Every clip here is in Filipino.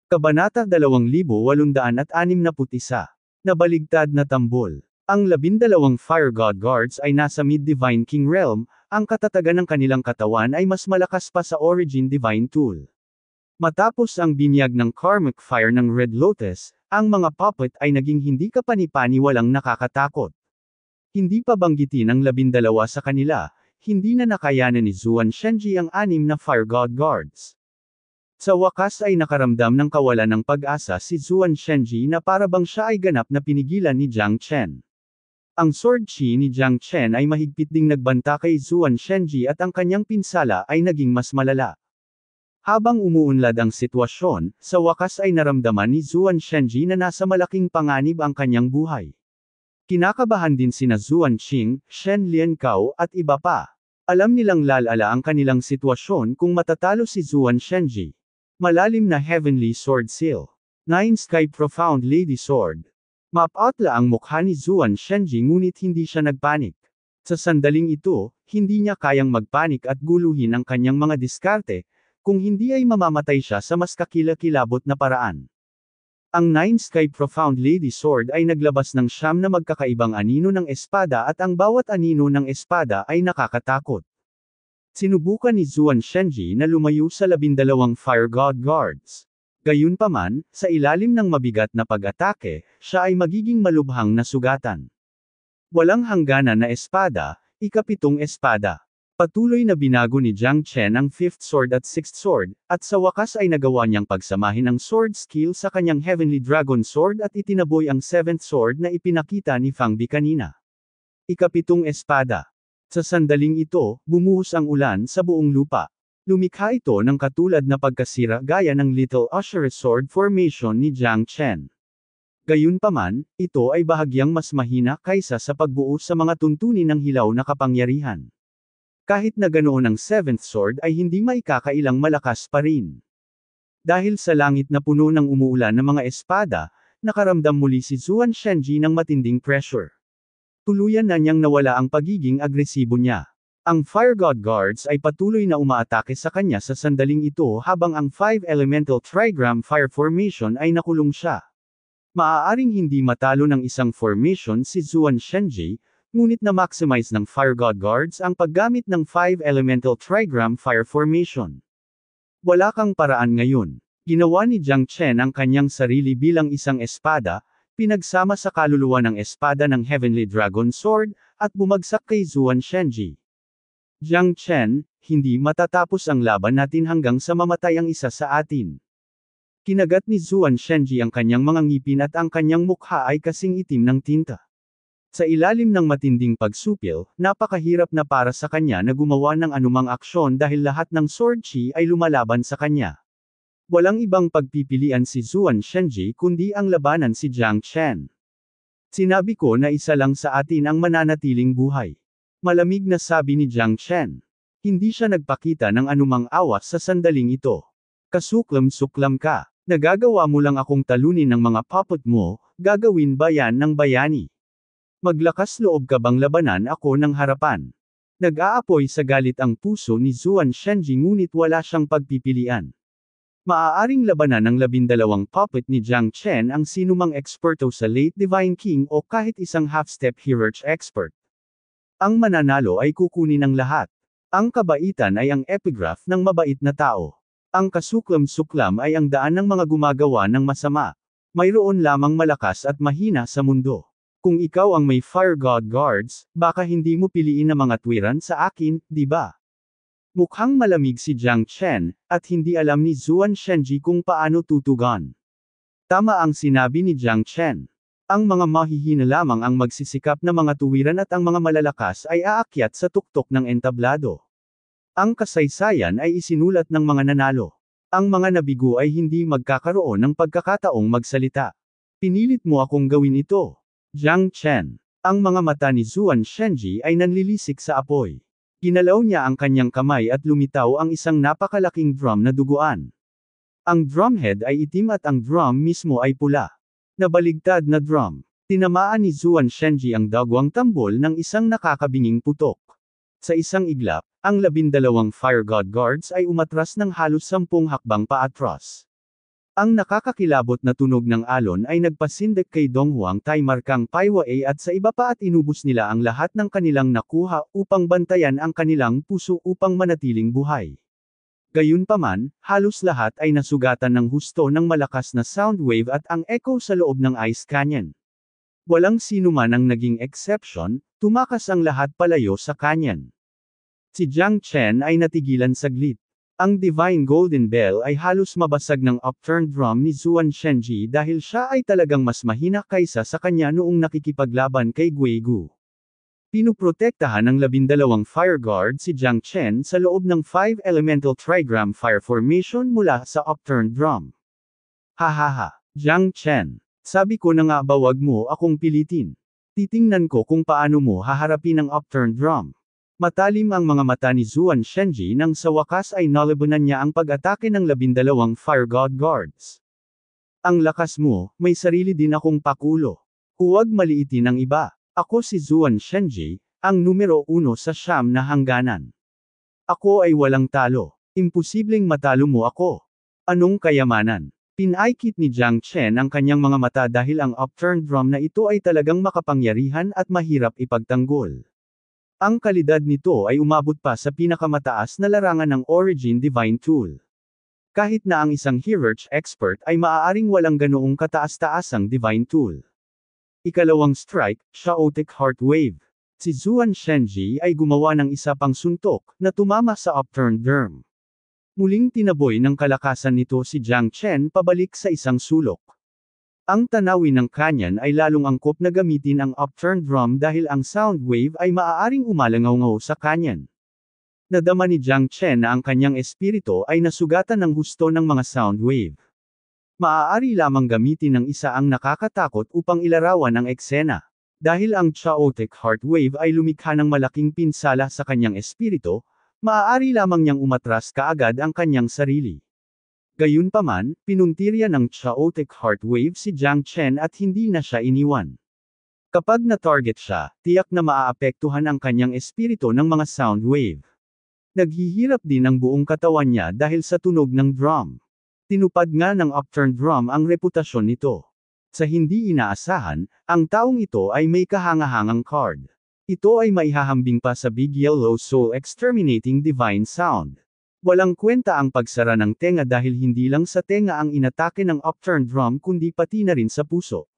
Kabanata 2861. Nabaligtad na tambol. Ang 12 Fire God Guards ay nasa Mid-Divine King Realm, ang katatagan ng kanilang katawan ay mas malakas pa sa Origin Divine Tool. Matapos ang binyag ng Karmic Fire ng Red Lotus, ang mga puppet ay naging hindi kapani-paniwalang nakakatakot. Hindi pa banggitin ang 12 sa kanila, hindi na nakayanan ni Zuan Shenji ang 6 na Fire God Guards. Sa wakas ay nakaramdam ng kawalan ng pag-asa si Zuan Shenji na parabang siya ay ganap na pinigilan ni Jiang Chen. Ang sword chi ni Jiang Chen ay mahigpit ding nagbanta kay Zuan Shenji at ang kanyang pinsala ay naging mas malala. Habang umuunlad ang sitwasyon, sa wakas ay naramdaman ni Zuan Shenji na nasa malaking panganib ang kanyang buhay. Kinakabahan din sina Zuan Qing, Shen Liankao at iba pa. Alam nilang lalala ang kanilang sitwasyon kung matatalo si Zuan Shenji. Malalim na Heavenly Sword Seal. 9 Sky Profound Lady Sword. Mapatla ang mukha ni Zuan Shenji ngunit hindi siya nagpanik. Sa sandaling ito, hindi niya kayang magpanik at guluhin ang kanyang mga diskarte, kung hindi ay mamamatay siya sa mas kakilakilabot na paraan. Ang 9 Sky Profound Lady Sword ay naglabas ng 9 na magkakaibang anino ng espada at ang bawat anino ng espada ay nakakatakot. Sinubukan ni Zuan Shenji na lumayo sa 12 Fire God Guards. Gayunpaman, sa ilalim ng mabigat na pag-atake, siya ay magiging malubhang na sugatan. Walang hangganan na espada, ika-7 espada. Patuloy na binago ni Jiang Chen ang 5th Sword at 6th Sword, at sa wakas ay nagawa niyang pagsamahin ang sword skill sa kanyang Heavenly Dragon Sword at itinaboy ang 7th Sword na ipinakita ni Fang Bi kanina. Ika-7 espada. Sa sandaling ito, bumuhos ang ulan sa buong lupa. Lumikha ito ng katulad na pagkasira gaya ng Little Usher Sword Formation ni Jiang Chen. Gayunpaman, ito ay bahagyang mas mahina kaysa sa pagbuo sa mga tuntunin ng hilaw na kapangyarihan. Kahit na ganoon ang 7th Sword ay hindi maikakailang malakas pa rin. Dahil sa langit na puno ng umuulan na mga espada, nakaramdam muli si Zuan Shenji ng matinding pressure. Tuluyan na niyang nawala ang pagiging agresibo niya. Ang Fire God Guards ay patuloy na umaatake sa kanya sa sandaling ito habang ang 5 Elemental Trigram Fire Formation ay nakulong siya. Maaaring hindi matalo ng isang formation si Zuan Shenji, ngunit na-maximize ng Fire God Guards ang paggamit ng 5 Elemental Trigram Fire Formation. Wala kang paraan ngayon. Ginawa ni Jiang Chen ang kanyang sarili bilang isang espada, pinagsama sa kaluluwa ng espada ng Heavenly Dragon Sword, at bumagsak kay Zuan Shenji. Jiang Chen, hindi matatapos ang laban natin hanggang sa mamatay ang isa sa atin. Kinagat ni Zuan Shenji ang kanyang mga ngipin at ang kanyang mukha ay kasing itim ng tinta. Sa ilalim ng matinding pagsupil, napakahirap na para sa kanya na gumawa ng anumang aksyon dahil lahat ng sword chi ay lumalaban sa kanya. Walang ibang pagpipilian si Zuan Shenji kundi ang labanan si Jiang Chen. Sinabi ko na isa lang sa atin ang mananatiling buhay. Malamig na sabi ni Jiang Chen. Hindi siya nagpakita ng anumang awa sa sandaling ito. Kasuklam-suklam ka. Nagagawa mo lang akong talunin ng mga puppet mo, gagawin ba yan ng bayani? Maglakas loob ka bang labanan ako ng harapan? Nag-aapoy sa galit ang puso ni Zuan Shenji ngunit wala siyang pagpipilian. Maaaring labanan ng 12 puppet ni Jiang Chen ang sinumang eksperto sa Late Divine King o kahit isang half-step hierarch expert. Ang mananalo ay kukunin ang lahat. Ang kabaitan ay ang epigraph ng mabait na tao. Ang kasuklam-suklam ay ang daan ng mga gumagawa ng masama. Mayroon lamang malakas at mahina sa mundo. Kung ikaw ang may Fire God Guards, baka hindi mo piliin ang mga tuwiran sa akin, di ba? Mukhang malamig si Jiang Chen, at hindi alam ni Zuan Shenji kung paano tutugon. Tama ang sinabi ni Jiang Chen. Ang mga mahihina lamang ang magsisikap na mga tuwiran at ang mga malalakas ay aakyat sa tuktok ng entablado. Ang kasaysayan ay isinulat ng mga nanalo. Ang mga nabigo ay hindi magkakaroon ng pagkakataong magsalita. Pinilit mo akong gawin ito. Jiang Chen. Ang mga mata ni Zuan Shenji ay nanlilisik sa apoy. Ginalaw niya ang kanyang kamay at lumitaw ang isang napakalaking drum na duguan. Ang drumhead ay itim at ang drum mismo ay pula. Nabaligtad na drum. Tinamaan ni Zuan Shenji ang dagwang tambol ng isang nakakabinging putok. Sa isang iglap, ang 12 Fire God Guards ay umatras ng halos 10 hakbang paatras. Ang nakakakilabot na tunog ng alon ay nagpasindak kay Dong Huang Tai Markang Paiwae at sa iba pa at inubos nila ang lahat ng kanilang nakuha upang bantayan ang kanilang puso upang manatiling buhay. Gayunpaman, halos lahat ay nasugatan ng husto ng malakas na sound wave at ang echo sa loob ng Ice Canyon. Walang sino man ang naging exception, tumakas ang lahat palayo sa canyon. Si Jiang Chen ay natigilan saglit. Ang Divine Golden Bell ay halos mabasag ng upturned drum ni Zuan Shenji dahil siya ay talagang mas mahina kaysa sa kanya noong nakikipaglaban kay Guigu. Pinuprotektahan ng 12 fire guard si Jiang Chen sa loob ng 5 elemental trigram fire formation mula sa upturned drum. Hahaha, Jiang Chen. Sabi ko na nga ba wag mo akong pilitin. Titingnan ko kung paano mo haharapin ang upturned drum. Matalim ang mga mata ni Zuan Shenji nang sa wakas ay nalabanan niya ang pag-atake ng 12 fire god guards. Ang lakas mo, may sarili din akong pakulo. Huwag maliitin ang iba. Ako si Zuan Shenji, ang numero 1 sa siyam na hangganan. Ako ay walang talo. Imposibleng matalo mo ako. Anong kayamanan? Pinaikit ni Jiang Chen ang kanyang mga mata dahil ang upturned drum na ito ay talagang makapangyarihan at mahirap ipagtanggol. Ang kalidad nito ay umabot pa sa pinakamataas na larangan ng Origin Divine Tool. Kahit na ang isang Hierarch expert ay maaaring walang ganoong kataas-taasang Divine Tool. Ikalawang strike, Chaotic Heart Wave. Si Zuan Shenji ay gumawa ng isa pang suntok, na tumama sa upturned drum. Muling tinaboy ng kalakasan nito si Jiang Chen pabalik sa isang sulok. Ang tanawin ng canyon ay lalong angkop na gamitin ang upturned drum dahil ang sound wave ay maaaring umalangaw sa canyon. Nadama ni Jiang Chen na ang kanyang espiritu ay nasugatan ng husto ng mga sound wave. Maaari lamang gamitin ng isa ang nakakatakot upang ilarawan ang eksena. Dahil ang chaotic heart wave ay lumikha ng malaking pinsala sa kanyang espiritu, maaari lamang niyang umatras kaagad ang kanyang sarili. Gayunpaman, pinuntirya ng chaotic heart wave si Jiang Chen at hindi na siya iniwan. Kapag na-target siya, tiyak na maaapektuhan ang kanyang espiritu ng mga sound wave. Naghihirap din ang buong katawan niya dahil sa tunog ng drum. Tinupad nga ng upturned drum ang reputasyon nito. Sa hindi inaasahan, ang taong ito ay may kahangahangang card. Ito ay maihahambing pa sa Big Yellow Soul Exterminating Divine Sound. Walang kwenta ang pagsara ng tenga dahil hindi lang sa tenga ang inatake ng upturned drum kundi pati na rin sa puso.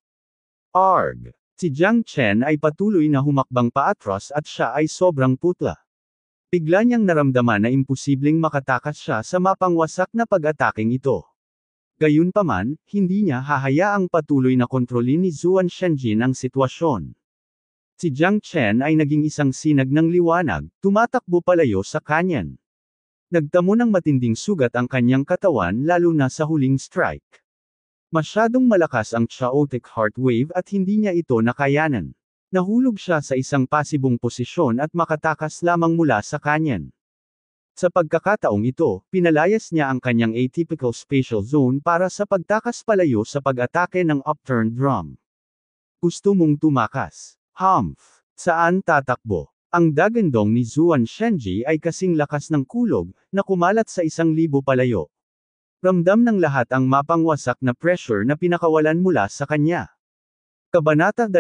Arg! Si Jiang Chen ay patuloy na humakbang paatras at siya ay sobrang putla. Bigla niyang naramdaman na imposibleng makatakas siya sa mapangwasak na pag-ataking ito. Gayunpaman, hindi niya hahayaang patuloy na kontrolin ni Zuan Shenji ang sitwasyon. Si Jiang Chen ay naging isang sinag ng liwanag, tumatakbo palayo sa canyon. Nagtamo ng matinding sugat ang kanyang katawan lalo na sa huling strike. Masyadong malakas ang chaotic heart wave at hindi niya ito nakayanan. Nahulog siya sa isang pasibong posisyon at makatakas lamang mula sa canyon. Sa pagkakataong ito, pinalayas niya ang kanyang atypical spatial zone para sa pagtakas palayo sa pag-atake ng upturned drum. Gusto mong tumakas? Humph! Saan tatakbo? Ang dagandong ni Zuan Shenji ay kasing lakas ng kulog, na kumalat sa 1,000 palayo. Ramdam ng lahat ang mapangwasak na pressure na pinakawalan mula sa kanya. Kabanata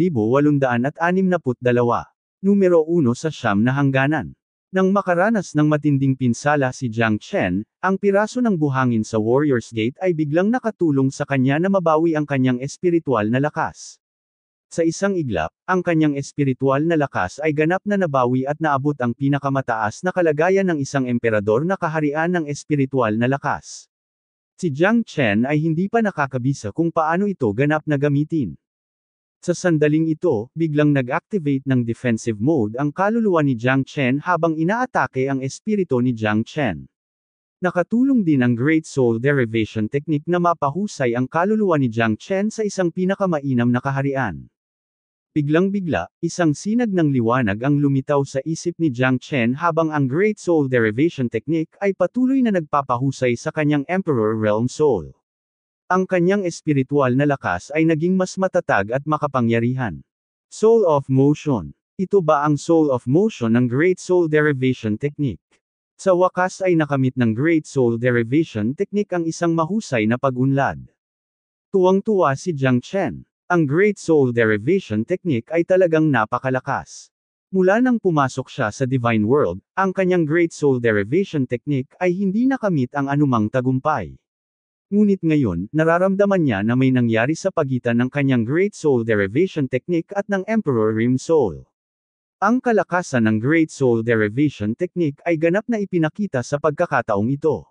2862, Numero 1 sa siyam na hangganan. Nang makaranas ng matinding pinsala si Jiang Chen, ang piraso ng buhangin sa Warrior's Gate ay biglang nakatulong sa kanya na mabawi ang kanyang espiritual na lakas. Sa isang iglap, ang kanyang espiritual na lakas ay ganap na nabawi at naabot ang pinakamataas na kalagayan ng isang emperador na kaharian ng espiritual na lakas. Si Jiang Chen ay hindi pa nakakabisa kung paano ito ganap na gamitin. Sa sandaling ito, biglang nag-activate ng defensive mode ang kaluluwa ni Jiang Chen habang inaatake ang espiritu ni Jiang Chen. Nakatulong din ang Great Soul Derivation Technique na mapahusay ang kaluluwa ni Jiang Chen sa isang pinakamainam na kaharian. Biglang-bigla, isang sinag ng liwanag ang lumitaw sa isip ni Jiang Chen habang ang Great Soul Derivation Technique ay patuloy na nagpapahusay sa kanyang Emperor Realm Soul. Ang kanyang espiritual na lakas ay naging mas matatag at makapangyarihan. Soul of Motion. Ito ba ang Soul of Motion ng Great Soul Derivation Technique? Sa wakas ay nakamit ng Great Soul Derivation Technique ang isang mahusay na pag-unlad. Tuwang-tuwa si Jiang Chen. Ang Great Soul Derivation Technique ay talagang napakalakas. Mula nang pumasok siya sa Divine World, ang kanyang Great Soul Derivation Technique ay hindi nakamit ang anumang tagumpay. Ngunit ngayon, nararamdaman niya na may nangyari sa pagitan ng kanyang Great Soul Derivation Technique at ng Emperor Rim Soul. Ang kalakasan ng Great Soul Derivation Technique ay ganap na ipinakita sa pagkakataong ito.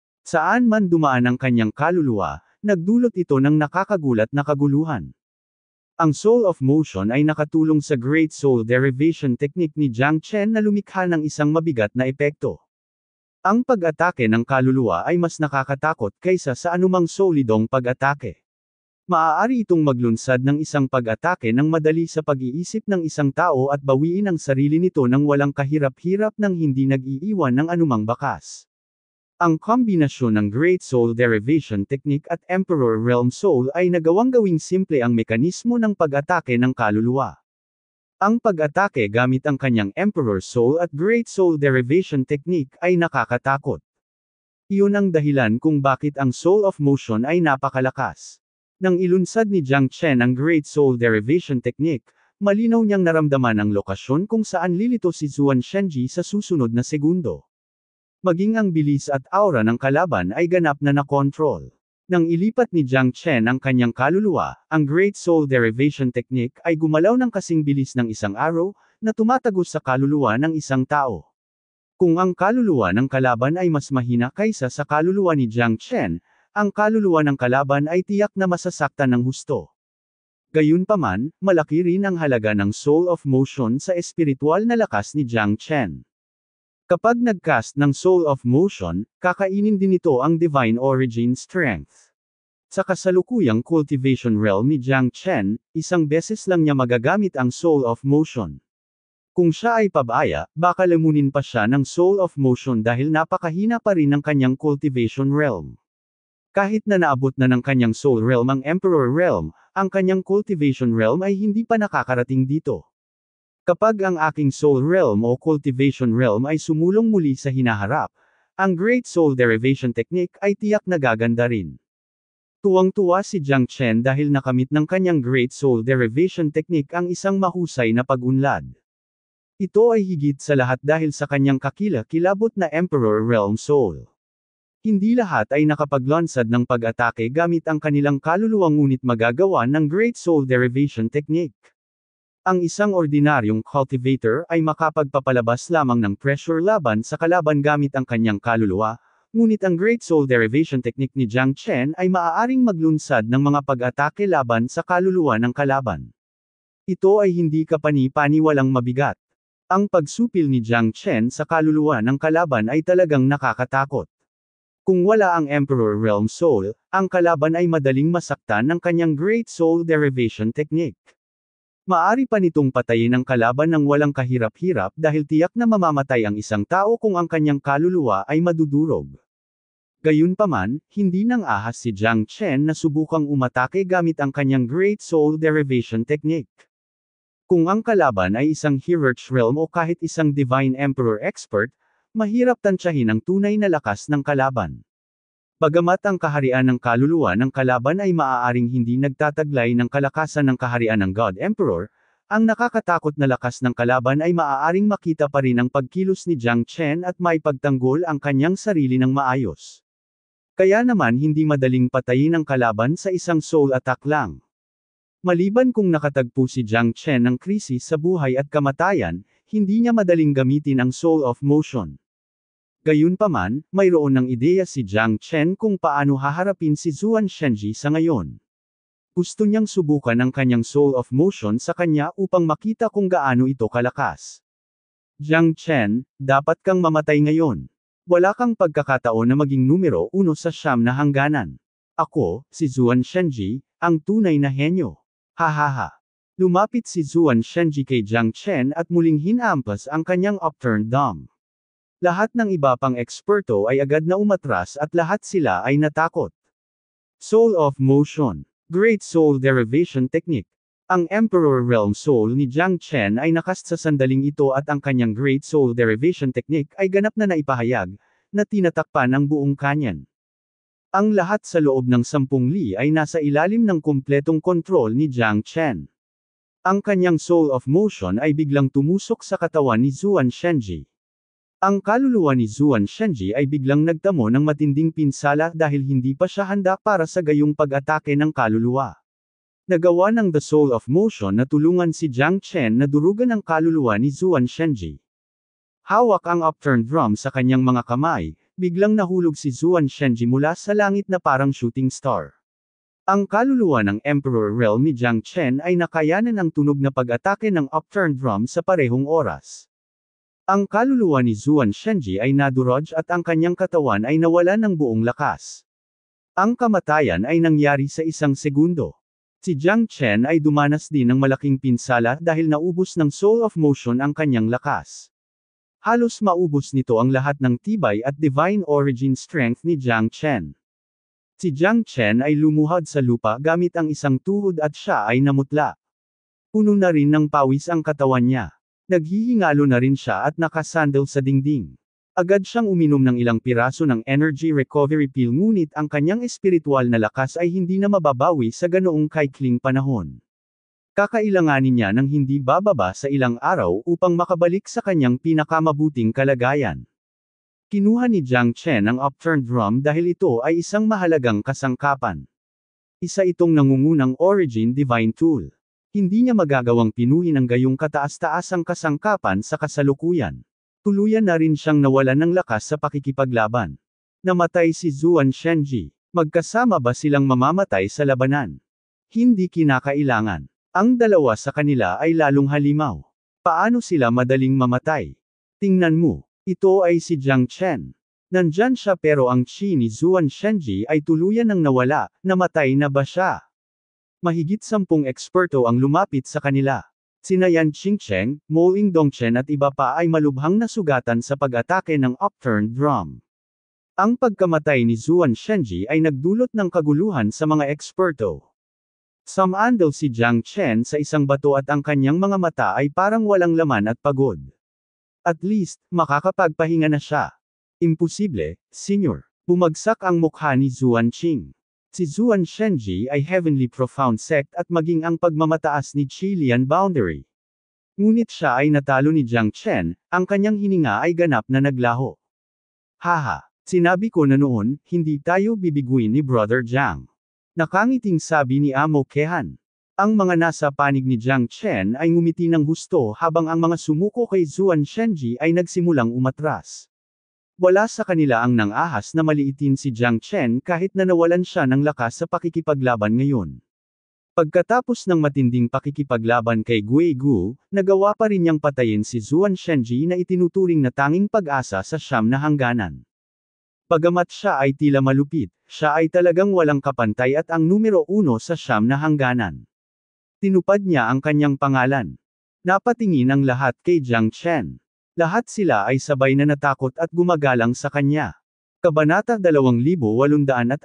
Saan man dumaan ang kanyang kaluluwa, nagdulot ito ng nakakagulat na kaguluhan. Ang Soul of Motion ay nakatulong sa Great Soul Derivation Technique ni Jiang Chen na lumikha ng isang mabigat na epekto. Ang pag-atake ng kaluluwa ay mas nakakatakot kaysa sa anumang solidong pag-atake. Maaari itong maglunsad ng isang pag-atake ng madali sa pag-iisip ng isang tao at bawiin ang sarili nito ng walang kahirap-hirap nang hindi nag-iiwan ng anumang bakas. Ang kombinasyon ng Great Soul Derivation Technique at Emperor Realm Soul ay nagawang gawing simple ang mekanismo ng pag-atake ng kaluluwa. Ang pag-atake gamit ang kanyang Emperor Soul at Great Soul Derivation Technique ay nakakatakot. Iyon ang dahilan kung bakit ang Soul of Motion ay napakalakas. Nang ilunsad ni Jiang Chen ang Great Soul Derivation Technique, malinaw niyang naramdaman ang lokasyon kung saan lilito si Zuan Shenji sa susunod na segundo. Maging ang bilis at aura ng kalaban ay ganap na nakontrol. Nang ilipat ni Jiang Chen ang kanyang kaluluwa, ang Great Soul Derivation Technique ay gumalaw ng kasing bilis ng isang arrow, na tumatagos sa kaluluwa ng isang tao. Kung ang kaluluwa ng kalaban ay mas mahina kaysa sa kaluluwa ni Jiang Chen, ang kaluluwa ng kalaban ay tiyak na masasaktan ng husto. Gayunpaman, malaki rin ang halaga ng Soul of Motion sa espiritual na lakas ni Jiang Chen. Kapag nag-cast ng Soul of Motion, kakainin din ito ang Divine Origin Strength. Sa kasalukuyang cultivation realm ni Jiang Chen, isang beses lang niya magagamit ang Soul of Motion. Kung siya ay pabaya, baka lamunin pa siya ng Soul of Motion dahil napakahina pa rin ng kanyang cultivation realm. Kahit na naabot na ng kanyang Soul Realm ang Emperor Realm, ang kanyang cultivation realm ay hindi pa nakakarating dito. Kapag ang aking Soul Realm o Cultivation Realm ay sumulong muli sa hinaharap, ang Great Soul Derivation Technique ay tiyak na gaganda rin. Tuwang-tuwa si Jiang Chen dahil nakamit ng kanyang Great Soul Derivation Technique ang isang mahusay na pag-unlad. Ito ay higit sa lahat dahil sa kanyang kakila-kilabot na Emperor Realm Soul. Hindi lahat ay nakapaglunsad ng pag-atake gamit ang kanilang kaluluwa ngunit magagawa ng Great Soul Derivation Technique. Ang isang ordinaryong cultivator ay makapagpapalabas lamang ng pressure laban sa kalaban gamit ang kanyang kaluluwa, ngunit ang Great Soul Derivation Technique ni Jiang Chen ay maaaring maglunsad ng mga pag-atake laban sa kaluluwa ng kalaban. Ito ay hindi kapani-paniwalang mabigat. Ang pagsupil ni Jiang Chen sa kaluluwa ng kalaban ay talagang nakakatakot. Kung wala ang Emperor Realm Soul, ang kalaban ay madaling masaktan ng kanyang Great Soul Derivation Technique. Maari pa nitong patayin ang kalaban ng walang kahirap-hirap dahil tiyak na mamamatay ang isang tao kung ang kanyang kaluluwa ay madudurog. Gayunpaman, hindi nang ahas si Jiang Chen na subukang umatake gamit ang kanyang Great Soul Derivation Technique. Kung ang kalaban ay isang Hierarch Realm o kahit isang Divine Emperor Expert, mahirap tansyahin ang tunay na lakas ng kalaban. Bagamat ang kaharian ng kaluluwa ng kalaban ay maaaring hindi nagtataglay ng kalakasan ng kaharian ng God Emperor, ang nakakatakot na lakas ng kalaban ay maaaring makita pa rin ang pagkilos ni Jiang Chen at maipagtanggol ang kanyang sarili ng maayos. Kaya naman hindi madaling patayin ang kalaban sa isang soul attack lang. Maliban kung nakatagpo si Jiang Chen ng krisis sa buhay at kamatayan, hindi niya madaling gamitin ang Soul of Motion. Gayunpaman, mayroon ng ideya si Jiang Chen kung paano haharapin si Zuan Shenji sa ngayon. Gusto niyang subukan ang kanyang Soul of Motion sa kanya upang makita kung gaano ito kalakas. Jiang Chen, dapat kang mamatay ngayon. Wala kang pagkakataon na maging numero 1 sa 9 na hangganan. Ako, si Zuan Shenji, ang tunay na henyo. Hahaha. Lumapit si Zuan Shenji kay Jiang Chen at muling hinampas ang kanyang upturned thumb. Lahat ng iba pang eksperto ay agad na umatras at lahat sila ay natakot. Soul of Motion. Great Soul Derivation Technique. Ang Emperor Realm Soul ni Jiang Chen ay nakast sa sandaling ito at ang kanyang Great Soul Derivation Technique ay ganap na naipahayag, na tinatakpan ang buong kanyan. Ang lahat sa loob ng 10 li ay nasa ilalim ng kumpletong kontrol ni Jiang Chen. Ang kanyang Soul of Motion ay biglang tumusok sa katawan ni Zuan Shenji. Ang kaluluwa ni Zuan Shenji ay biglang nagtamo ng matinding pinsala dahil hindi pa siya handa para sa gayong pag-atake ng kaluluwa. Nagawa ng The Soul of Motion na tulungan si Jiang Chen na durugan ang kaluluwa ni Zuan Shenji. Hawak ang upturned drum sa kanyang mga kamay, biglang nahulog si Zuan Shenji mula sa langit na parang shooting star. Ang kaluluwa ng Emperor Realm ni Jiang Chen ay nakayanan ang tunog na pag-atake ng upturned drum sa parehong oras. Ang kaluluwa ni Zuan Shenji ay nadurog at ang kanyang katawan ay nawala ng buong lakas. Ang kamatayan ay nangyari sa 1 segundo. Si Jiang Chen ay dumanas din ng malaking pinsala dahil naubos ng Soul of Motion ang kanyang lakas. Halos maubos nito ang lahat ng tibay at divine origin strength ni Jiang Chen. Si Jiang Chen ay lumuhod sa lupa gamit ang isang tuhod at siya ay namutla. Puno na rin ng pawis ang katawan niya. Naghihingalo na rin siya at nakasandal sa dingding. Agad siyang uminom ng ilang piraso ng energy recovery pill ngunit ang kanyang espiritual na lakas ay hindi na mababawi sa ganoong kaikling panahon. Kakailanganin niya ng hindi bababa sa ilang araw upang makabalik sa kanyang pinakamabuting kalagayan. Kinuha ni Jiang Chen ang upturned drum dahil ito ay isang mahalagang kasangkapan. Isa itong nangungunang origin divine tool. Hindi niya magagawang pinuhin ang gayong kataas-taasang kasangkapan sa kasalukuyan. Tuluyan na rin siyang nawalan ng lakas sa pakikipaglaban. Namatay si Zuan Shenji. Magkasama ba silang mamamatay sa labanan? Hindi kinakailangan. Ang dalawa sa kanila ay lalong halimaw. Paano sila madaling mamatay? Tingnan mo, ito ay si Jiang Chen. Nandyan siya pero ang chi ni Zuan Shenji ay tuluyan ng nawala, namatay na ba siya? Mahigit 10 eksperto ang lumapit sa kanila. Sina Yan Qingcheng, Mo Yingdongchen at iba pa ay malubhang nasugatan sa pag-atake ng upturned drum. Ang pagkamatay ni Zuan Shenji ay nagdulot ng kaguluhan sa mga eksperto. Sumandal si Jiang Chen sa isang bato at ang kanyang mga mata ay parang walang laman at pagod. At least, makakapagpahinga na siya. Imposible, senyor. Bumagsak ang mukha ni Zuan Qing. Si Zuan Shenji ay heavenly profound sect at maging ang pagmamataas ni Qilian boundary. Ngunit siya ay natalo ni Jiang Chen, ang kanyang hininga ay ganap na naglaho. Haha, sinabi ko na noon, hindi tayo bibiguin ni Brother Jiang. Nakangiting sabi ni Amo Kehan. Ang mga nasa panig ni Jiang Chen ay ngumiti ng husto habang ang mga sumuko kay Zuan Shenji ay nagsimulang umatras. Wala sa kanila ang nang-ahas na maliitin si Jiang Chen kahit na nawalan siya ng lakas sa pakikipaglaban ngayon. Pagkatapos ng matinding pakikipaglaban kay Gui Gu, nagawa pa rin niyang patayin si Zuan Shenji na itinuturing na tanging pag-asa sa siyam na hangganan. Bagamat siya ay tila malupit, siya ay talagang walang kapantay at ang numero 1 sa siyam na hangganan. Tinupad niya ang kanyang pangalan. Napatingin ang lahat kay Jiang Chen. Lahat sila ay sabay na natakot at gumagalang sa kanya. Kabanata 2863.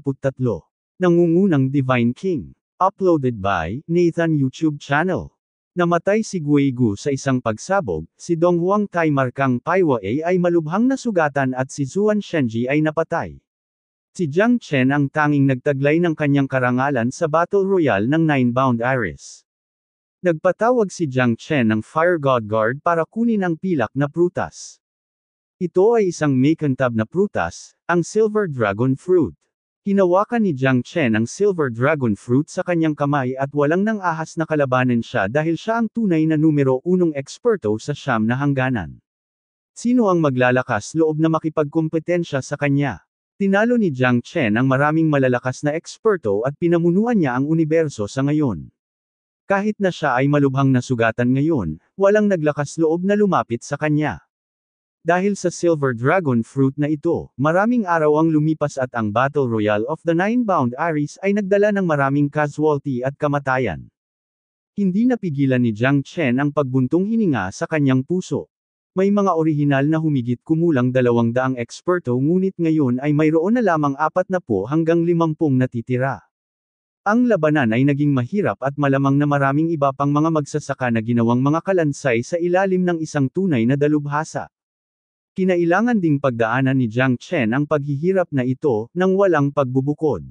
Nangungunang Divine King. Uploaded by Nathan YouTube channel. Namatay si Gui Gu sa isang pagsabog, si Dong Huang Tai Markang Paiwa ay malubhang nasugatan at si Zuan Shenji ay napatay. Si Jiang Chen ang tanging nagtaglay ng kanyang karangalan sa Battle Royale ng Nine-Bound Iris. Nagpatawag si Jiang Chen ng Fire God Guard para kunin ang pilak na prutas. Ito ay isang makintab na prutas, ang Silver Dragon Fruit. Hinawakan ni Jiang Chen ang Silver Dragon Fruit sa kanyang kamay at walang nang-ahas na kalabanan siya dahil siya ang tunay na numero 1 eksperto sa siyam na hangganan. Sino ang maglalakas loob na makipagkumpetensya sa kanya? Tinalo ni Jiang Chen ang maraming malalakas na eksperto at pinamunuan niya ang universo sa ngayon. Kahit na siya ay malubhang nasugatan ngayon, walang naglakas loob na lumapit sa kanya. Dahil sa Silver Dragon Fruit na ito, maraming araw ang lumipas at ang Battle Royale of the Nine-Bound Iris ay nagdala ng maraming casualty at kamatayan. Hindi napigilan ni Jiang Chen ang pagbuntong hininga sa kanyang puso. May mga orihinal na humigit kumulang 200 eksperto ngunit ngayon ay mayroon na lamang 40 hanggang 50 natitira. Ang labanan ay naging mahirap at malamang na maraming iba pang mga magsasaka na ginawang mga kalansay sa ilalim ng isang tunay na dalubhasa. Kinailangan ding pagdaanan ni Jiang Chen ang paghihirap na ito, nang walang pagbubukod.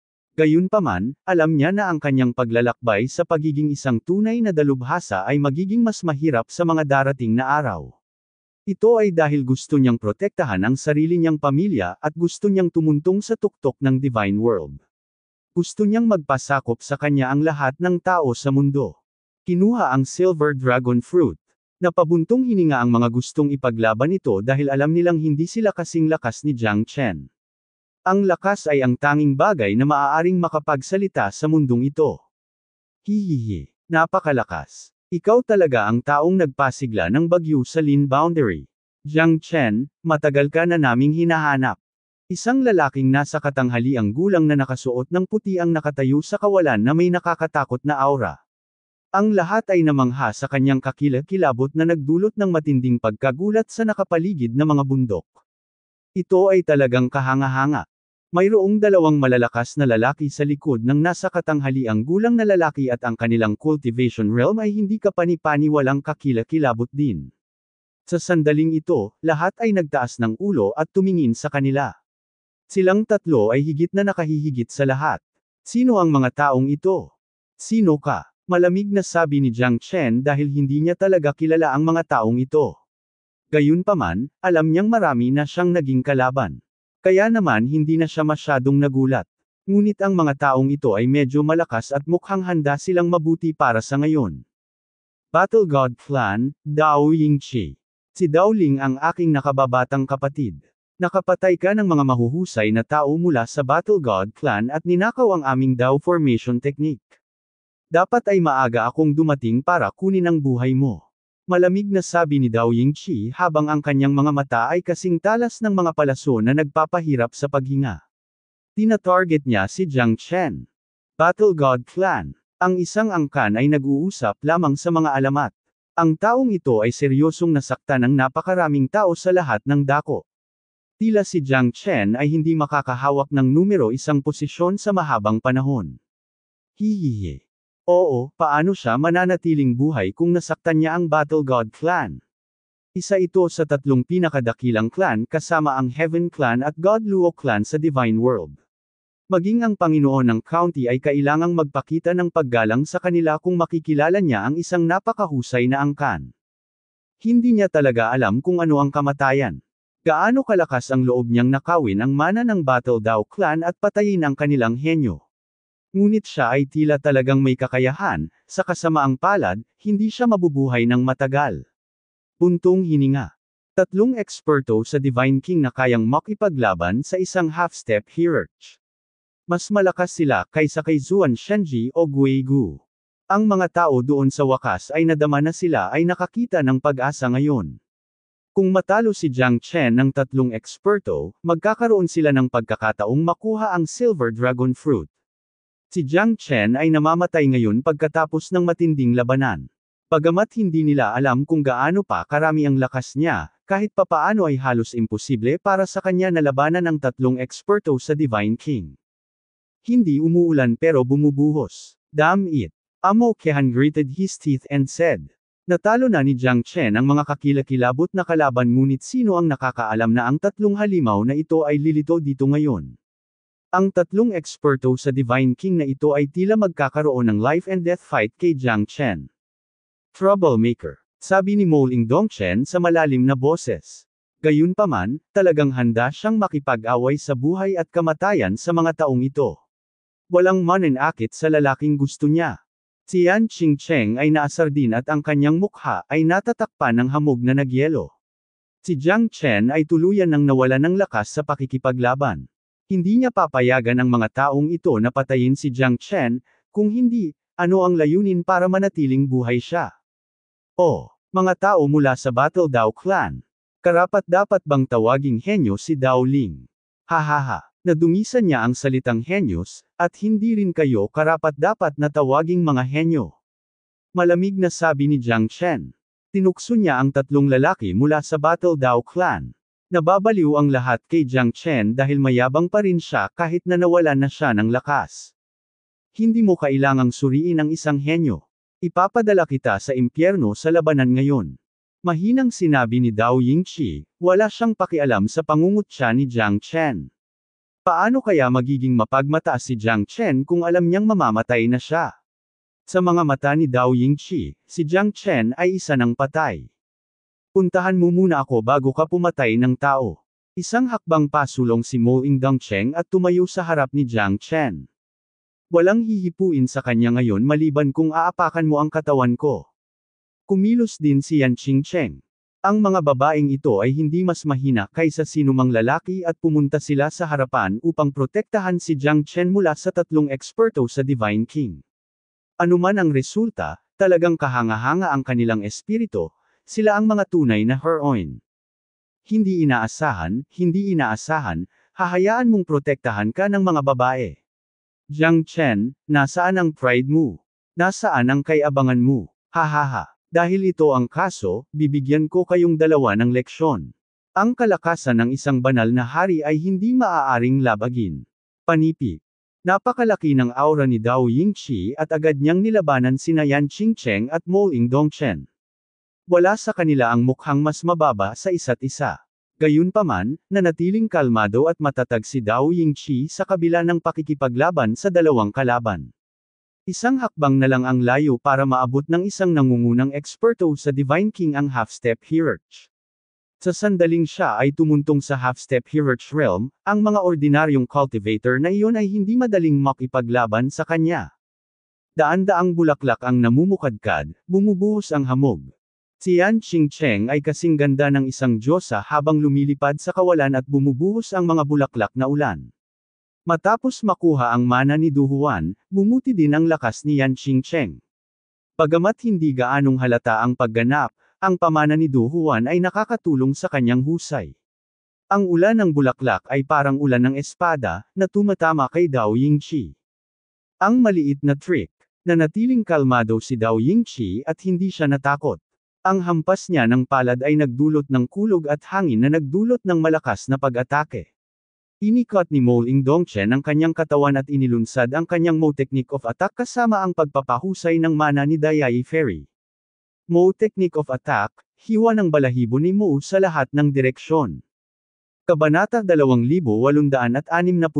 Gayunpaman, alam niya na ang kanyang paglalakbay sa pagiging isang tunay na dalubhasa ay magiging mas mahirap sa mga darating na araw. Ito ay dahil gusto niyang protektahan ang sarili niyang pamilya at gusto niyang tumuntong sa tuktok ng Divine World. Gusto niyang magpasakop sa kanya ang lahat ng tao sa mundo. Kinuha ang Silver Dragon Fruit. Napabuntong hininga ang mga gustong ipaglaban ito dahil alam nilang hindi sila kasing lakas ni Jiang Chen. Ang lakas ay ang tanging bagay na maaaring makapagsalita sa mundong ito. Hihihi. Napakalakas. Ikaw talaga ang taong nagpasigla ng bagyo sa Lin Boundary. Jiang Chen, matagal ka na naming hinahanap. Isang lalaking nasa katanghaliang gulang na nakasuot ng puti ang nakatayo sa kawalan na may nakakatakot na aura. Ang lahat ay namangha sa kanyang kakilakilabot na nagdulot ng matinding pagkagulat sa nakapaligid na mga bundok. Ito ay talagang kahanga-hanga. Mayroong dalawang malalakas na lalaki sa likod ng nasa katanghaliang gulang na lalaki at ang kanilang cultivation realm ay hindi kapani-paniwalang kakilakilabot din. Sa sandaling ito, lahat ay nagtaas ng ulo at tumingin sa kanila. Silang tatlo ay higit na nakahihigit sa lahat. Sino ang mga taong ito? Sino ka? Malamig na sabi ni Jiang Chen dahil hindi niya talaga kilala ang mga taong ito. Gayunpaman, alam niyang marami na siyang naging kalaban. Kaya naman hindi na siya masyadong nagulat. Ngunit ang mga taong ito ay medyo malakas at mukhang handa silang mabuti para sa ngayon. Battle God Clan, Dao Yingqi. Si Dao Ling ang aking nakababatang kapatid. Nakapatay ka ng mga mahuhusay na tao mula sa Battle God Clan at ninakaw ang aming Dao Formation Technique. Dapat ay maaga akong dumating para kunin ang buhay mo. Malamig na sabi ni Dao Yingqi habang ang kanyang mga mata ay kasing talas ng mga palaso na nagpapahirap sa paghinga. Tina-target niya si Jiang Chen. Battle God Clan. Ang isang angkan ay nag-uusap lamang sa mga alamat. Ang taong ito ay seryosong nasaktan ng napakaraming tao sa lahat ng dako. Tila si Jiang Chen ay hindi makakahawak ng numero isang posisyon sa mahabang panahon. Hihihi. Oo, paano siya mananatiling buhay kung nasaktan niya ang Battle God Clan? Isa ito sa tatlong pinakadakilang clan kasama ang Heaven Clan at God Luo Clan sa Divine World. Maging ang Panginoon ng County ay kailangang magpakita ng paggalang sa kanila kung makikilala niya ang isang napakahusay na angkan. Hindi niya talaga alam kung ano ang kamatayan. Gaano kalakas ang loob niyang nakawin ang mana ng Battle Dao Clan at patayin ang kanilang henyo. Ngunit siya ay tila talagang may kakayahan, sa kasamaang palad, hindi siya mabubuhay ng matagal. Buntong hininga. Tatlong eksperto sa Divine King na kayang makipaglaban sa isang half-step hierarch. Mas malakas sila kaysa kay Zuan Shenji o Gui Gu. Ang mga tao doon sa wakas ay nadama na sila ay nakakita ng pag-asa ngayon. Kung matalo si Jiang Chen ng tatlong eksperto, magkakaroon sila ng pagkakataong makuha ang Silver Dragon Fruit. Si Jiang Chen ay namamatay ngayon pagkatapos ng matinding labanan. Bagamat hindi nila alam kung gaano pa karami ang lakas niya, kahit papaano ay halos imposible para sa kanya na labanan ang tatlong eksperto sa Divine King. Hindi umuulan pero bumubuhos. Damn it. Amo Kehan gritted his teeth and said. Natalo na ni Jiang Chen ang mga kakilakilabot na kalaban ngunit sino ang nakakaalam na ang tatlong halimaw na ito ay lilito dito ngayon. Ang tatlong eksperto sa Divine King na ito ay tila magkakaroon ng life and death fight kay Jiang Chen. Troublemaker. Sabi ni Moling Dongchen sa malalim na boses. Gayunpaman, talagang handa siyang makipag-away sa buhay at kamatayan sa mga taong ito. Walang mananakit sa lalaking gusto niya. Si Yan Qingcheng ay naasar din at ang kanyang mukha ay natatakpan ng hamog na nagyelo. Si Jiang Chen ay tuluyan ng nawala ng lakas sa pakikipaglaban. Hindi niya papayagan ang mga taong ito na patayin si Jiang Chen, kung hindi, ano ang layunin para manatiling buhay siya? Oh, mga tao mula sa Battle Dao Clan. Karapat-dapat bang tawaging henyo si Dao Ling? Hahaha, nadungisan niya ang salitang henyos, at hindi rin kayo karapat-dapat na tawaging mga henyo. Malamig na sabi ni Jiang Chen. Tinukso niya ang tatlong lalaki mula sa Battle Dao Clan. Nababaliw ang lahat kay Jiang Chen dahil mayabang pa rin siya kahit na nawalan na siya ng lakas. Hindi mo kailangang suriin ang isang henyo. Ipapadala kita sa impyerno sa labanan ngayon. Mahinang sinabi ni Dao Yingqi, wala siyang pakialam sa pangungutya ni Jiang Chen. Paano kaya magiging mapagmataas si Jiang Chen kung alam niyang mamamatay na siya? Sa mga mata ni Dao Yingqi, si Jiang Chen ay isa ng patay. Puntahan mo muna ako bago ka pumatay ng tao. Isang hakbang pasulong si Mo Ingdongcheng at tumayo sa harap ni Jiang Chen. Walang hihipuin sa kanya ngayon maliban kung aapakan mo ang katawan ko. Kumilos din si Yan Qingcheng. Ang mga babaeng ito ay hindi mas mahina kaysa sinumang lalaki at pumunta sila sa harapan upang protektahan si Jiang Chen mula sa tatlong eksperto sa Divine King. Anuman ang resulta, talagang kahanga-hanga ang kanilang espiritu, sila ang mga tunay na heroine. Hindi inaasahan, hahayaan mong protektahan ka ng mga babae. Jiang Chen, nasaan ang pride mo? Nasaan ang kayabangan mo? Hahaha. Dahil ito ang kaso, bibigyan ko kayong dalawa ng leksyon. Ang kalakasan ng isang banal na hari ay hindi maaaring labagin. Panipi. Napakalaki ng aura ni Dao Yingqi at agad niyang nilabanan sina Yan Qingcheng at Mo Ingdongchen. Wala sa kanila ang mukhang mas mababa sa isa't isa. Gayunpaman, nanatiling kalmado at matatag si Dao Yingqi sa kabila ng pakikipaglaban sa dalawang kalaban. Isang hakbang na lang ang layo para maabot ng isang nangungunang eksperto sa Divine King ang half-step hierarch. Sa sandaling siya ay tumuntong sa half-step hierarch realm, ang mga ordinaryong cultivator na iyon ay hindi madaling makipaglaban sa kanya. Daan-daang bulaklak ang namumukadkad, bumubuhos ang hamog. Si Yan Qingcheng ay kasing ganda ng isang diyosa habang lumilipad sa kawalan at bumubuhos ang mga bulaklak na ulan. Matapos makuha ang mana ni Du Huan, bumuti din ang lakas ni Yan Qingcheng. Bagamat hindi gaanong halata ang pagganap, ang pamana ni Du Huan ay nakakatulong sa kanyang husay. Ang ulan ng bulaklak ay parang ulan ng espada, na tumatama kay Dao Yingqi. Ang maliit na trick, nanatiling kalmado si Dao Yingqi at hindi siya natakot. Ang hampas niya ng palad ay nagdulot ng kulog at hangin na nagdulot ng malakas na pag-atake. Inikot ni Mo Ingdongchen ang kanyang katawan at inilunsad ang kanyang Mo Technique of Attack kasama ang pagpapahusay ng mana ni Dayai Fairy. Mo Technique of Attack, hiwa ng balahibo ni Mo sa lahat ng direksyon. Kabanata 2864.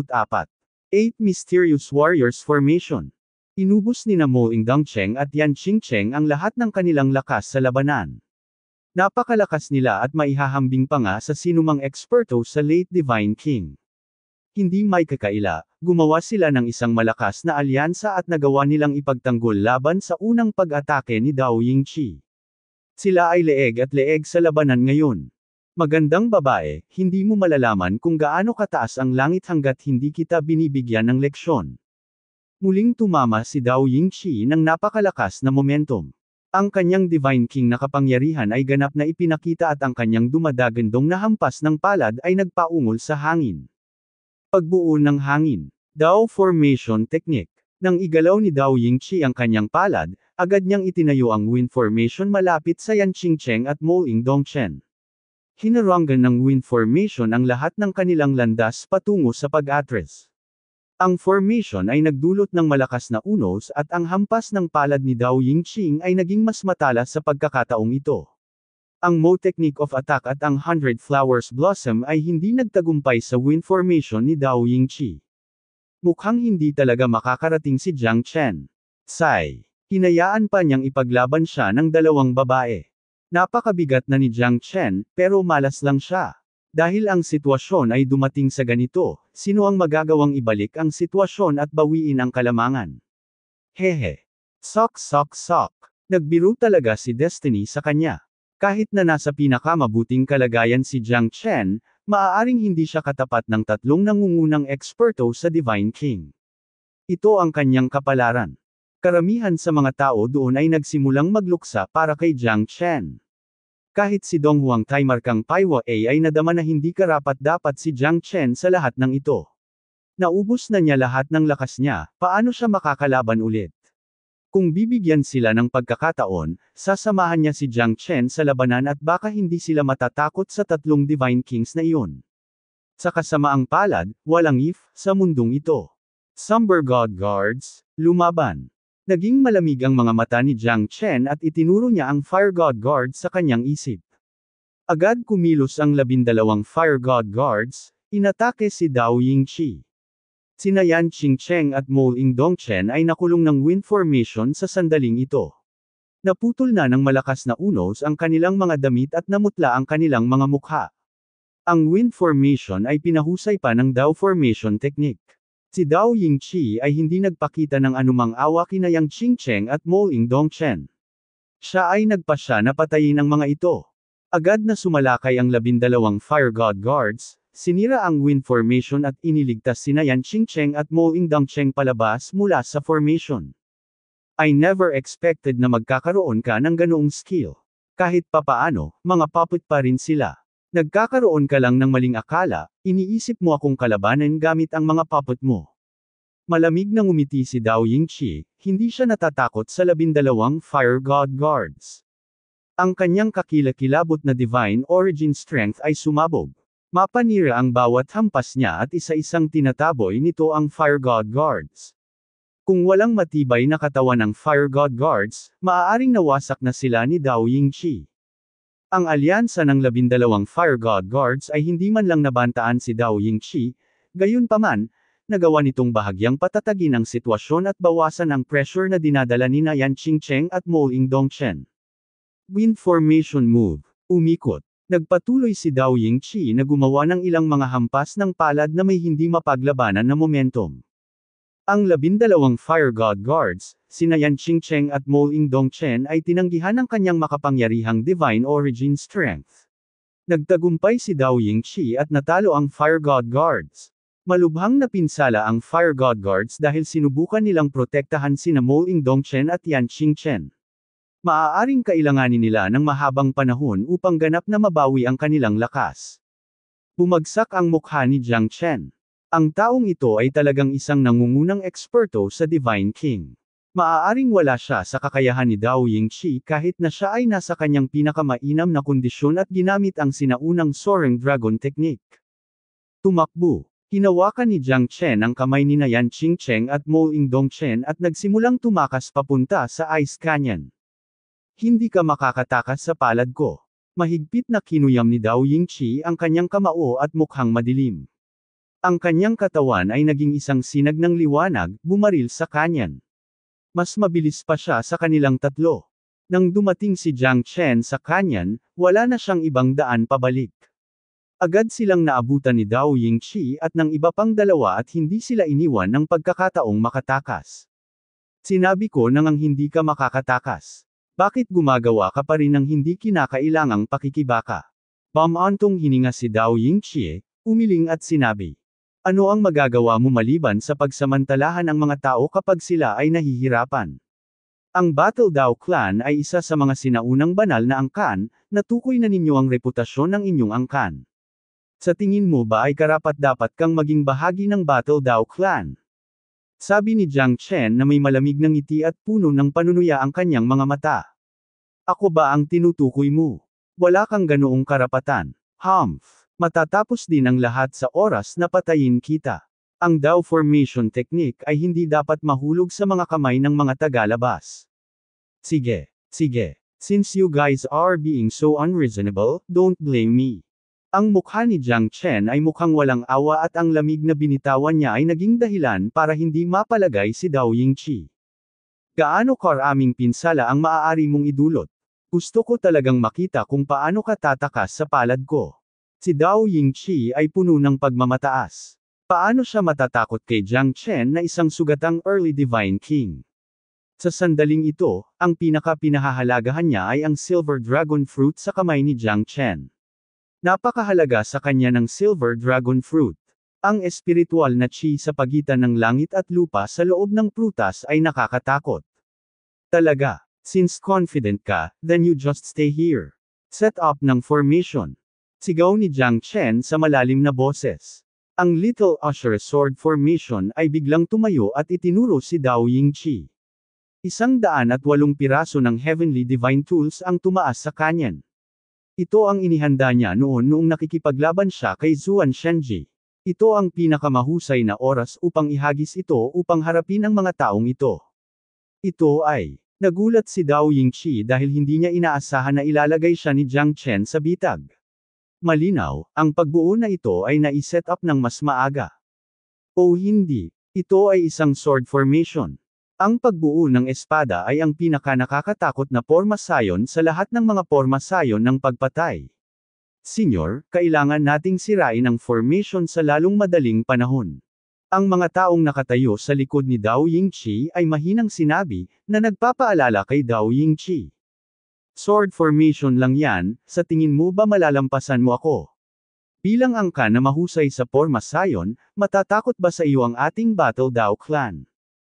8 Mysterious Warriors Formation. Inubos ni Mo Ingdongcheng at Yan Qingcheng ang lahat ng kanilang lakas sa labanan. Napakalakas nila at maihahambing pa nga sa sinumang eksperto sa late Divine King. Hindi may kakaila, gumawa sila ng isang malakas na alyansa at nagawa nilang ipagtanggol laban sa unang pag-atake ni Dao Yingqi. Sila ay leeg at leeg sa labanan ngayon. Magandang babae, hindi mo malalaman kung gaano kataas ang langit hanggat hindi kita binibigyan ng leksyon. Muling tumama si Dao Yingqi ng napakalakas na momentum. Ang kanyang Divine King na kapangyarihan ay ganap na ipinakita at ang kanyang dumadagandong na hampas ng palad ay nagpaungol sa hangin. Pagbuo ng hangin. Dao Formation Technique. Nang igalaw ni Dao Yingqi ang kanyang palad, agad niyang itinayo ang wind formation malapit sa Yan Qingcheng at Mo Ingdongchen. Hinarangan ng wind formation ang lahat ng kanilang landas patungo sa pag-atres. Ang formation ay nagdulot ng malakas na unos at ang hampas ng palad ni Dao Yingqi ay naging mas matalas sa pagkakataong ito. Ang Mo Technique of Attack at ang 100 Flowers Blossom ay hindi nagtagumpay sa wind formation ni Dao Yingqi. Mukhang hindi talaga makakarating si Jiang Chen. Hinayaan pa niyang ipaglaban siya ng dalawang babae. Napakabigat na ni Jiang Chen, pero malas lang siya. Dahil ang sitwasyon ay dumating sa ganito, sino ang magagawang ibalik ang sitwasyon at bawiin ang kalamangan? Hehe. Sok. Nagbiro talaga si Destiny sa kanya. Kahit na nasa pinakamabuting kalagayan si Jiang Chen, maaaring hindi siya katapat ng tatlong nangungunang eksperto sa Divine King. Ito ang kanyang kapalaran. Karamihan sa mga tao doon ay nagsimulang magluksa para kay Jiang Chen. Kahit si Dong Huang Tai markang Paiwa ay nadama na hindi karapat-dapat si Jiang Chen sa lahat ng ito. Naubos na niya lahat ng lakas niya, paano siya makakalaban ulit? Kung bibigyan sila ng pagkakataon, sasamahan niya si Jiang Chen sa labanan at baka hindi sila matatakot sa tatlong Divine Kings na iyon. Sa kasamaang palad, walang if, sa mundong ito. Somber God Guards, lumaban. Naging malamig ang mga mata ni Jiang Chen at itinuro niya ang Fire God Guards sa kanyang isip. Agad kumilos ang 12 Fire God Guards, inatake si Dao Yingqi. Sina Yan Qingcheng at Mo Ingdongchen ay nakulong ng wind formation sa sandaling ito. Naputol na ng malakas na unos ang kanilang mga damit at namutla ang kanilang mga mukha. Ang wind formation ay pinahusay pa ng Dao formation technique. Si Dao Yingqi ay hindi nagpakita ng anumang awa kina Yang Qingcheng at Mo Ingdongchen. Siya ay nagpasya na patayin ang mga ito. Agad na sumalakay ang 12 Fire God Guards, sinira ang wind formation at iniligtas sina Yan Qingcheng at Mo Ingdongchen palabas mula sa formation. I never expected na magkakaroon ka ng ganoong skill. Kahit papaano, mga puppet pa rin sila. Nagkakaroon ka lang ng maling akala, iniisip mo akong kalabanan gamit ang mga puppet mo. Malamig na ngumiti si Dao Yingqi, hindi siya natatakot sa 12 Fire God Guards. Ang kanyang kakilakilabot na divine origin strength ay sumabog. Mapanira ang bawat hampas niya at isa-isang tinataboy nito ang Fire God Guards. Kung walang matibay na katawan ng Fire God Guards, maaaring nawasak na sila ni Dao Yingqi. Ang alyansa ng 12 Fire God Guards ay hindi man lang nabantaan si Dao Yingqi, gayunpaman, nagawa nitong bahagyang patatagin ang sitwasyon at bawasan ang pressure na dinadala ni Yan Qingcheng at Mo Ingdongchen. Wind formation move, umikot. Nagpatuloy si Dao Yingqi na gumawa ng ilang mga hampas ng palad na may hindi mapaglabanan na momentum. Ang 12 Fire God Guards, sina Yan Qingcheng at Mo Ingdongchen ay tinanggihan ng kanyang makapangyarihang divine origin strength. Nagtagumpay si Dao Yingqi at natalo ang Fire God Guards. Malubhang napinsala ang Fire God Guards dahil sinubukan nilang protektahan sina Mo Ingdongchen at Yan Qingchen. Maaaring kailanganin nila ng mahabang panahon upang ganap na mabawi ang kanilang lakas. Bumagsak ang mukha ni Jiang Chen. Ang taong ito ay talagang isang nangungunang eksperto sa Divine King. Maaaring wala siya sa kakayahan ni Dao Yingqi kahit na siya ay nasa kanyang pinakamainam na kondisyon at ginamit ang sinaunang Soaring Dragon Technique. Tumakbo. Hinawakan ni Jiang Chen ang kamay ni Yan Qingcheng at Mo Ingdongchen at nagsimulang tumakas papunta sa Ice Canyon. Hindi ka makakatakas sa palad ko. Mahigpit na kinuyam ni Dao Yingqi ang kanyang kamao at mukhang madilim. Ang kanyang katawan ay naging isang sinag ng liwanag, bumaril sa canyon. Mas mabilis pa siya sa kanilang tatlo. Nang dumating si Jiang Chen sa canyon, wala na siyang ibang daan pabalik. Agad silang naabutan ni Dao Yingqi at ng iba pang dalawa at hindi sila iniwan ng pagkakataong makatakas. Sinabi ko nang ang hindi ka makakatakas. Bakit gumagawa ka pa rin ng hindi kinakailangang pakikibaka? Bamantong hininga si Dao Yingqi, umiling at sinabi. Ano ang magagawa mo maliban sa pagsamantalahan ang mga tao kapag sila ay nahihirapan? Ang Battle Dao Clan ay isa sa mga sinaunang banal na angkan, natukoy na ninyo ang reputasyon ng inyong angkan. Sa tingin mo ba ay karapat-dapat kang maging bahagi ng Battle Dao Clan? Sabi ni Jiang Chen na may malamig na ngiti at puno ng panunuya ang kanyang mga mata. Ako ba ang tinutukoy mo? Wala kang ganoong karapatan. Humph. Matatapos din ang lahat sa oras na patayin kita. Ang Dao Formation Technique ay hindi dapat mahulog sa mga kamay ng mga tagalabas. Sige. Since you guys are being so unreasonable, don't blame me. Ang mukha ni Jiang Chen ay mukhang walang awa at ang lamig na binitawan niya ay naging dahilan para hindi mapalagay si Dao Yingqi. Gaano karaming pinsala ang maaari mong idulot? Gusto ko talagang makita kung paano ka tatakas sa palad ko. Si Dao Yingqi ay puno ng pagmamataas. Paano siya matatakot kay Jiang Chen na isang sugatang early divine king? Sa sandaling ito, ang pinakahalagahan niya ay ang silver dragon fruit sa kamay ni Jiang Chen. Napakahalaga sa kanya ng silver dragon fruit. Ang espiritual na chi sa pagitan ng langit at lupa sa loob ng prutas ay nakakatakot. Talaga, since confident ka, then you just stay here. Set up ng formation. Sigaw ni Jiang Chen sa malalim na boses. Ang Little Usher Sword Formation ay biglang tumayo at itinuro si Dao Yingqi. 108 piraso ng Heavenly Divine Tools ang tumaas sa canyon. Ito ang inihanda niya noong nakikipaglaban siya kay Zuan Shenji. Ito ang pinakamahusay na oras upang ihagis ito upang harapin ang mga taong ito. Ito ay, nagulat si Dao Yingqi dahil hindi niya inaasahan na ilalagay siya ni Jiang Chen sa bitag. Malinaw, ang pagbuo na ito ay nai-set up ng mas maaga. O hindi, ito ay isang sword formation. Ang pagbuo ng espada ay ang pinaka-nakakatakot na porma sayon sa lahat ng mga porma sayon ng pagpatay. Senyor, kailangan nating sirain ang formation sa lalong madaling panahon. Ang mga taong nakatayo sa likod ni Dao Yingqi ay mahinang sinabi, na nagpapaalala kay Dao Yingqi. Sword formation lang yan, sa tingin mo ba malalampasan mo ako? Bilang angka na mahusay sa porma sayon, matatakot ba sa iyo ang ating Battle Dao Clan?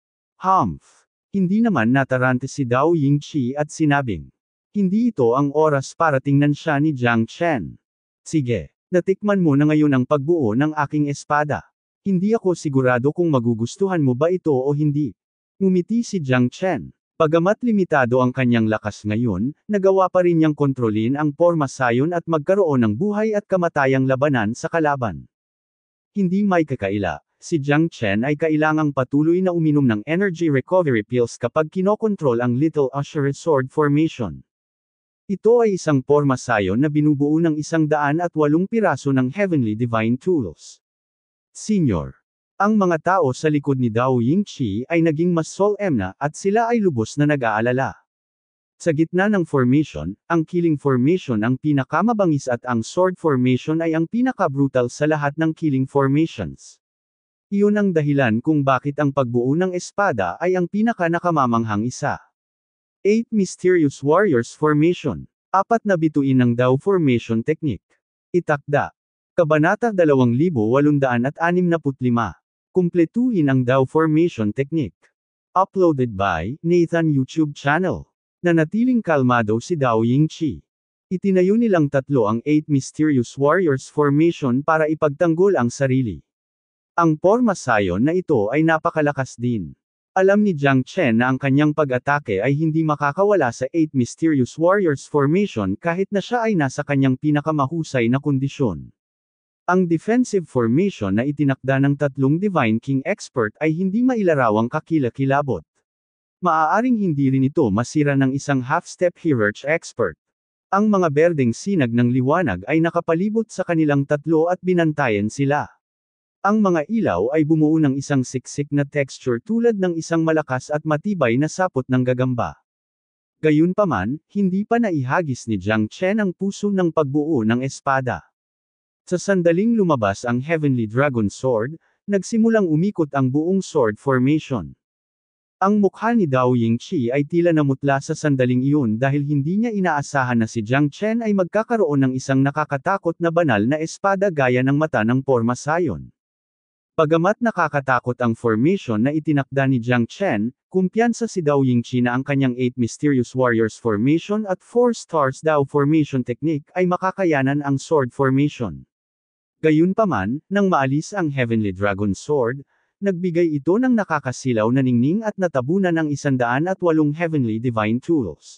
Humph. Hindi naman natarante si Dao Yingqi at sinabing, hindi ito ang oras para tingnan siya ni Jiang Chen. Sige, natikman mo na ngayon ang pagbuo ng aking espada. Hindi ako sigurado kung magugustuhan mo ba ito o hindi. Ngumiti si Jiang Chen. Bagamat limitado ang kanyang lakas ngayon, nagawa pa rin niyang kontrolin ang porma sayon at magkaroon ng buhay at kamatayang labanan sa kalaban. Hindi may kakaila, si Jiang Chen ay kailangang patuloy na uminom ng energy recovery pills kapag kinokontrol ang Little Usher Sword Formation. Ito ay isang porma sayon na binubuo ng 108 piraso ng Heavenly Divine Tools. Senyor. Ang mga tao sa likod ni Dao Yingqi ay naging mas solemn na at sila ay lubos na nag-aalala. Sa gitna ng formation, ang Killing Formation ang pinakamabangis at ang Sword Formation ay ang pinaka-brutal sa lahat ng Killing Formations. Iyon ang dahilan kung bakit ang pagbuo ng espada ay ang pinaka-nakamamanghang isa. 8 Mysterious Warriors Formation. 4 na bituin ng Dao Formation Technique. Itakda. Kabanata 2865. Kumpletuhin ang Dao Formation Technique. Uploaded by Nathan YouTube channel. Nanatiling kalmado si Dao Yingqi. Itinayo nilang tatlo ang 8 Mysterious Warriors Formation para ipagtanggol ang sarili. Ang porma sayon na ito ay napakalakas din. Alam ni Jiang Chen na ang kanyang pag-atake ay hindi makakawala sa 8 Mysterious Warriors Formation kahit na siya ay nasa kanyang pinakamahusay na kondisyon. Ang defensive formation na itinakda ng tatlong Divine King Expert ay hindi mailarawang kakilakilabot. Maaaring hindi rin ito masira ng isang half-step Hierarch Expert. Ang mga berdeng sinag ng liwanag ay nakapalibot sa kanilang tatlo at binantayan sila. Ang mga ilaw ay bumuo ng isang siksik na texture tulad ng isang malakas at matibay na sapot ng gagamba. Gayunpaman, hindi pa naihagis ni Jiang Chen ang puso ng pagbuo ng espada. Sa sandaling lumabas ang Heavenly Dragon Sword, nagsimulang umikot ang buong sword formation. Ang mukha ni Dao Yingqi ay tila namutla sa sandaling iyon dahil hindi niya inaasahan na si Jiang Chen ay magkakaroon ng isang nakakatakot na banal na espada gaya ng mata ng porma sayon. Bagamat nakakatakot ang formation na itinakda ni Jiang Chen, kumpiyansa si Dao Yingqi na ang kanyang 8 Mysterious Warriors Formation at 4 Stars Dao Formation Technique ay makakayanan ang sword formation. Gayunpaman, nang maalis ang Heavenly Dragon Sword, nagbigay ito ng nakakasilaw na ningning at natabunan ng 108 Heavenly Divine Tools.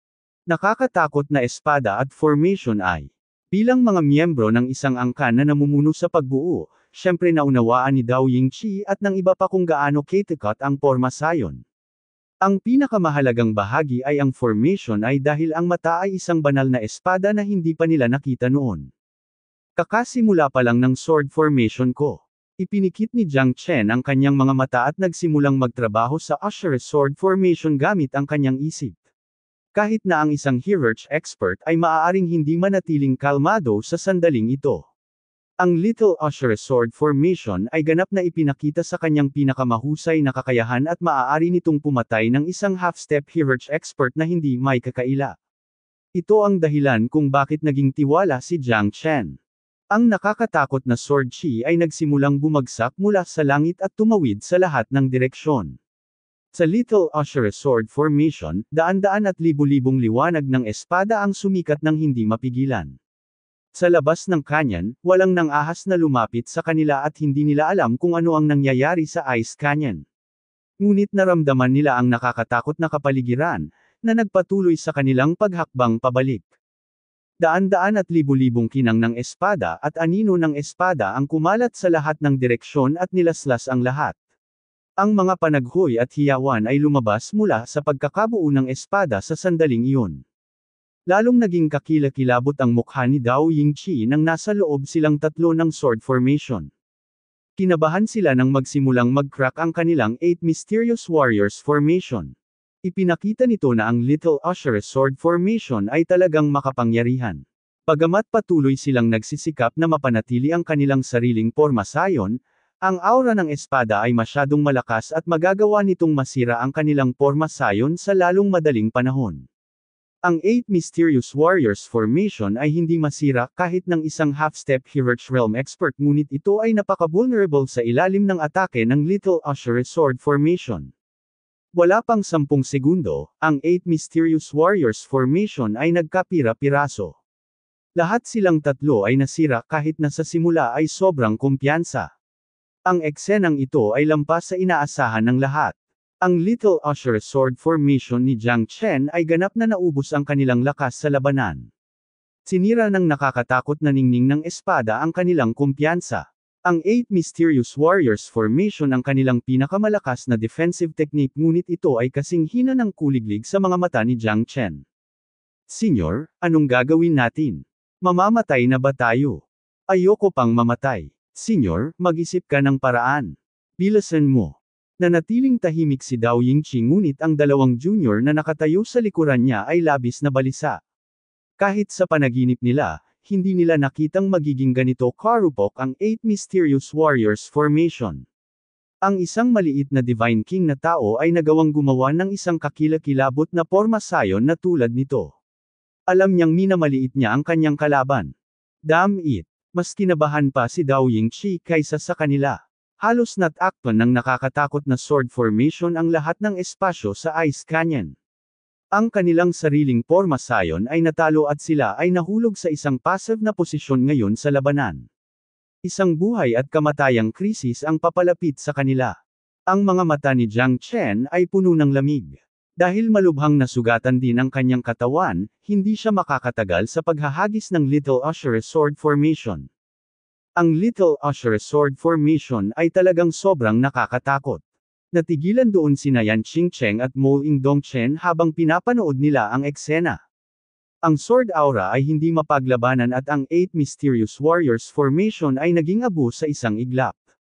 Nakakatakot na espada at formation ay, bilang mga miyembro ng isang angkan na namumuno sa pagbuo, syempre naunawaan ni Dao Yingqi at ng iba pa kung gaano katikot ang porma sayon. Ang pinakamahalagang bahagi ay ang formation ay dahil ang mata ay isang banal na espada na hindi pa nila nakita noon. Kakasimula pa lang ng sword formation ko. Ipinikit ni Jiang Chen ang kanyang mga mata at nagsimulang magtrabaho sa Usher Sword Formation gamit ang kanyang isip. Kahit na ang isang Hierarch Expert ay maaaring hindi manatiling kalmado sa sandaling ito. Ang Little Usher Sword Formation ay ganap na ipinakita sa kanyang pinakamahusay na kakayahan at maaari nitong pumatay ng isang half-step Hierarch Expert na hindi may kakaila. Ito ang dahilan kung bakit naging tiwala si Jiang Chen. Ang nakakatakot na sword chi ay nagsimulang bumagsak mula sa langit at tumawid sa lahat ng direksyon. Sa Little Usher Sword Formation, daan-daan at libu-libong liwanag ng espada ang sumikat ng hindi mapigilan. Sa labas ng canyon, walang nang-ahas na lumapit sa kanila at hindi nila alam kung ano ang nangyayari sa Ice Canyon. Ngunit naramdaman nila ang nakakatakot na kapaligiran, na nagpatuloy sa kanilang paghakbang pabalik. Daan-daan at libu-libong kinang ng espada at anino ng espada ang kumalat sa lahat ng direksyon at nilaslas ang lahat. Ang mga panaghoy at hiyawan ay lumabas mula sa pagkakabuo ng espada sa sandaling iyon. Lalong naging kakilakilabot ang mukha ni Dao Yingqi nang nasa loob silang tatlo ng sword formation. Kinabahan sila nang magsimulang mag-crack ang kanilang 8 Mysterious Warriors formation. Ipinakita nito na ang Little Usher Sword Formation ay talagang makapangyarihan. Bagamat patuloy silang nagsisikap na mapanatili ang kanilang sariling porma sayon, ang aura ng espada ay masyadong malakas at magagawa nitong masira ang kanilang porma sayon sa lalong madaling panahon. Ang 8 Mysterious Warriors Formation ay hindi masira kahit ng isang half-step Hierarch Realm expert, ngunit ito ay napaka-vulnerable sa ilalim ng atake ng Little Usher Sword Formation. Wala pang 10 segundo, ang 8 Mysterious Warriors Formation ay nagkapira-piraso. Lahat silang tatlo ay nasira kahit na sa simula ay sobrang kumpiyansa. Ang eksenang ito ay lampas sa inaasahan ng lahat. Ang Little Usher Sword Formation ni Jiang Chen ay ganap na naubos ang kanilang lakas sa labanan. Sinira ng nakakatakot na ningning ng espada ang kanilang kumpiyansa. Ang 8 Mysterious Warriors Formation ang kanilang pinakamalakas na defensive technique, ngunit ito ay kasing hina ng kuliglig sa mga mata ni Jiang Chen. Senyor, anong gagawin natin? Mamamatay na ba tayo? Ayoko pang mamatay. Senyor, mag-isip ka ng paraan. Bilasan mo. Nanatiling tahimik si Dao Yingqi, ngunit ang dalawang junior na nakatayo sa likuran niya ay labis na balisa. Kahit sa panaginip nila, hindi nila nakitang magiging ganito karupok ang 8 Mysterious Warriors Formation. Ang isang maliit na Divine King na tao ay nagawang gumawa ng isang kakilakilabot na porma sayon na tulad nito. Alam niyang minamaliit niya ang kanyang kalaban. Damn it! Mas kinabahan pa si Dao Yingqi kaysa sa kanila. Halos natakpan ng nakakatakot na sword formation ang lahat ng espasyo sa Ice Canyon. Ang kanilang sariling porma sayon ay natalo at sila ay nahulog sa isang passive na posisyon ngayon sa labanan. Isang buhay at kamatayang krisis ang papalapit sa kanila. Ang mga mata ni Jiang Chen ay puno ng lamig. Dahil malubhang nasugatan din ang kanyang katawan, hindi siya makakatagal sa paghahagis ng Little Usher Sword Formation. Ang Little Usher Sword Formation ay talagang sobrang nakakatakot. Natigilan doon sina Yan Qingcheng at Mo Ingdongchen habang pinapanood nila ang eksena. Ang sword aura ay hindi mapaglabanan at ang 8 Mysterious Warriors Formation ay naging abo sa isang iglap.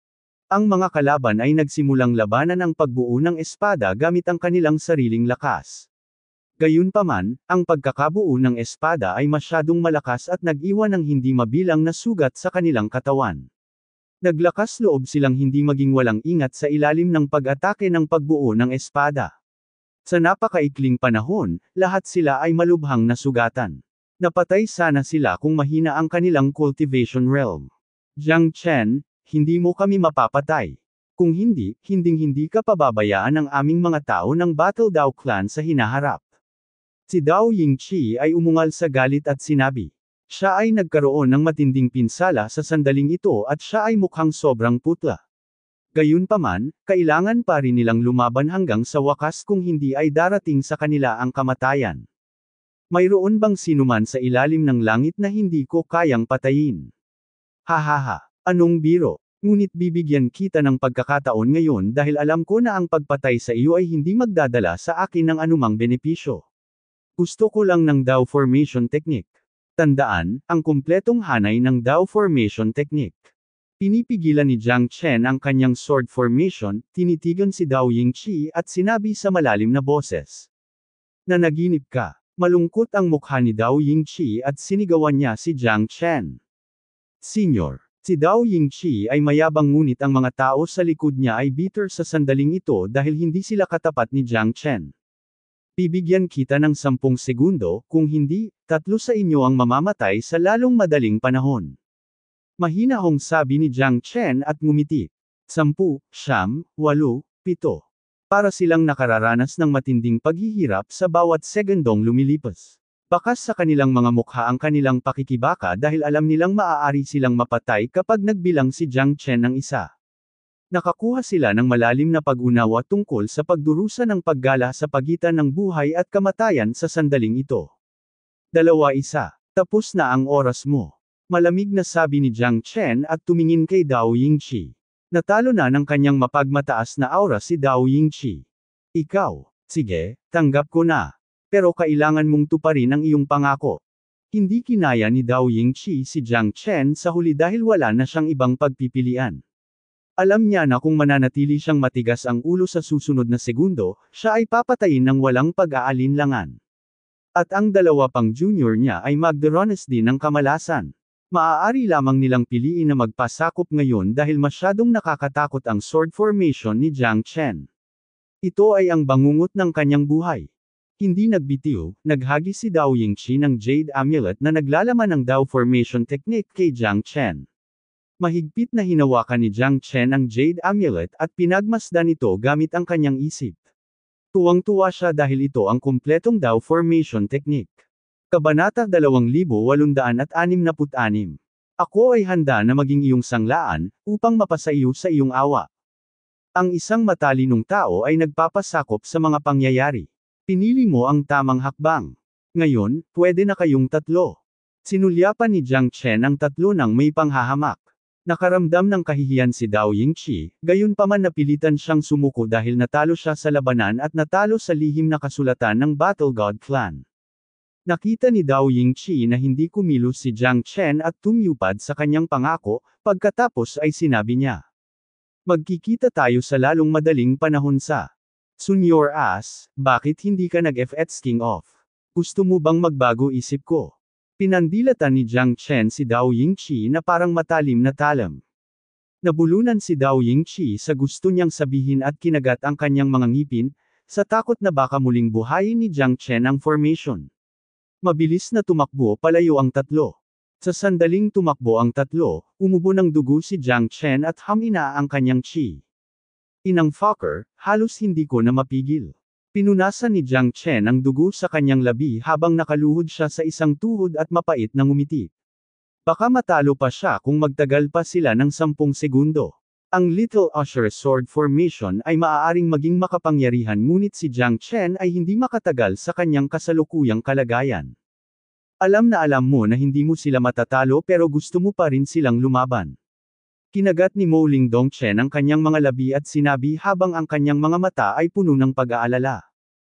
Ang mga kalaban ay nagsimulang labanan ang pagbuo ng espada gamit ang kanilang sariling lakas. Gayunpaman, ang pagkakabuo ng espada ay masyadong malakas at nag-iwan ng hindi mabilang na sugat sa kanilang katawan. Naglakas loob silang hindi maging walang ingat sa ilalim ng pag-atake ng pagbuo ng espada. Sa napakaikling panahon, lahat sila ay malubhang nasugatan. Napatay sana sila kung mahina ang kanilang cultivation realm. Jiang Chen, hindi mo kami mapapatay. Kung hindi, hinding-hindi ka pababayaan ng aming mga tao ng Battle Dao Clan sa hinaharap. Si Dao Yingqi ay umungal sa galit at sinabi. Siya ay nagkaroon ng matinding pinsala sa sandaling ito at siya ay mukhang sobrang putla. Gayunpaman, kailangan pa rin nilang lumaban hanggang sa wakas kung hindi ay darating sa kanila ang kamatayan. Mayroon bang sinuman sa ilalim ng langit na hindi ko kayang patayin? Hahaha, anong biro? Ngunit bibigyan kita ng pagkakataon ngayon dahil alam ko na ang pagpatay sa iyo ay hindi magdadala sa akin ng anumang benepisyo. Gusto ko lang ng Dao Formation Technique. Tandaan, ang kumpletong hanay ng Dao Formation Technique. Pinipigilan ni Jiang Chen ang kanyang sword formation, tinitigan si Dao Yingqi at sinabi sa malalim na boses. Nanaginip ka. Malungkot ang mukha ni Dao Yingqi at sinigawan niya si Jiang Chen. Senyor, si Dao Yingqi ay mayabang, ngunit ang mga tao sa likod niya ay bitter sa sandaling ito dahil hindi sila katapat ni Jiang Chen. Bibigyan kita ng 10 segundo, kung hindi, 3 sa inyo ang mamamatay sa lalong madaling panahon. Mahinahong sabi ni Jiang Chen at ngumiti. 10, 9, 8, 7. Para silang nakararanas ng matinding paghihirap sa bawat segundong lumilipas. Bakas sa kanilang mga mukha ang kanilang pakikibaka dahil alam nilang maaari silang mapatay kapag nagbilang si Jiang Chen ng isa. Nakakuha sila ng malalim na pag-unawa tungkol sa pagdurusa ng paggala sa pagitan ng buhay at kamatayan sa sandaling ito. 2-1. Tapos na ang oras mo. Malamig na sabi ni Jiang Chen at tumingin kay Dao Yingqi. Natalo na ng kanyang mapagmataas na aura si Dao Yingqi. Ikaw, sige, tanggap ko na. Pero kailangan mong tuparin ang iyong pangako. Hindi kinaya ni Dao Yingqi si Jiang Chen sa huli dahil wala na siyang ibang pagpipilian. Alam niya na kung mananatili siyang matigas ang ulo sa susunod na segundo, siya ay papatayin ng walang pag-aalinlangan. At ang dalawa pang junior niya ay magdaranas din ng kamalasan. Maaari lamang nilang piliin na magpasakop ngayon dahil masyadong nakakatakot ang sword formation ni Jiang Chen. Ito ay ang bangungot ng kanyang buhay. Hindi nagbitiw, naghagi si Dao Yingqi ng Jade Amulet na naglalaman ng Dao Formation Technique kay Jiang Chen. Mahigpit na hinawakan ni Jiang Chen ang Jade Amulet at pinagmasdan ito gamit ang kanyang isip. Tuwang-tuwa siya dahil ito ang kumpletong Dao Formation Technique. Kabanata 2866. Ako ay handa na maging iyong sanglaan, upang mapasaiyo sa iyong awa. Ang isang matalinong tao ay nagpapasakop sa mga pangyayari. Pinili mo ang tamang hakbang. Ngayon, pwede na kayong tatlo. Sinulyapan ni Jiang Chen ang tatlo ng may panghahamak. Nakaramdam ng kahihiyan si Dao Yingqi, gayunpaman napilitan siyang sumuko dahil natalo siya sa labanan at natalo sa lihim na kasulatan ng Battle God Clan. Nakita ni Dao Yingqi na hindi kumilos si Jiang Chen at tumupad sa kanyang pangako, pagkatapos ay sinabi niya. Magkikita tayo sa lalong madaling panahon sa Sunyor As, bakit hindi ka nag-F-King off? Gusto mo bang magbago isip ko? Pinandilatan ni Jiang Chen si Dao Yingqi na parang matalim na talam. Nabulunan si Dao Yingqi sa gusto niyang sabihin at kinagat ang kanyang mga ngipin, sa takot na baka muling buhayin ni Jiang Chen ang formation. Mabilis na tumakbo palayo ang tatlo. Sa sandaling tumakbo ang tatlo, umubo ng dugo si Jiang Chen at hamina ang kanyang chi. Inang fucker, halos hindi ko na mapigil. Pinunasan ni Jiang Chen ang dugo sa kanyang labi habang nakaluhod siya sa isang tuhod at mapait na ngumiti. Baka matalo pa siya kung magtagal pa sila ng 10 segundo. Ang Little Usher Sword Formation ay maaaring maging makapangyarihan ngunit si Jiang Chen ay hindi makatagal sa kanyang kasalukuyang kalagayan. Alam na alam mo na hindi mo sila matatalo pero gusto mo pa rin silang lumaban. Kinagat ni Mo Lingdong Chen ang kanyang mga labi at sinabi habang ang kanyang mga mata ay puno ng pag-aalala.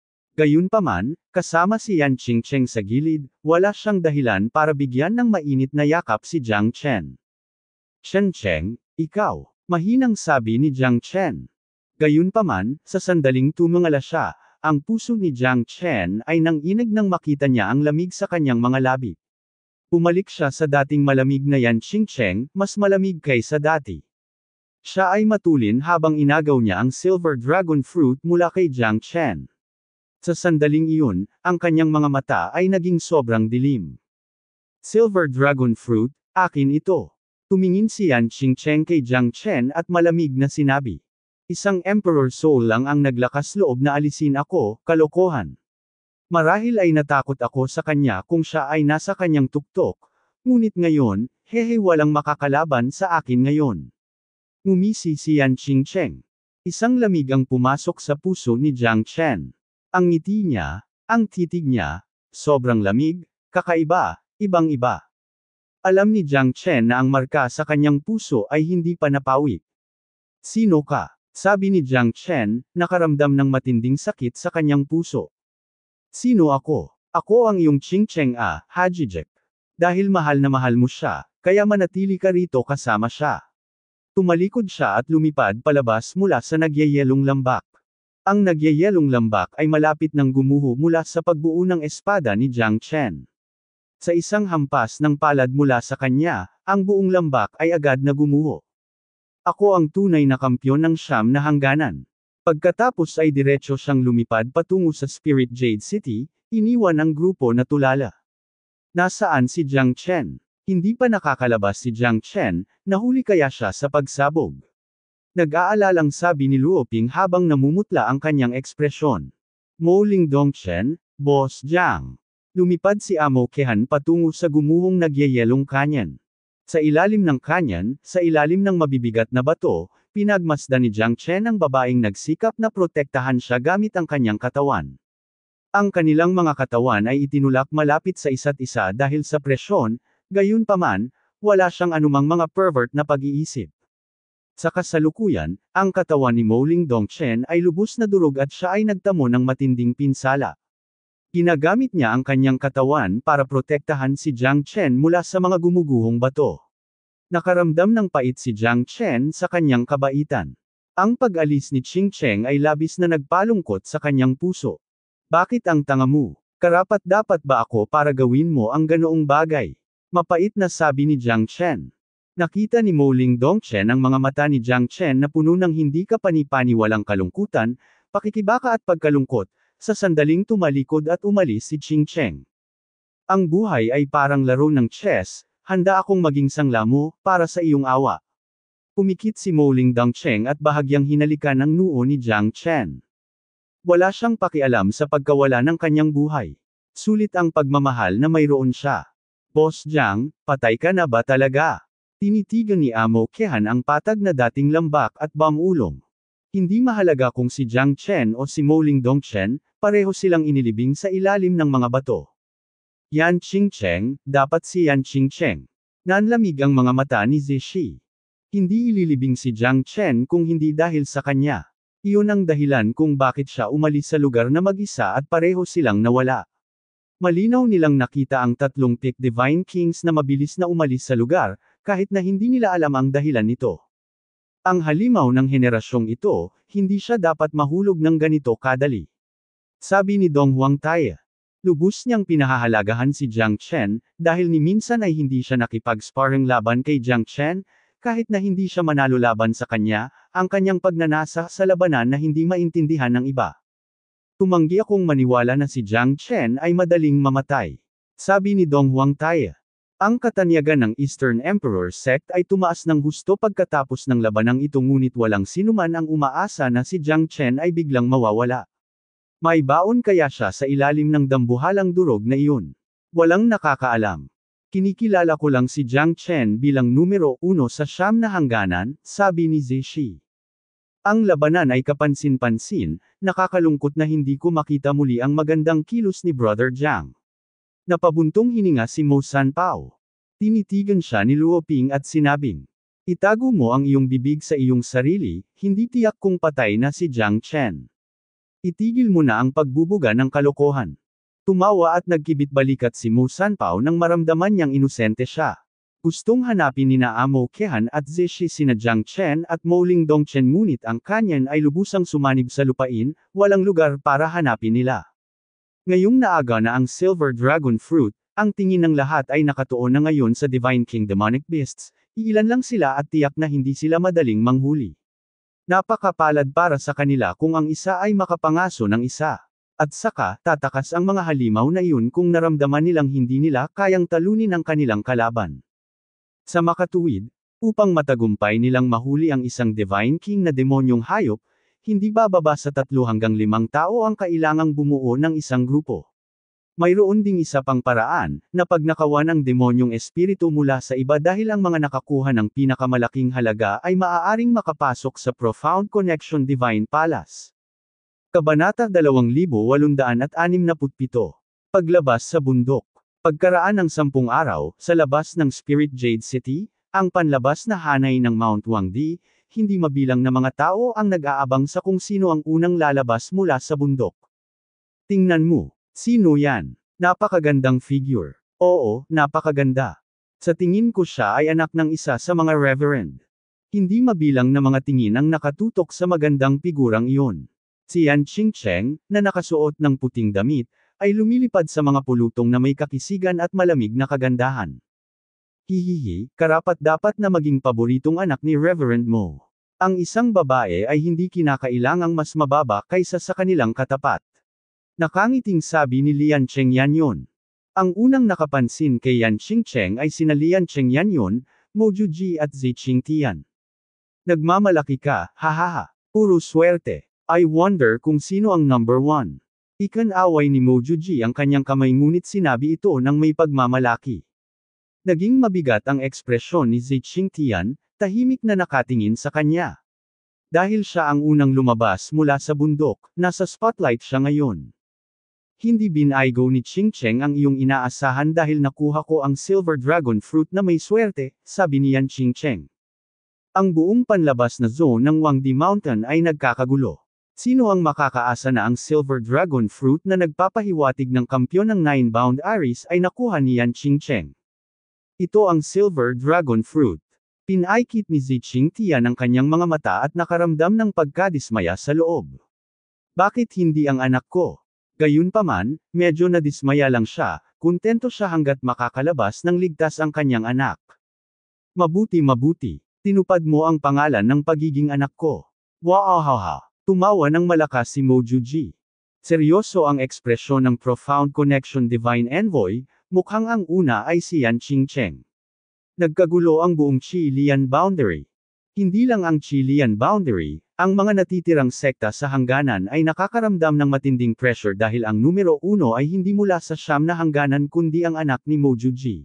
Gayunpaman, kasama si Yan Qingcheng sa gilid, wala siyang dahilan para bigyan ng mainit na yakap si Jiang Chen. Chen Cheng, ikaw. Mahinang sabi ni Jiang Chen. Gayunpaman, sa sandaling tumingala siya, ang puso ni Jiang Chen ay nanginig nang makita niya ang lamig sa kanyang mga labi. Bumalik siya sa dating malamig na Yan Qingcheng, mas malamig kaysa dati. Siya ay matulin habang inagaw niya ang Silver Dragon Fruit mula kay Jiang Chen. Sa sandaling iyon, ang kanyang mga mata ay naging sobrang dilim. Silver Dragon Fruit, akin ito. Tumingin si Yan Qingcheng kay Jiang Chen at malamig na sinabi. Isang Emperor Soul lang ang naglakas loob na alisin ako, kalokohan. Marahil ay natakot ako sa kanya kung siya ay nasa kanyang tuktok, ngunit ngayon, walang makakalaban sa akin ngayon. Ngumisi si Yan Qingcheng. Isang lamig ang pumasok sa puso ni Jiang Chen. Ang ngiti niya, ang titig niya, sobrang lamig, kakaiba, ibang-iba. Alam ni Jiang Chen na ang marka sa kanyang puso ay hindi pa napawi. Sino ka? Sabi ni Jiang Chen, nakaramdam ng matinding sakit sa kanyang puso. Sino ako? Ako ang iyong Qingcheng Hajijek. Dahil mahal na mahal mo siya, kaya manatili ka rito kasama siya. Tumalikod siya at lumipad palabas mula sa nagyayelong lambak. Ang nagyayelong lambak ay malapit nang gumuho mula sa pagbuo ng espada ni Jiang Chen. Sa isang hampas ng palad mula sa kanya, ang buong lambak ay agad na gumuho. Ako ang tunay na kampyon ng siyam na hangganan. Pagkatapos ay diretso siyang lumipad patungo sa Spirit Jade City, iniwan ang grupo na tulala. Nasaan si Jiang Chen? Hindi pa nakakalabas si Jiang Chen, nahuli kaya siya sa pagsabog. Nag-aalalang sabi ni Luo Ping habang namumutla ang kanyang ekspresyon. Mo Lingdong Chen, Boss Jiang. Lumipad si Amo Kehan patungo sa gumuhong nagyayelong kanyan. Sa ilalim ng kanyan, sa ilalim ng mabibigat na bato, pinagmasdan ni Jiang Chen ang babaeng nagsikap na protektahan siya gamit ang kanyang katawan. Ang kanilang mga katawan ay itinulak malapit sa isa't isa dahil sa presyon, gayunpaman, wala siyang anumang mga pervert na pag-iisip. Sa kasalukuyan, ang katawan ni Mouling Dongchen ay lubos na durog at siya ay nagtamo ng matinding pinsala. Ginagamit niya ang kanyang katawan para protektahan si Jiang Chen mula sa mga gumuguhong bato. Nakaramdam ng pait si Jiang Chen sa kanyang kabaitan. Ang pag-alis ni Qing Cheng ay labis na nagpalungkot sa kanyang puso. Bakit ang tanga mo? Karapat-dapat ba ako para gawin mo ang ganoong bagay? Mapait na sabi ni Jiang Chen. Nakita ni Mouling Dongchen ang mga mata ni Jiang Chen na puno ng hindi kapani-paniwalang kalungkutan, pakikibaka at pagkalungkot, sa sandaling tumalikod at umalis si Qing Cheng. Ang buhay ay parang laro ng chess, handa akong maging sangla mo, para sa iyong awa. Pumikit si Mouling Dongchen at bahagyang hinalikan ang noo ni Jiang Chen. Wala siyang pakialam sa pagkawala ng kanyang buhay. Sulit ang pagmamahal na mayroon siya. Boss Jiang, patay ka na ba talaga? Tinitigan ni Amo Kehan ang patag na dating lambak at bamulong. Hindi mahalaga kung si Jiang Chen o si Mouling Dongchen, pareho silang inilibing sa ilalim ng mga bato. Yan Qing Cheng, dapat si Yan Qing Cheng. Nanlamig ang mga mata ni Zishi. Hindi ililibing si Jiang Chen kung hindi dahil sa kanya. Iyon ang dahilan kung bakit siya umalis sa lugar na mag-isa at pareho silang nawala. Malinaw nilang nakita ang tatlong Peak Divine Kings na mabilis na umalis sa lugar, kahit na hindi nila alam ang dahilan nito. Ang halimaw ng henerasyong ito, hindi siya dapat mahulog ng ganito kadali. Sabi ni Dong Huang Tai. Lubos niyang pinahahalagahan si Jiang Chen, dahil ni minsan ay hindi siya nakipag-sparring laban kay Jiang Chen, kahit na hindi siya manalo laban sa kanya, ang kanyang pagnanasa sa labanan na hindi maintindihan ng iba. Tumanggi akong maniwala na si Jiang Chen ay madaling mamatay. Sabi ni Dong Huang Tai. Ang katanyagan ng Eastern Emperor Sect ay tumaas ng husto pagkatapos ng labanang ito ngunit walang sinuman ang umaasa na si Jiang Chen ay biglang mawawala. May baon kaya siya sa ilalim ng dambuhalang durog na iyon? Walang nakakaalam. Kinikilala ko lang si Jiang Chen bilang numero 1 sa siyam na hangganan, sabi ni Zishi. Ang labanan ay kapansin-pansin, nakakalungkot na hindi ko makita muli ang magandang kilos ni Brother Jiang. Napabuntong hininga si Mo Sanpao. Tinitigan siya ni Luo Ping at sinabing, itago mo ang iyong bibig sa iyong sarili, hindi tiyak kung patay na si Jiang Chen. Itigil mo na ang pagbubuga ng kalokohan. Tumawa at nagkibit-balikat si Mo Sanpao nang maramdaman niyang inosente siya. Gustong hanapin ni Amo Kehan at Zishi sina Jiang Chen at Mouling Dongchen ngunit ang kanyan ay lubusang sumanib sa lupain, walang lugar para hanapin nila. Ngayong naaga na ang Silver Dragon Fruit, ang tingin ng lahat ay nakatuon na ngayon sa Divine King Demonic Beasts, iilan lang sila at tiyak na hindi sila madaling manghuli. Napakapalad para sa kanila kung ang isa ay makapangaso ng isa. At saka, tatakas ang mga halimaw na iyon kung naramdaman nilang hindi nila kayang talunin ang kanilang kalaban. Sa makatuwid, upang matagumpay nilang mahuli ang isang Divine King na demonyong hayop, hindi bababa sa 3 hanggang 5 tao ang kailangang bumuo ng isang grupo. Mayroon ding isa pang paraan, na pag nakawan ang demonyong espiritu mula sa iba dahil ang mga nakakuha ng pinakamalaking halaga ay maaaring makapasok sa Profound Connection Divine Palace. Kabanata 2867. Paglabas sa bundok. Pagkaraan ng 10 araw, sa labas ng Spirit Jade City, ang panlabas na hanay ng Mount Wangdi, hindi mabilang na mga tao ang nag-aabang sa kung sino ang unang lalabas mula sa bundok. Tingnan mo, sino yan? Napakagandang figure. Oo, napakaganda. Sa tingin ko siya ay anak ng isa sa mga reverend. Hindi mabilang na mga tingin ang nakatutok sa magandang figurang iyon. Si Yan Qing Cheng, na nakasuot ng puting damit, ay lumilipad sa mga pulutong na may kakisigan at malamig na kagandahan. Hihihi, karapat-dapat na maging paboritong anak ni Reverend Mo. Ang isang babae ay hindi kinakailangang mas mababa kaysa sa kanilang katapat. Nakangiting sabi ni Lian Cheng Yanyon. Ang unang nakapansin kay Yan Qing Cheng ay sina Lian Cheng Yanyon, Mo Juji at Zi Qing Tian. Nagmamalaki ka, hahaha. Puro swerte. I wonder kung sino ang number 1. Ikan-away ni Mo Juji ang kanyang kamay ngunit sinabi ito ng may pagmamalaki. Naging mabigat ang ekspresyon ni Zi Qing Tian, tahimik na nakatingin sa kanya. Dahil siya ang unang lumabas mula sa bundok, nasa spotlight siya ngayon. Hindi binaygo ni Qingcheng ang iyong inaasahan dahil nakuha ko ang Silver Dragon Fruit na may swerte, sabi ni Yan Qingcheng. Ang buong panlabas na zone ng Wangdi Mountain ay nagkakagulo. Sino ang makakaasa na ang Silver Dragon Fruit na nagpapahiwatig ng kampyon ng Nine-Bound Aries ay nakuha ni Yan Qingcheng? Ito ang Silver Dragon Fruit. Pinaikit ni Zi Qingtian ang kanyang mga mata at nakaramdam ng pagkadismaya sa loob. Bakit hindi ang anak ko? Gayunpaman, medyo nadismaya lang siya, kontento siya hanggat makakalabas ng ligtas ang kanyang anak. Mabuti, tinupad mo ang pangalan ng pagiging anak ko. Waahaha! Tumawa ng malakas si Mo Juji. Seryoso ang ekspresyon ng Profound Connection Divine Envoy, mukhang ang una ay si Yan Qingcheng. Nagkagulo ang buong Qilian boundary. Hindi lang ang Qilian boundary, ang mga natitirang sekta sa hangganan ay nakakaramdam ng matinding pressure dahil ang numero 1 ay hindi mula sa siyam na hangganan kundi ang anak ni Mo Juji.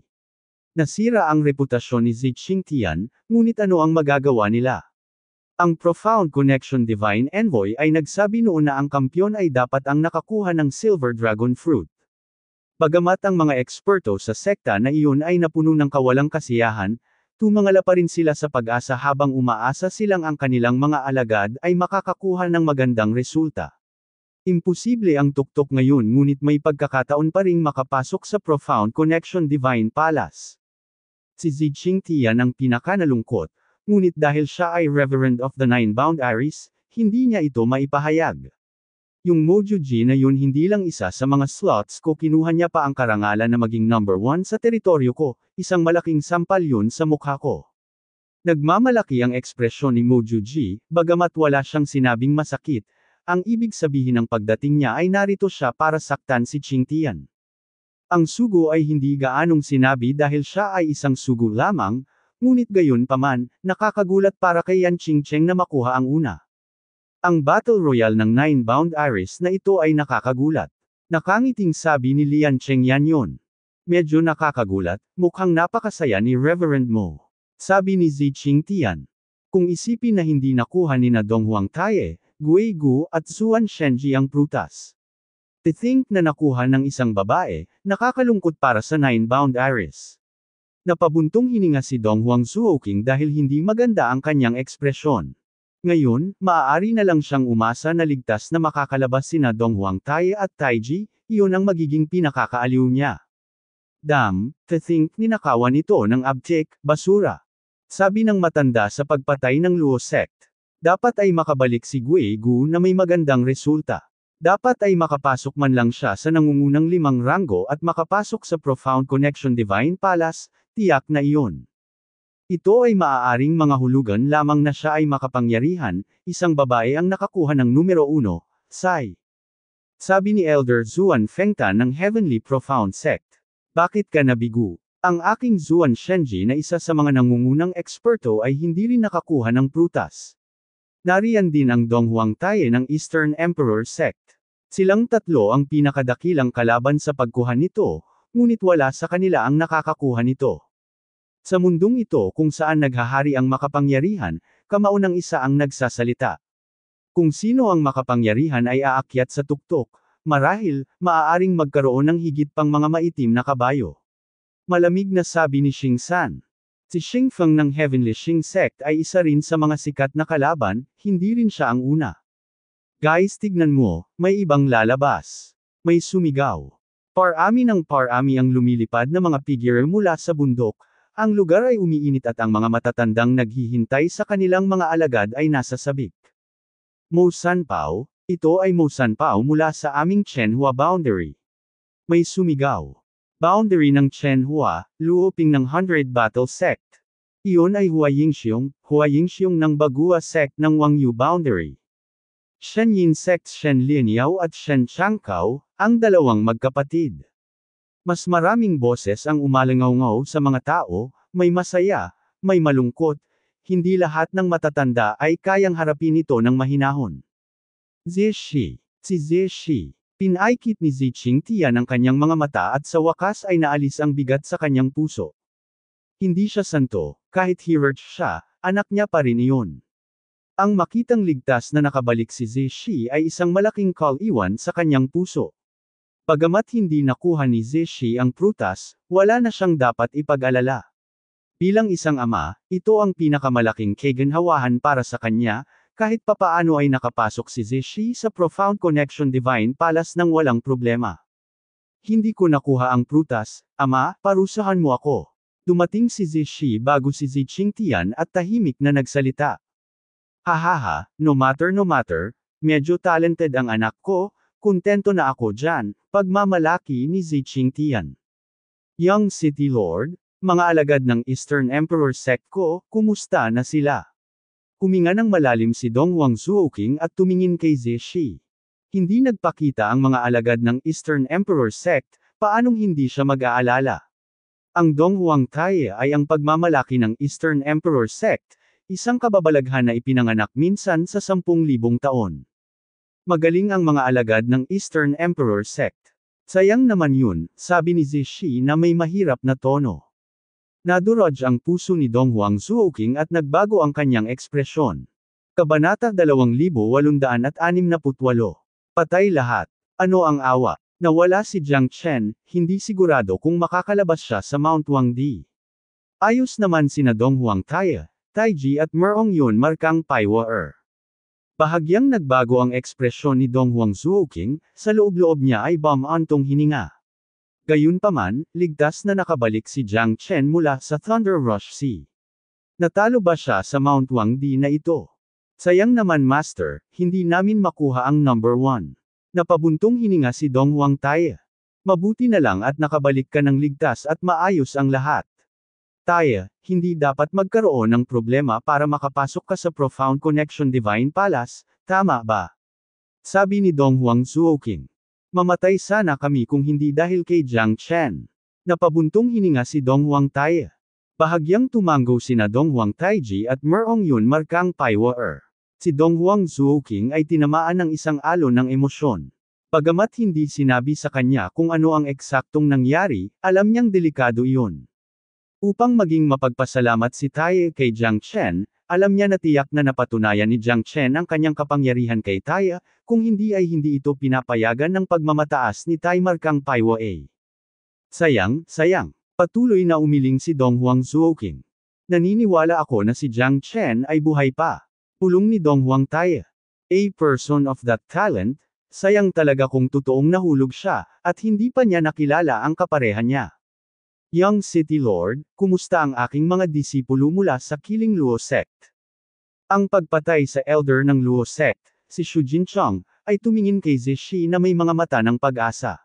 Nasira ang reputasyon ni Zi Qingtian, ngunit ano ang magagawa nila? Ang Profound Connection Divine Envoy ay nagsabi noon na ang kampyon ay dapat ang nakakuha ng Silver Dragon Fruit. Bagamat ang mga eksperto sa sekta na iyon ay napuno ng kawalang kasiyahan, tumangala pa rin sila sa pag-asa habang umaasa silang ang kanilang mga alagad ay makakakuha ng magandang resulta. Imposible ang tuktok ngayon ngunit may pagkakataon pa ring makapasok sa Profound Connection Divine Palace. Si Zi Qingtian ang pinakanalungkot, ngunit dahil siya ay Reverend of the Nine-Bound Aries, hindi niya ito maipahayag. Yung Mo Juji na yun hindi lang isa sa mga slots ko, kinuha niya pa ang karangalan na maging number 1 sa teritoryo ko, isang malaking sampal yun sa mukha ko. Nagmamalaki ang ekspresyon ni Mo Juji, bagamat wala siyang sinabing masakit, ang ibig sabihin ng pagdating niya ay narito siya para saktan si Qingtian. Ang sugo ay hindi gaanong sinabi dahil siya ay isang sugo lamang, ngunit gayon paman, nakakagulat para kay Yan Qingcheng na makuha ang una. Ang Battle Royale ng Nine-Bound Aries na ito ay nakakagulat. Nakangiting sabi ni Lian Chengyan yon. Medyo nakakagulat, mukhang napakasaya ni Reverend Mo. Sabi ni Zi Qingtian. Kung isipin na hindi nakuha ni na Dong Huangtaye, Gui Gu at Zuan Shenji ang prutas. To think na nakuha ng isang babae, nakakalungkot para sa Nine-Bound Aries. Napabuntong hininga si Dong Huang Zuoking dahil hindi maganda ang kanyang ekspresyon. Ngayon, maaari na lang siyang umasa na ligtas na makakalabas sina Dong Huangtaye at Taiji, iyon ang magiging pinakakaaliw niya. To think ninakawan ito ng abtik, basura. Sabi ng matanda sa pagpatay ng Luo sect. Dapat ay makabalik si Gui Gu na may magandang resulta. Dapat ay makapasok man lang siya sa nangungunang 5 ranggo at makapasok sa Profound Connection Divine Palace, tiyak na iyon. Ito ay maaaring mga hulugan lamang na siya ay makapangyarihan, isang babae ang nakakuha ng numero 1, Sai. Sabi ni Elder Zuan Fengtan ng Heavenly Profound Sect. Bakit ka nabigo? Ang aking Zuan Shenji na isa sa mga nangungunang eksperto ay hindi rin nakakuha ng prutas. Nariyan din ang Dong Huangtaye ng Eastern Emperor Sect. Silang tatlo ang pinakadakilang kalaban sa pagkuha nito, ngunit wala sa kanila ang nakakakuha nito. Sa mundong ito kung saan naghahari ang makapangyarihan, kamaunang isa ang nagsasalita. Kung sino ang makapangyarihan ay aakyat sa tuktok, marahil, maaaring magkaroon ng higit pang mga maitim na kabayo. Malamig na sabi ni Xing San. Si Xing Feng ng Heavenly Xing Sect ay isa rin sa mga sikat na kalaban, hindi rin siya ang una. Guys, tignan mo, may ibang lalabas. May sumigaw. Parami ng parami ang lumilipad na mga figure mula sa bundok. Ang lugar ay umiinit at ang mga matatandang naghihintay sa kanilang mga alagad ay nasa sabik. Mo Sanpao, ito ay Mo Sanpao mula sa aming Chenhua boundary. May sumigaw. Boundary ng Chenhua, luuping ng 100 Battle Sect. Iyon ay Hua Yingxiong ng Bagua Sect ng Wangyu boundary. Shen Yin Sect Shen Lianyao at Shen Changkao, ang dalawang magkapatid. Mas maraming boses ang umalangaw-ngaw sa mga tao, may masaya, may malungkot, hindi lahat ng matatanda ay kayang harapin ito ng mahinahon. Si Zhe, pinaikit ni Zi Qingtian ang kanyang mga mata at sa wakas ay naalis ang bigat sa kanyang puso. Hindi siya santo, kahit hierarch siya, anak niya pa rin iyon. Ang makitang ligtas na nakabalik si Zhe ay isang malaking kaliwan sa kanyang puso. Bagamat hindi nakuha ni Zishi ang prutas, wala na siyang dapat ipag-alala. Bilang isang ama, ito ang pinakamalaking kaginhawahan para sa kanya, kahit papaano ay nakapasok si Zishi sa Profound Connection Divine Palace nang walang problema. Hindi ko nakuha ang prutas, ama, parusahan mo ako. Dumating si Zishi bago si Ziqingtian at tahimik na nagsalita. Hahaha, no matter, medyo talented ang anak ko, kontento na ako dyan, pagmamalaki ni Ziqingtian. Young City Lord, mga alagad ng Eastern Emperor sect ko, kumusta na sila? Huminga ng malalim si Dong Huang Zuoqing at tumingin kay Zishi. Hindi nagpakita ang mga alagad ng Eastern Emperor sect, paanong hindi siya mag-aalala? Ang Dong Huang Tai ay ang pagmamalaki ng Eastern Emperor sect, isang kababalaghan na ipinanganak minsan sa 10,000 taon. Magaling ang mga alagad ng Eastern Emperor sect. Sayang naman yun, sabi ni Zishi na may mahirap na tono. Nadurog ang puso ni Dong Huang Zuoqing at nagbago ang kanyang ekspresyon. Kabanata 2868. Patay lahat. Ano ang awa? Nawala si Jiang Chen, hindi sigurado kung makakalabas siya sa Mount Wangdi. Ayos naman sina Dong Huang Tai, Taiji at Merong Yun markang Paiwa. Bahagyang nagbago ang ekspresyon ni Dong Huang Zuoqing, sa loob-loob niya ay bumantong hininga. Gayunpaman, ligtas na nakabalik si Jiang Chen mula sa Thunder Rush Sea. Natalo ba siya sa Mount Wangdi na ito? Sayang naman master, hindi namin makuha ang number 1. Napabuntong hininga si Dong Huang Tai. Mabuti na lang at nakabalik ka ng ligtas at maayos ang lahat. Tai, hindi dapat magkaroon ng problema para makapasok ka sa Profound Connection Divine Palace, tama ba? Sabi ni Dong Huang Zuoqing. Mamatay sana kami kung hindi dahil kay Jiang Chen. Napabuntong hininga si Dong Huang Tai. Bahagyang tumango sina Dong Huang Taiji at Merong Yun markang Paiwa. Si Dong Huang Zuoqing ay tinamaan ng isang alon ng emosyon. Bagamat hindi sinabi sa kanya kung ano ang eksaktong nangyari, alam niyang delikado iyon. Upang maging mapagpasalamat si Tai kay Jiang Chen, alam niya na tiyak na napatunayan ni Jiang Chen ang kanyang kapangyarihan kay Tai, kung hindi ay hindi ito pinapayagan ng pagmamataas ni Tai markang Paiwa. Sayang, patuloy na umiling si Dong Huang Zuoqing. Naniniwala ako na si Jiang Chen ay buhay pa. Pulong ni Dong Huang Tai. A person of that talent, sayang talaga kung totoong nahulog siya, at hindi pa niya nakilala ang kapareha niya. Young City Lord, kumusta ang aking mga disipulo mula sa Qiling Luo sect? Ang pagpatay sa elder ng Luo sect, si Xu Jinchong, ay tumingin kay Zishi na may mga mata ng pag-asa.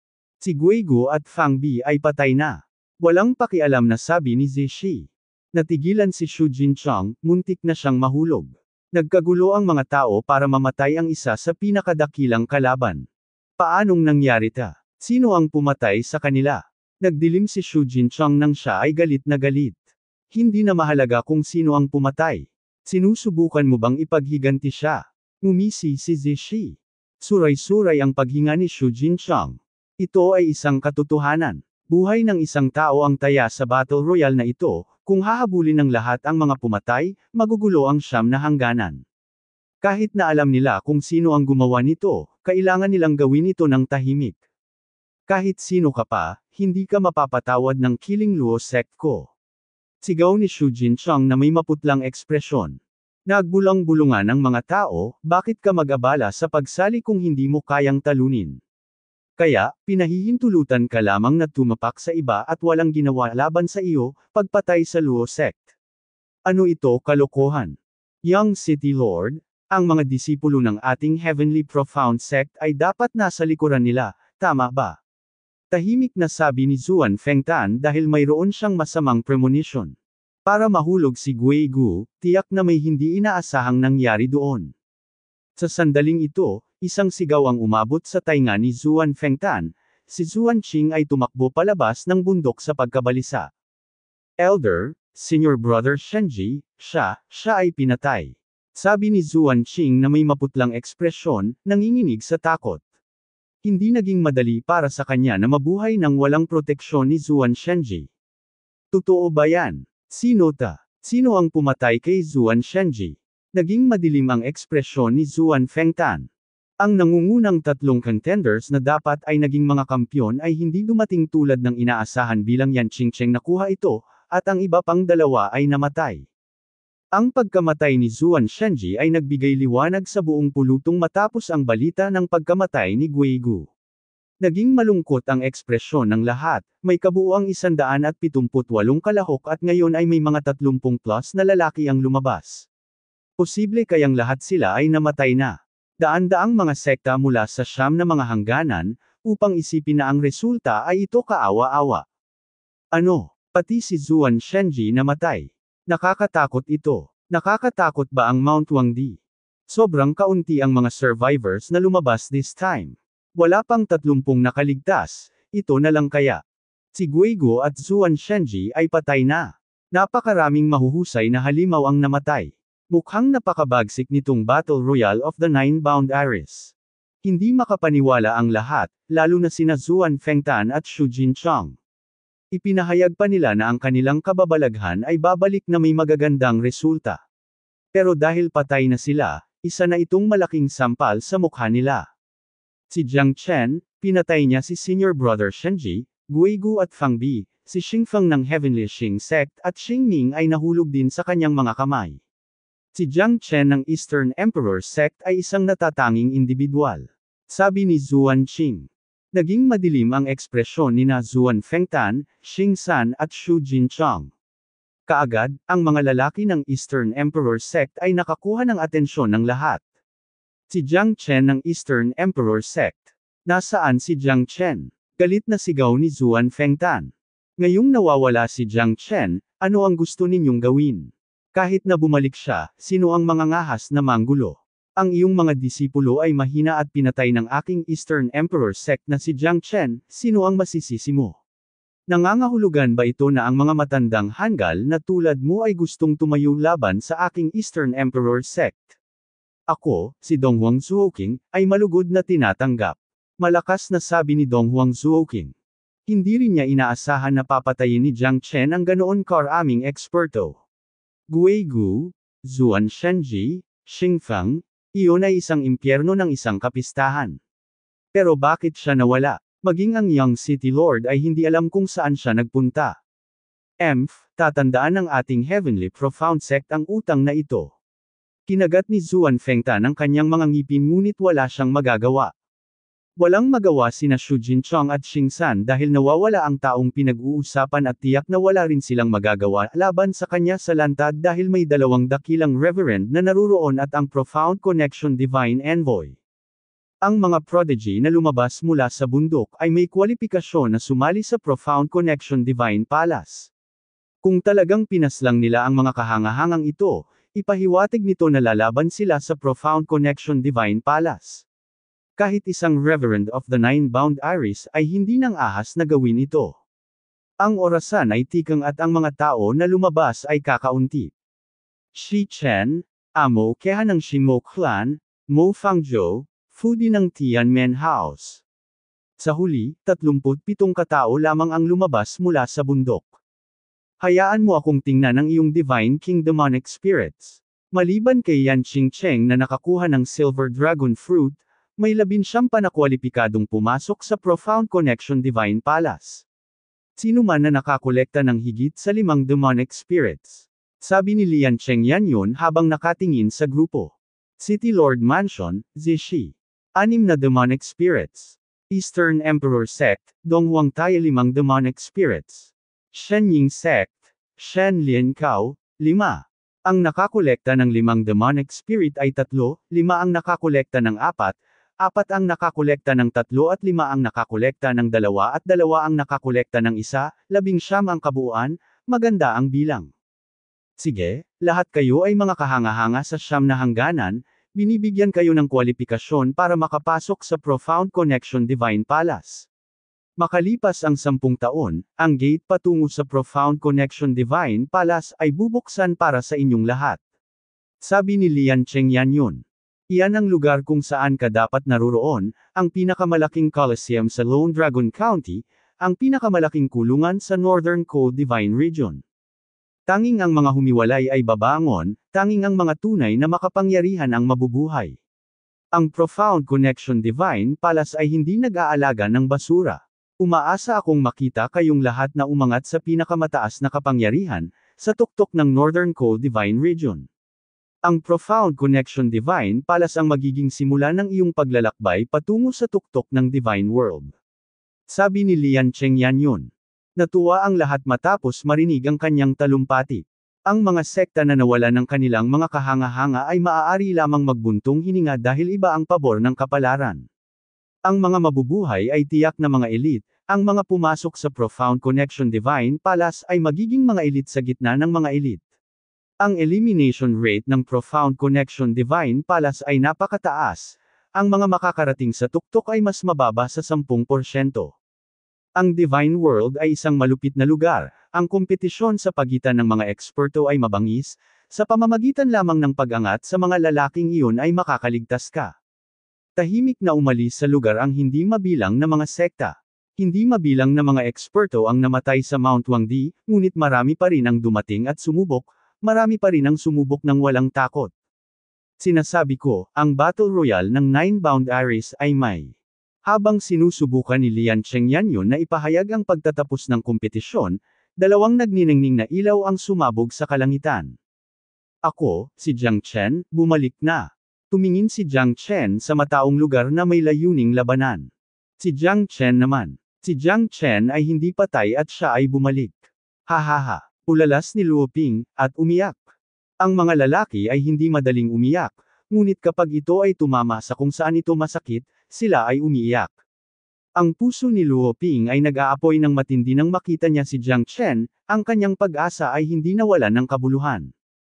Si Guigu at Fang Bi ay patay na. Walang pakialam na sabi ni Zishi. Natigilan si Xu Jinchong, muntik na siyang mahulog. Nagkagulo ang mga tao para mamatay ang isa sa pinakadakilang kalaban. Paanong nangyari ta? Sino ang pumatay sa kanila? Nagdilim si Xu Jinchong nang siya ay galit na galit. Hindi na mahalaga kung sino ang pumatay. Sinusubukan mo bang ipaghiganti siya? Ngumisi si Zishi. Suray-suray ang paghinga ni Xu Jinchong. Ito ay isang katotohanan. Buhay ng isang tao ang taya sa Battle Royale na ito, kung hahabulin ng lahat ang mga pumatay, magugulo ang siyam na hangganan. Kahit na alam nila kung sino ang gumawa nito, kailangan nilang gawin ito ng tahimik. Kahit sino ka pa, hindi ka mapapatawad ng Qiling Luo sect ko. Sigaw ni Xu Jinchong na may maputlang ekspresyon. Nagbulang-bulungan ang mga tao, bakit ka mag-abala sa pagsali kung hindi mo kayang talunin? Kaya, pinahihintulutan ka lamang na tumapak sa iba at walang ginawa laban sa iyo, pagpatay sa Luo sect. Ano ito kalokohan? Young City Lord, ang mga disipulo ng ating Heavenly Profound sect ay dapat nasa likuran nila, tama ba? Tahimik na sabi ni Zuan Fengtan dahil mayroon siyang masamang premonition. Para mahulog si Guigu, tiyak na may hindi inaasahang nangyari doon. Sa sandaling ito, isang sigaw ang umabot sa tainga ni Zuan Fengtan, si Zuan Qing ay tumakbo palabas ng bundok sa pagkabalisa. Elder, Senior Brother Shenji, siya ay pinatay. Sabi ni Zuan Qing na may maputlang ekspresyon, nanginginig sa takot. Hindi naging madali para sa kanya na mabuhay nang walang proteksyon ni Zuan Shenji. Totoo ba yan? Sino ang pumatay kay Zuan Shenji? Naging madilim ang ekspresyon ni Zuan Fengtan. Ang nangungunang tatlong contenders na dapat ay naging mga kampiyon ay hindi dumating tulad ng inaasahan bilang Yan Qingcheng nakuha ito, at ang iba pang dalawa ay namatay. Ang pagkamatay ni Zuan Shenji ay nagbigay liwanag sa buong pulutong matapos ang balita ng pagkamatay ni Gui Gu. Naging malungkot ang ekspresyon ng lahat, may kabuuang 178 kalahok at ngayon ay may mga 30 plus na lalaki ang lumabas. Posible kayang lahat sila ay namatay na. Daan-daang mga sekta mula sa siyam na mga hangganan, upang isipin na ang resulta ay ito kaawa-awa. Ano, pati si Zuan Shenji namatay. Nakakatakot ito. Nakakatakot ba ang Mount Wangdi? Sobrang kaunti ang mga survivors na lumabas this time. Wala pang 30 nakaligtas, ito na lang kaya. Si Guigo at Zuan Shenji ay patay na. Napakaraming mahuhusay na halimaw ang namatay. Mukhang napakabagsik nitong Battle Royale of the Nine-Bound Iris. Hindi makapaniwala ang lahat, lalo na sina Zuan Fengtan at Xu Jinchong. Ipinahayag pa nila na ang kanilang kababalaghan ay babalik na may magagandang resulta. Pero dahil patay na sila, isa na itong malaking sampal sa mukha nila. Si Jiang Chen, pinatay niya si senior brother Shenji, Guigu at Fang Bi, si Xingfeng ng Heavenly Xing Sect at Xing Ming ay nahulog din sa kanyang mga kamay. Si Jiang Chen ng Eastern Emperor Sect ay isang natatanging individual. Sabi ni Zuan Qing. Naging madilim ang ekspresyon ni na Zuan Fengtan, Xing San at Xu Jinchong. Kaagad, ang mga lalaki ng Eastern Emperor Sect ay nakakuha ng atensyon ng lahat. Si Jiang Chen ng Eastern Emperor Sect. Nasaan si Jiang Chen? Galit na sigaw ni Zuan Fengtan. Ngayong nawawala si Jiang Chen, ano ang gusto ninyong gawin? Kahit na bumalik siya, sino ang mga ngahas na manggulo? Ang iyong mga disipulo ay mahina at pinatay ng aking Eastern Emperor Sect na si Jiang Chen, sino ang masisisi mo? Nangangahulugan ba ito na ang mga matandang hanggal na tulad mo ay gustong tumayo laban sa aking Eastern Emperor Sect? Ako, si Dong Huang Zuoqing, ay malugod na tinatanggap. Malakas na sabi ni Dong Huang Zuoqing. Hindi rin niya inaasahan na papatayin ni Jiang Chen ang ganoon karaming eksperto. Guigu, Zuan Shenji, Xingfeng, iyon ay isang impyerno ng isang kapistahan. Pero bakit siya nawala? Maging ang Young City Lord ay hindi alam kung saan siya nagpunta. Tatandaan ng ating Heavenly Profound Sect ang utang na ito. Kinagat ni Zuan Fengtan ang kanyang mga ngipin ngunit wala siyang magagawa. Walang magawa sina Xu Jinchong at Xing San dahil nawawala ang taong pinag-uusapan at tiyak na wala rin silang magagawa laban sa kanya sa lantad dahil may dalawang dakilang reverend na naruroon at ang Profound Connection Divine Envoy. Ang mga prodigy na lumabas mula sa bundok ay may kwalipikasyon na sumali sa Profound Connection Divine Palace. Kung talagang pinaslang nila ang mga kahangahangang ito, ipahiwatig nito na lalaban sila sa Profound Connection Divine Palace. Kahit isang Reverend of the Nine-Bound Iris ay hindi nang ahas na gawin ito. Ang orasan ay tikang at ang mga tao na lumabas ay kakaunti. Shi Chen, Amo Keha ng Shimo Clan, Mo Fangzhou, Foodie ng Tianmen House. Sa huli, 37 katao lamang ang lumabas mula sa bundok. Hayaan mo akong tingnan ang iyong Divine King Demonic Spirits. Maliban kay Yan Qingcheng na nakakuha ng Silver Dragon Fruit, may 19 pa na kwalipikadong pumasok sa Profound Connection Divine Palace. Sino man na nakakolekta ng higit sa 5 demonic spirits. Sabi ni Lian Chengyan yun habang nakatingin sa grupo. City Lord Mansion, Zishi. 6 na demonic spirits. Eastern Emperor Sect, Donghuang Tayo 5 demonic spirits. Shenying Sect, Shen Lien Kao, 5. Ang nakakolekta ng 5 demonic spirit ay 3, 5 ang nakakolekta ng 4, 4 ang nakakolekta ng 3 at 5 ang nakakolekta ng 2 at 2 ang nakakolekta ng 1, 19 ang kabuuan, maganda ang bilang. Sige, lahat kayo ay mga kahanga-hanga sa siyam na hangganan, binibigyan kayo ng kwalipikasyon para makapasok sa Profound Connection Divine Palace. Makalipas ang 10 taon, ang gate patungo sa Profound Connection Divine Palace ay bubuksan para sa inyong lahat. Sabi ni Lian Chengyan yun. Iyan ang lugar kung saan ka dapat naruroon, ang pinakamalaking Coliseum sa Lone Dragon County, ang pinakamalaking kulungan sa Northern Cold Divine Region. Tanging ang mga humiwalay ay babangon, tanging ang mga tunay na makapangyarihan ang mabubuhay. Ang Profound Connection Divine Palace ay hindi nag-aalaga ng basura. Umaasa akong makita kayong lahat na umangat sa pinakamataas na kapangyarihan, sa tuktok ng Northern Coal Divine Region. Ang Profound Connection Divine Palace ang magiging simula ng iyong paglalakbay patungo sa tuktok ng Divine World. Sabi ni Lian Chengyan. Natuwa ang lahat matapos marinig ang kanyang talumpati. Ang mga sekta na nawala ng kanilang mga kahanga-hanga ay maaari lamang magbuntong hininga dahil iba ang pabor ng kapalaran. Ang mga mabubuhay ay tiyak na mga elite, ang mga pumasok sa Profound Connection Divine Palace ay magiging mga elite sa gitna ng mga elite. Ang elimination rate ng Profound Connection Divine Palace ay napakataas, ang mga makakarating sa tuktok ay mas mababa sa 10%. Ang Divine World ay isang malupit na lugar, ang kompetisyon sa pagitan ng mga eksperto ay mabangis, sa pamamagitan lamang ng pag-angat sa mga lalaking iyon ay makakaligtas ka. Tahimik na umalis sa lugar ang hindi mabilang na mga sekta. Hindi mabilang na mga eksperto ang namatay sa Mount Wangdi, ngunit marami pa rin ang dumating at sumubok, marami pa rin ang sumubok ng walang takot. Sinasabi ko, ang Battle Royale ng Nine-Bound Ares ay may. Habang sinusubukan ni Lian Chengyan na ipahayag ang pagtatapos ng kompetisyon, dalawang nagniningning na ilaw ang sumabog sa kalangitan. Ako, si Jiang Chen, bumalik na. Tumingin si Jiang Chen sa mataong lugar na may layuning labanan. Si Jiang Chen naman. Si Jiang Chen ay hindi patay at siya ay bumalik. Hahaha. Ulalas ni Luo Ping, at umiyak. Ang mga lalaki ay hindi madaling umiyak, ngunit kapag ito ay tumama sa kung saan ito masakit, sila ay umiiyak. Ang puso ni Luo Ping ay nag-aapoy ng matindi nang makita niya si Jiang Chen, ang kanyang pag-asa ay hindi nawalan ng kabuluhan.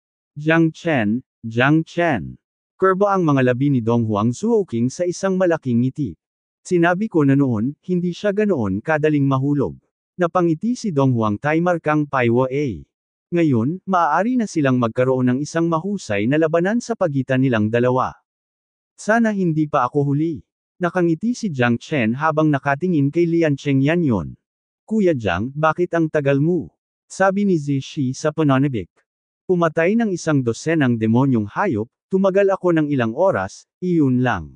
Jiang Chen, Jiang Chen. Kurba ang mga labi ni Dong Huang Zuoqing sa isang malaking ngiti. Sinabi ko na noon, hindi siya ganoon kadaling mahulog. Napangiti si Dong Huang Taimarkang Paiwa A. Ngayon, maaari na silang magkaroon ng isang mahusay na labanan sa pagitan nilang dalawa. Sana hindi pa ako huli. Nakangiti si Jiang Chen habang nakatingin kay Lian Chengyan. Kuya Jiang, bakit ang tagal mo? Sabi ni Zishi sa pananabik. Pumatay ng 12 demonyong hayop, tumagal ako ng ilang oras, iyon lang.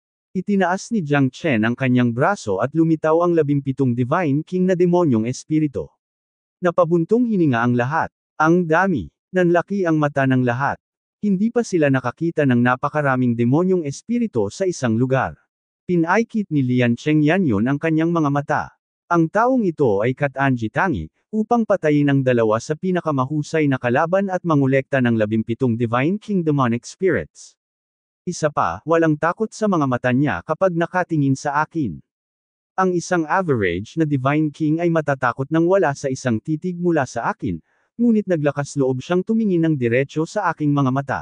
Itinaas ni Jiang Chen ang kanyang braso at lumitaw ang 17 Divine King na demonyong espiritu. Napabuntong hininga ang lahat. Ang dami. Nanlaki ang mata ng lahat. Hindi pa sila nakakita ng napakaraming demonyong espiritu sa isang lugar. Pinaikit ni Lian Chengyan ang kanyang mga mata. Ang taong ito ay Kat-Anji Tangi, upang patayin ang dalawa sa pinakamahusay na kalaban at mangolekta ng 17 Divine King Demonic Spirits. Isa pa, walang takot sa mga mata niya kapag nakatingin sa akin. Ang isang average na Divine King ay matatakot nang wala sa isang titig mula sa akin, ngunit naglakas loob siyang tumingin ng diretso sa aking mga mata.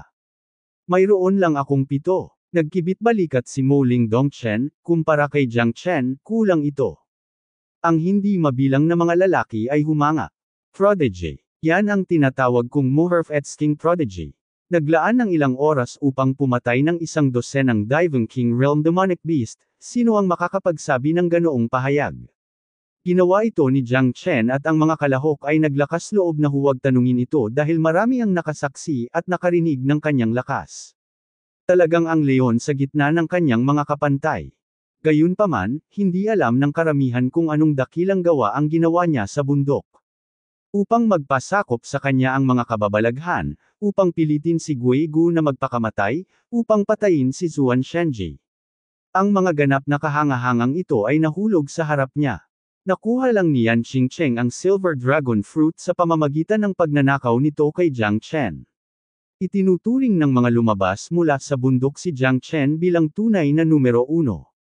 Mayroon lang akong 7. Nagkibit balikat si Mo Ling Dongchen, kumpara kay Jiang Chen, kulang ito. Ang hindi mabilang na mga lalaki ay humanga. Prodigy. Yan ang tinatawag kong Moherfetsking Prodigy. Naglaan ng ilang oras upang pumatay ng 12 Divine King Realm Demonic Beast, sino ang makakapagsabi ng ganoong pahayag? Ginawa ito ni Jiang Chen at ang mga kalahok ay naglakas loob na huwag tanungin ito dahil marami ang nakasaksi at nakarinig ng kanyang lakas. Talagang ang leon sa gitna ng kanyang mga kapantay. Gayunpaman, hindi alam ng karamihan kung anong dakilang gawa ang ginawa niya sa bundok. Upang magpasakop sa kanya ang mga kababalaghan, upang pilitin si Gui Gu na magpakamatay, upang patayin si Zuan Shenji. Ang mga ganap na kahangahangang ito ay nahulog sa harap niya. Nakuha lang ni Yan Qingcheng ang Silver Dragon Fruit sa pamamagitan ng pagnanakaw nito kay Jiang Chen. Itinuturing ng mga lumabas mula sa bundok si Jiang Chen bilang tunay na numero 1.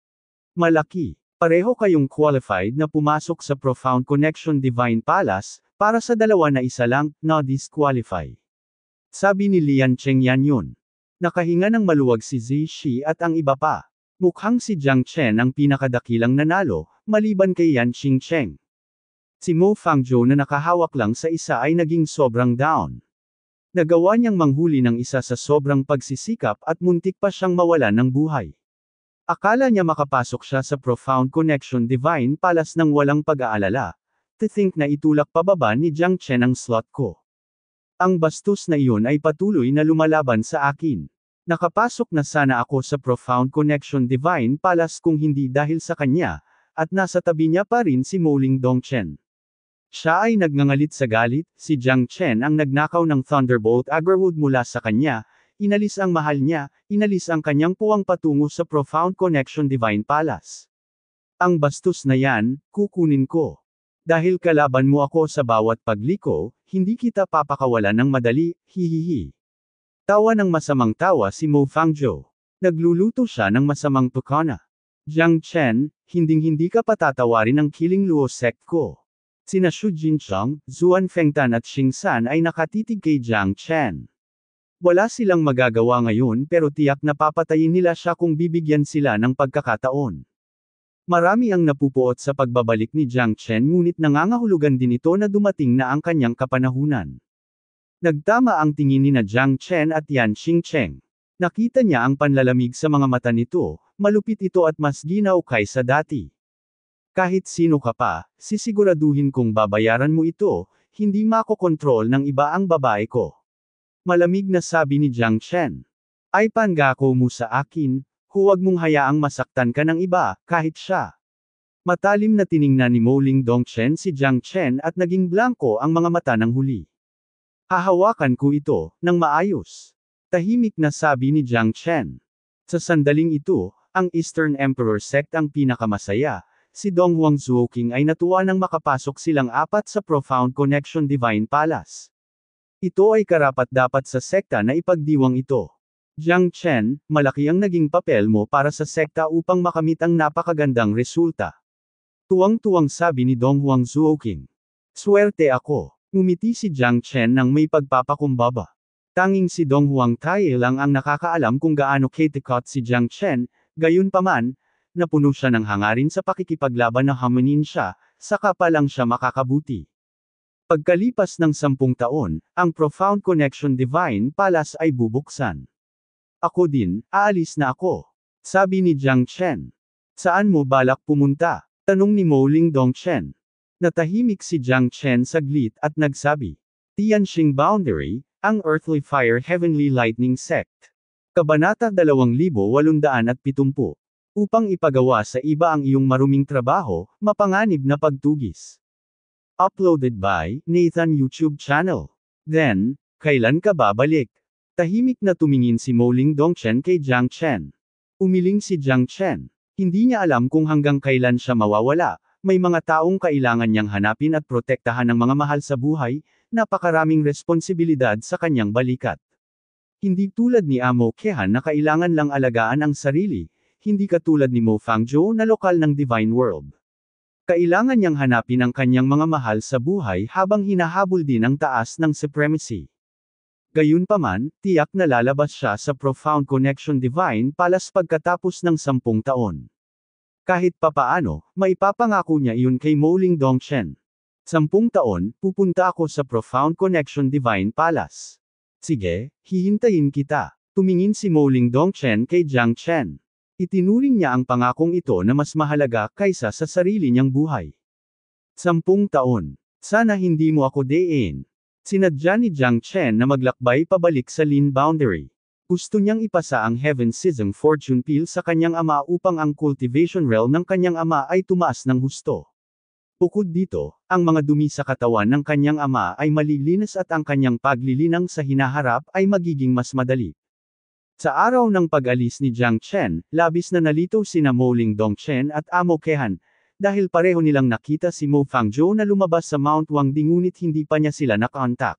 Malaki. Pareho kayong qualified na pumasok sa Profound Connection Divine Palace, para sa dalawa na isa lang, na disqualify. Sabi ni Lian Chengyan. Nakahinga ng maluwag si Zishi at ang iba pa. Mukhang si Jiang Chen ang pinakadakilang nanalo, maliban kay Yan Qingcheng. Si Mo Fangzhou na nakahawak lang sa isa ay naging sobrang down. Nagawa niyang manghuli ng isa sa sobrang pagsisikap at muntik pa siyang mawalan ng buhay. Akala niya makapasok siya sa Profound Connection Divine Palace nang walang pag-aalala. To think na itulak pababa ni Jiang Chen ang slot ko. Ang bastos na iyon ay patuloy na lumalaban sa akin. Nakapasok na sana ako sa Profound Connection Divine Palace kung hindi dahil sa kanya, at nasa tabi niya pa rin si Moling Dongchen. Siya ay nagngangalit sa galit, si Jiang Chen ang nagnakaw ng Thunderbolt Aggerwood mula sa kanya, inalis ang mahal niya, inalis ang kanyang puwang patungo sa Profound Connection Divine Palace. Ang bastos na yan, kukunin ko. Dahil kalaban mo ako sa bawat pagliko, hindi kita papakawalan ng madali, hihihi. Tawa ng masamang tawa si Mo Fangzhou. Nagluluto siya ng masamang tukana. Jiang Chen, hinding-hindi ka patatawarin ng Killing Luo sect ko. Sina Xu Jincheng, Zuan Fengtan at Xing San ay nakatitig kay Jiang Chen. Wala silang magagawa ngayon pero tiyak na papatayin nila siya kung bibigyan sila ng pagkakataon. Marami ang napupuot sa pagbabalik ni Jiang Chen ngunit nangangahulugan din ito na dumating na ang kanyang kapanahunan. Nagtama ang tingin ni na Jiang Chen at Yan Xingcheng. Nakita niya ang panlalamig sa mga mata nito, malupit ito at mas ginaw kaysa dati. Kahit sino ka pa, sisiguraduhin kong babayaran mo ito, hindi makokontrol ng iba ang babae ko. Malamig na sabi ni Jiang Chen. Ay pangako mo sa akin, huwag mong hayaang masaktan ka ng iba, kahit siya. Matalim na tiningnan ni Moling Dongchen si Jiang Chen at naging blanko ang mga mata ng huli. Hahawakan ko ito, ng maayos. Tahimik na sabi ni Jiang Chen. Sa sandaling ito, ang Eastern Emperor sect ang pinakamasaya. Si Dong Huang Zuoqing ay natuwa nang makapasok silang apat sa Profound Connection Divine Palace. Ito ay karapat-dapat sa sekta na ipagdiwang ito. Jiang Chen, malaki ang naging papel mo para sa sekta upang makamit ang napakagandang resulta. Tuwang-tuwang sabi ni Dong Huang Zuoqing. Swerte ako. Ngumiti si Jiang Chen nang may pagpapakumbaba. Tanging si Dong Huang Tae lang ang nakakaalam kung gaano katikot si Jiang Chen, gayunpaman, napuno siya ng hangarin sa pakikipaglaban na hamunin siya, saka pa lang siya makakabuti. Pagkalipas ng 10 taon, ang Profound Connection Divine Palace ay bubuksan. Ako din, aalis na ako. Sabi ni Jiang Chen. Saan mo balak pumunta? Tanong ni Moling Dongchen. Natahimik si Jiang Chen saglit at nagsabi. Tianxing Boundary, ang Earthly Fire Heavenly Lightning Sect. Kabanata 2870. Upang ipagawa sa iba ang iyong maruming trabaho, mapanganib na pagtugis. Uploaded by Nathan YouTube channel. Then, kailan ka babalik? Tahimik na tumingin si Moling Dongchen kay Jiang Chen. Umiling si Jiang Chen. Hindi niya alam kung hanggang kailan siya mawawala, may mga taong kailangan niyang hanapin at protektahan ng mga mahal sa buhay, napakaraming responsibilidad sa kanyang balikat. Hindi tulad ni Amo Kehan na kailangan lang alagaan ang sarili, hindi katulad ni Mo Fangzhou na lokal ng Divine World. Kailangan niyang hanapin ang kanyang mga mahal sa buhay habang hinahabol din ang taas ng supremacy. Gayunpaman, tiyak na lalabas siya sa Profound Connection Divine Palace pagkatapos ng 10 taon. Kahit papaano, maipapangako niya iyon kay Moling Dongchen. 10 taon, pupunta ako sa Profound Connection Divine Palace. Sige, hihintayin kita. Tumingin si Moling Dongchen kay Jiang Chen. Itinuring niya ang pangakong ito na mas mahalaga kaysa sa sarili niyang buhay. 10 taon. Sana hindi mo ako dein. Sinadya ni Jiang Chen na maglakbay pabalik sa Lin Boundary. Gusto niyang ipasa ang Heaven Sism Fortune Pill sa kanyang ama upang ang cultivation realm ng kanyang ama ay tumaas ng husto. Bukod dito, ang mga dumi sa katawan ng kanyang ama ay malilinis at ang kanyang paglilinang sa hinaharap ay magiging mas madali. Sa araw ng pag-alis ni Jiang Chen, labis na nalito sina Moling Dongchen at Amo Kehan, dahil pareho nilang nakita si Mo Fangzhou na lumabas sa Mount Wangdi ngunit hindi pa niya sila nakontak.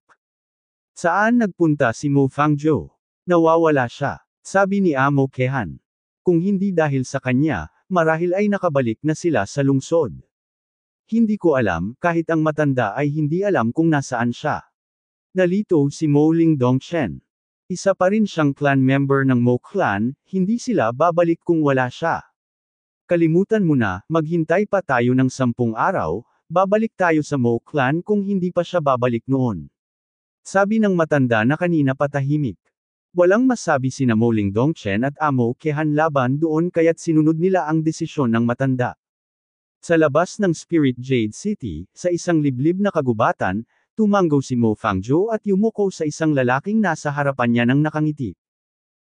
Saan nagpunta si Mo Fangzhou? Nawawala siya, sabi ni Amo Kehan. Kung hindi dahil sa kanya, marahil ay nakabalik na sila sa lungsod. Hindi ko alam, kahit ang matanda ay hindi alam kung nasaan siya. Nalito si Moling Dongchen. Isa pa rin siyang clan member ng Mo Clan, hindi sila babalik kung wala siya. Kalimutan mo na, maghintay pa tayo ng 10 araw, babalik tayo sa Mo Clan kung hindi pa siya babalik noon. Sabi ng matanda na kanina patahimik. Walang masabi sina Moling Dongchen at Amo Kehan laban doon kaya't sinunod nila ang desisyon ng matanda. Sa labas ng Spirit Jade City, sa isang liblib na kagubatan, tumanggaw si Mo Fangzhou at yumuko sa isang lalaking nasa harapan niya ng nakangiti.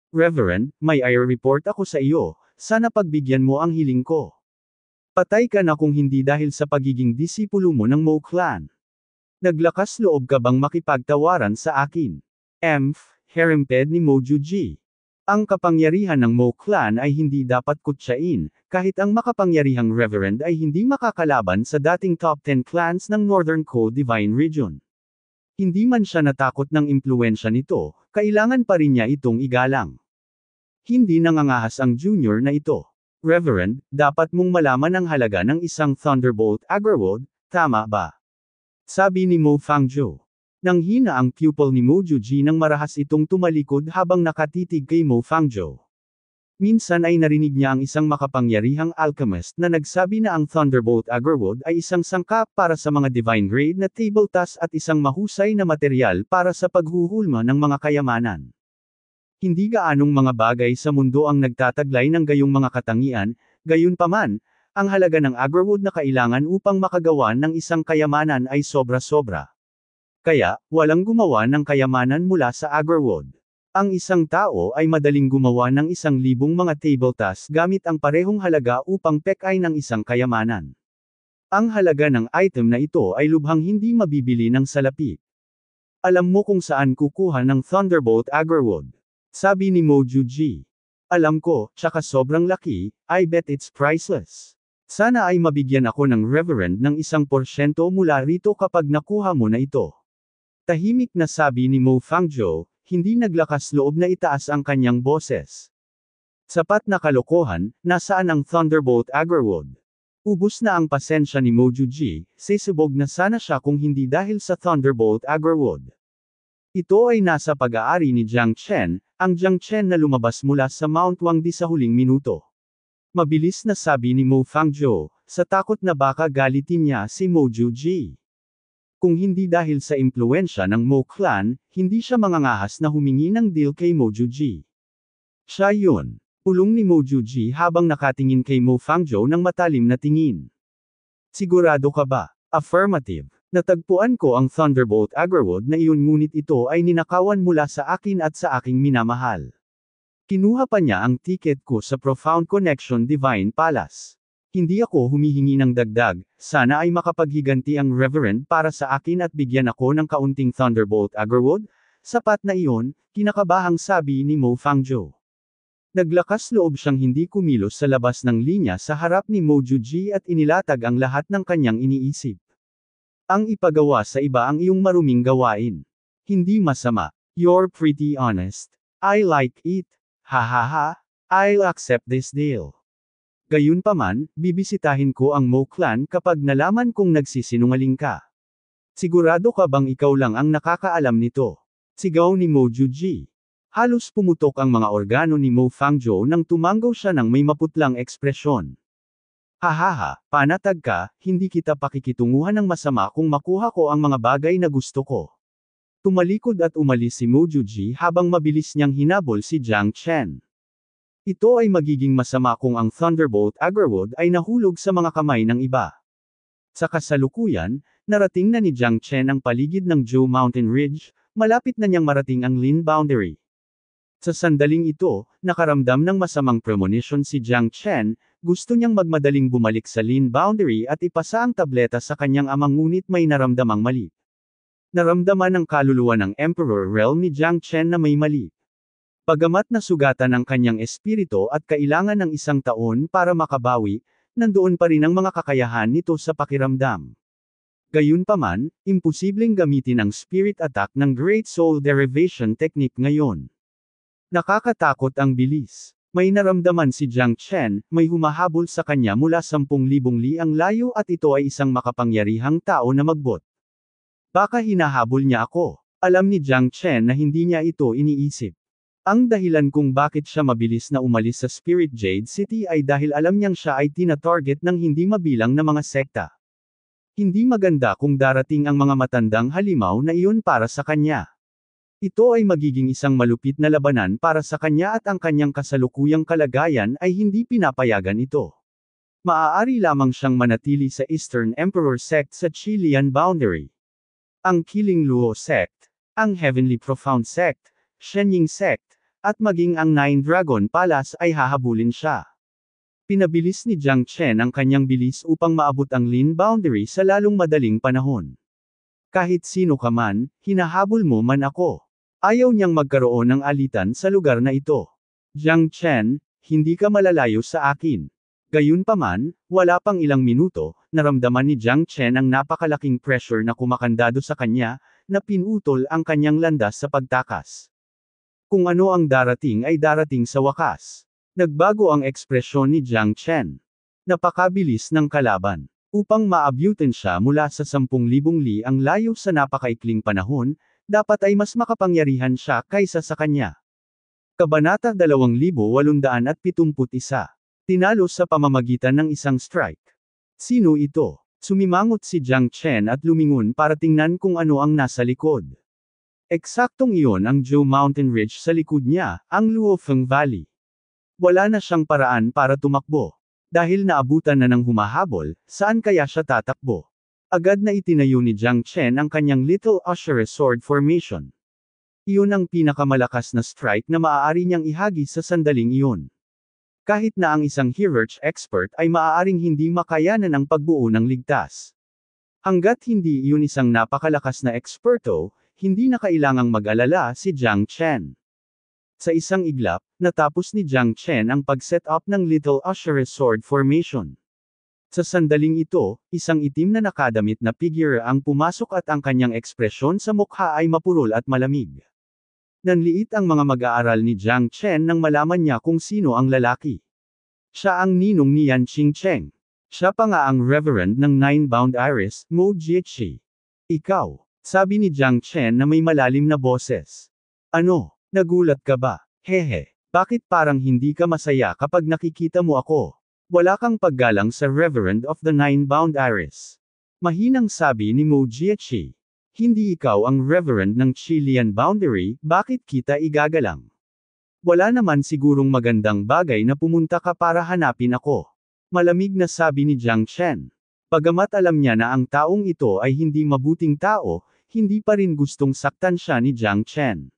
Reverend, may i-report ako sa iyo, sana pagbigyan mo ang hiling ko. Patay ka na kung hindi dahil sa pagiging disipulo mo ng Mo Clan. Naglakas loob ka bang makipagtawaran sa akin? Heremped ni Mojuji. Ang kapangyarihan ng Mo Clan ay hindi dapat kutsain, kahit ang makapangyarihang Reverend ay hindi makakalaban sa dating top 10 clans ng Northern Co-Divine Region. Hindi man siya natakot ng impluensya nito, kailangan pa rin niya itong igalang. Hindi nangangahas ang junior na ito. Reverend, dapat mong malaman ang halaga ng isang Thunderbolt Agrawod, tama ba? Sabi ni Mo Fangzhou. Nang hina ang pupil ni Mojuji nang marahas itong tumalikod habang nakatitig kay Mo Fangzhou. Minsan ay narinig niya ang isang makapangyarihang alchemist na nagsabi na ang Thunderbolt Agrawod ay isang sangkap para sa mga divine grade na table task at isang mahusay na materyal para sa paghuhulma ng mga kayamanan. Hindi gaanong mga bagay sa mundo ang nagtataglay ng gayong mga katangian, gayunpaman, ang halaga ng Agrawod na kailangan upang makagawa ng isang kayamanan ay sobra-sobra. Kaya, walang gumawa ng kayamanan mula sa Agrawod. Ang isang tao ay madaling gumawa ng 1,000 mga table tasks gamit ang parehong halaga upang pekay ng isang kayamanan. Ang halaga ng item na ito ay lubhang hindi mabibili ng salapi. Alam mo kung saan kukuha ng Thunderbolt Agrawod? Sabi ni Mojuji. Alam ko, tsaka sobrang laki, I bet it's priceless. Sana ay mabigyan ako ng Reverend ng 1% mula rito kapag nakuha mo na ito. Tahimik na sabi ni Mo Fangzhou, hindi naglakas loob na itaas ang kanyang boses. Sapat na kalokohan, nasaan ang Thunderbolt Agrawod? Ubus na ang pasensya ni Mojuji, sisibog na sana siya kung hindi dahil sa Thunderbolt Agrawod. Ito ay nasa pag-aari ni Jiang Chen, ang Jiang Chen na lumabas mula sa Mount Wangdi sa huling minuto. Mabilis na sabi ni Mo Fangzhou, sa takot na baka galitin niya si Mojuji. Kung hindi dahil sa impluensya ng Mo Clan, hindi siya mangangahas na humingi ng deal kay Mojuji. Siya yun. Pulong ni Mojuji habang nakatingin kay Mo Fangzhou ng matalim na tingin. Sigurado ka ba? Affirmative. Natagpuan ko ang Thunderbolt Agrawod na iyon ngunit ito ay ninakawan mula sa akin at sa aking minamahal. Kinuha pa niya ang ticket ko sa Profound Connection Divine Palace. Hindi ako humihingi ng dagdag, sana ay makapaghiganti ang Reverend para sa akin at bigyan ako ng kaunting Thunderbolt Agrawod, sapat na iyon, kinakabahang sabi ni Mo Fangzhou. Naglakas loob siyang hindi kumilos sa labas ng linya sa harap ni Mojuji at inilatag ang lahat ng kanyang iniisip. Ang ipagawa sa iba ang iyong maruming gawain. Hindi masama. You're pretty honest. I like it. Hahaha, I'll accept this deal. Gayunpaman, bibisitahin ko ang Mo Clan kapag nalaman kong nagsisinungaling ka. Sigurado ka bang ikaw lang ang nakakaalam nito? Sigaw ni Mojuji. Halos pumutok ang mga organo ni Mo Fangzhou nang tumanggaw siya ng may maputlang ekspresyon. Hahaha, panatag ka, hindi kita pakikitunguhan ng masama kung makuha ko ang mga bagay na gusto ko. Tumalikod at umalis si Mojuji habang mabilis niyang hinabol si Jiang Chen. Ito ay magiging masama kung ang Thunderbolt Agrawod ay nahulog sa mga kamay ng iba. Sa kasalukuyan, narating na ni Jiang Chen ang paligid ng Zhou Mountain Ridge, malapit na niyang marating ang Lin Boundary. Sa sandaling ito, nakaramdam ng masamang premonition si Jiang Chen, gusto niyang magmadaling bumalik sa Lin Boundary at ipasa ang tableta sa kanyang amang ngunit may naramdamang mali. Naramdaman ng kaluluwa ng Emperor Realm ni Jiang Chen na may mali. Bagamat nasugatan ang kanyang espiritu at kailangan ng 1 taon para makabawi, nandoon pa rin ang mga kakayahan nito sa pakiramdam. Gayunpaman, imposibleng gamitin ang spirit attack ng Great Soul Derivation Technique ngayon. Nakakatakot ang bilis. May naramdaman si Jiang Chen, may humahabol sa kanya mula 10,000 li ang layo at ito ay isang makapangyarihang tao na magbot. Baka hinahabol niya ako. Alam ni Jiang Chen na hindi niya ito iniisip. Ang dahilan kung bakit siya mabilis na umalis sa Spirit Jade City ay dahil alam niyang siya ay tina-target ng hindi mabilang na mga sekta. Hindi maganda kung darating ang mga matandang halimaw na iyon para sa kanya. Ito ay magiging isang malupit na labanan para sa kanya at ang kanyang kasalukuyang kalagayan ay hindi pinapayagan ito. Maaari lamang siyang manatili sa Eastern Emperor Sect sa Chilean Boundary. Ang Killing Luo Sect, ang Heavenly Profound Sect, Shenying Sect, at maging ang Nine Dragon Palace ay hahabulin siya. Pinabilis ni Jiang Chen ang kanyang bilis upang maabot ang Lin boundary sa lalong madaling panahon. Kahit sino ka man, hinahabol mo man ako. Ayaw niyang magkaroon ng alitan sa lugar na ito. Jiang Chen, hindi ka malalayo sa akin. Gayunpaman, wala pang ilang minuto, naramdaman ni Jiang Chen ang napakalaking pressure na kumakandado sa kanya, na pinutol ang kanyang landas sa pagtakas. Kung ano ang darating ay darating sa wakas. Nagbago ang ekspresyon ni Jiang Chen. Napakabilis ng kalaban. Upang maabutin siya mula sa 10,000 li ang layo sa napakaikling panahon, dapat ay mas makapangyarihan siya kaysa sa kanya. Kabanata 2871. Tinalo sa pamamagitan ng isang strike. Sino ito? Sumimangot si Jiang Chen at lumingon para tingnan kung ano ang nasa likod. Eksaktong iyon ang Zhou Mountain Ridge sa likod niya, ang Luofeng Valley. Wala na siyang paraan para tumakbo. Dahil naabutan na ng humahabol, saan kaya siya tatakbo? Agad na itinayo ni Jiang Chen ang kanyang Little Usher Sword Formation. Iyon ang pinakamalakas na strike na maaari niyang ihagi sa sandaling iyon. Kahit na ang isang hierarch expert ay maaaring hindi makayanan ang pagbuo ng ligtas. Hanggat hindi iyon isang napakalakas na eksperto, hindi na kailangang mag-alala si Jiang Chen. Sa isang iglap, natapos ni Jiang Chen ang pag-set up ng Little Usher Sword Formation. Sa sandaling ito, isang itim na nakadamit na figure ang pumasok at ang kanyang ekspresyon sa mukha ay mapurol at malamig. Nanliit ang mga mag-aaral ni Jiang Chen nang malaman niya kung sino ang lalaki. Siya ang ninong ni Yan Qingcheng. Siya pa nga ang Reverend ng Nine-Bound Iris, Mo Jiechi. Ikaw, sabi ni Jiang Chen na may malalim na boses. Ano? Nagulat ka ba? Hehe. Bakit parang hindi ka masaya kapag nakikita mo ako? Wala kang paggalang sa Reverend of the Nine-Bound Iris. Mahinang sabi ni Mo Jiechi. Hindi ikaw ang Reverend ng Chilean Boundary, bakit kita igagalang? Wala naman sigurong magandang bagay na pumunta ka para hanapin ako. Malamig na sabi ni Jiang Chen. Bagamat alam niya na ang taong ito ay hindi mabuting tao, hindi pa rin gustong saktan siya ni Jiang Chen.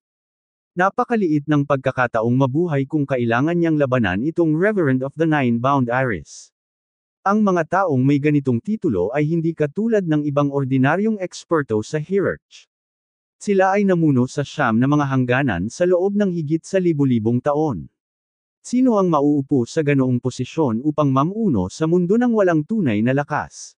Napakaliit ng pagkakataong mabuhay kung kailangan niyang labanan itong Reverend of the Nine-Bound Iris. Ang mga taong may ganitong titulo ay hindi katulad ng ibang ordinaryong eksperto sa hierarch. Sila ay namuno sa siyam na mga hangganan sa loob ng higit sa libu-libong taon. Sino ang mauupo sa ganoong posisyon upang mamuno sa mundo ng walang tunay na lakas?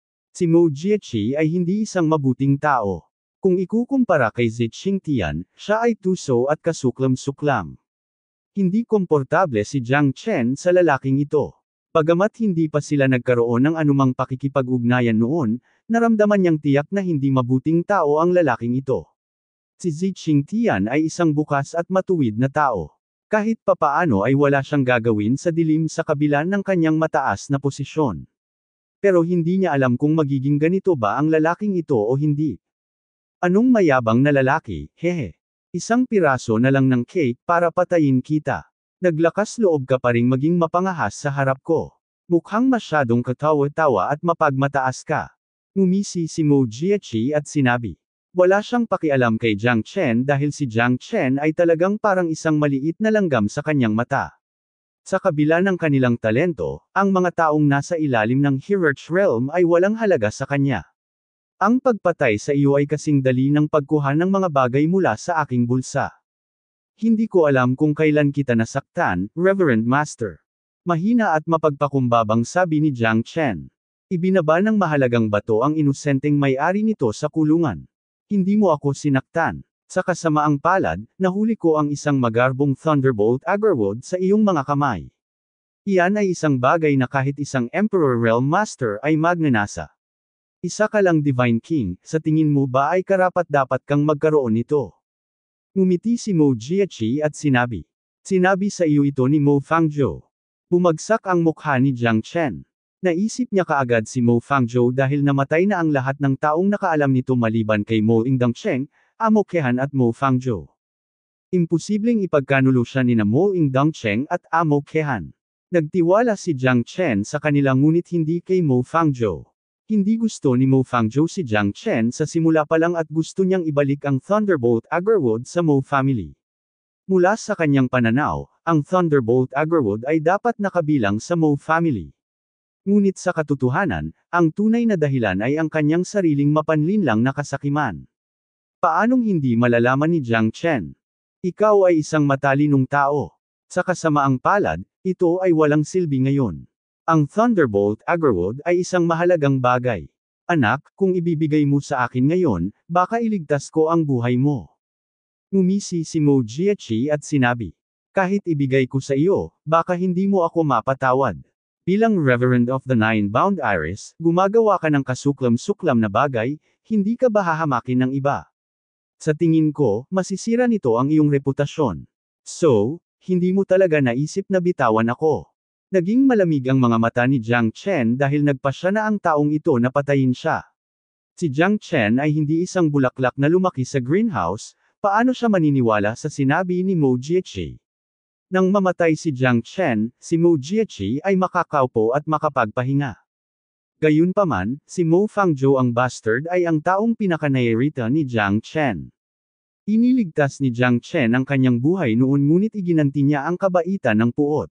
Si Mo Jiechi ay hindi isang mabuting tao. Kung ikukumpara kay Zi Qingtian, siya ay tuso at kasuklam-suklam. Hindi komportable si Jiang Chen sa lalaking ito. Bagamat hindi pa sila nagkaroon ng anumang pakikipag-ugnayan noon, naramdaman niyang tiyak na hindi mabuting tao ang lalaking ito. Si Zi Qingtian ay isang bukas at matuwid na tao. Kahit papaano ay wala siyang gagawin sa dilim sa kabila ng kanyang mataas na posisyon. Pero hindi niya alam kung magiging ganito ba ang lalaking ito o hindi. Anong mayabang na lalaki, hehe. Isang piraso na lang ng cake para patayin kita. Naglakas loob ka pa ring maging mapangahas sa harap ko. Mukhang masyadong katawa-tawa at mapagmataas ka. Ngumisi si Mo Jiechi at sinabi. Wala siyang pakialam kay Jiang Chen dahil si Jiang Chen ay talagang parang isang maliit na langgam sa kanyang mata. Sa kabila ng kanilang talento, ang mga taong nasa ilalim ng hierarch realm ay walang halaga sa kanya. Ang pagpatay sa iyo ay kasing dali ng pagkuha ng mga bagay mula sa aking bulsa. Hindi ko alam kung kailan kita nasaktan, Reverend Master. Mahina at mapagpakumbabang sabi ni Jiang Chen. Ibinaba ng mahalagang bato ang inosenteng may-ari nito sa kulungan. Hindi mo ako sinaktan. Sa kasamaang palad, nahuli ko ang isang magarbong Thunderbolt Agarwood sa iyong mga kamay. Iyan ay isang bagay na kahit isang Emperor Realm Master ay magnanasa. Isa ka lang Divine King, sa tingin mo ba ay karapat-dapat kang magkaroon nito? Ngumiti si Mo Jiechi at sinabi. Sinabi sa iyo ito ni Mo Fangzhou. Bumagsak ang mukha ni Jiang Chen. Naisip niya kaagad si Mo Fangzhou dahil namatay na ang lahat ng taong nakaalam nito maliban kay Mo Ingdangcheng, Amo Kehan at Mo Fangzhou. Imposibleng ipagkanulo siya ni Mo Ingdangcheng at Amo Kehan. Nagtiwala si Jiang Chen sa kanila ngunit hindi kay Mo Fangzhou. Hindi gusto ni Mo Fangzhou si Jiang Chen sa simula pa lang at gusto niyang ibalik ang Thunderbolt Agarwood sa Mo family. Mula sa kanyang pananaw, ang Thunderbolt Agrawad ay dapat nakabilang sa Mo family. Ngunit sa katotohanan, ang tunay na dahilan ay ang kanyang sariling mapanlinlang na kasakiman. Paanong hindi malalaman ni Jiang Chen? Ikaw ay isang matalinong tao. Sa kasamaang palad, ito ay walang silbi ngayon. Ang Thunderbolt Agrawad ay isang mahalagang bagay. Anak, kung ibibigay mo sa akin ngayon, baka iligtas ko ang buhay mo. Ngumisi si Mo Jiechi at sinabi. Kahit ibigay ko sa iyo, baka hindi mo ako mapatawad. Bilang Reverend of the Nine-Bound Iris, gumagawa ka ng kasuklam-suklam na bagay, hindi ka ba hahamakin ng iba? Sa tingin ko, masisira nito ang iyong reputasyon. So, hindi mo talaga naisip na bitawan ako. Naging malamig ang mga mata ni Jiang Chen dahil nagpasya na ang taong ito na patayin siya. Si Jiang Chen ay hindi isang bulaklak na lumaki sa greenhouse, paano siya maniniwala sa sinabi ni Mo Jiechi? Nang mamatay si Jiang Chen, si Mo Jiechi ay makakaupo at makapagpahinga. Gayunpaman, si Mo Fangzhou ang bastard ay ang taong pinakanairita ni Jiang Chen. Iniligtas ni Jiang Chen ang kanyang buhay noon ngunit iginanti niya ang kabaitan ng puot.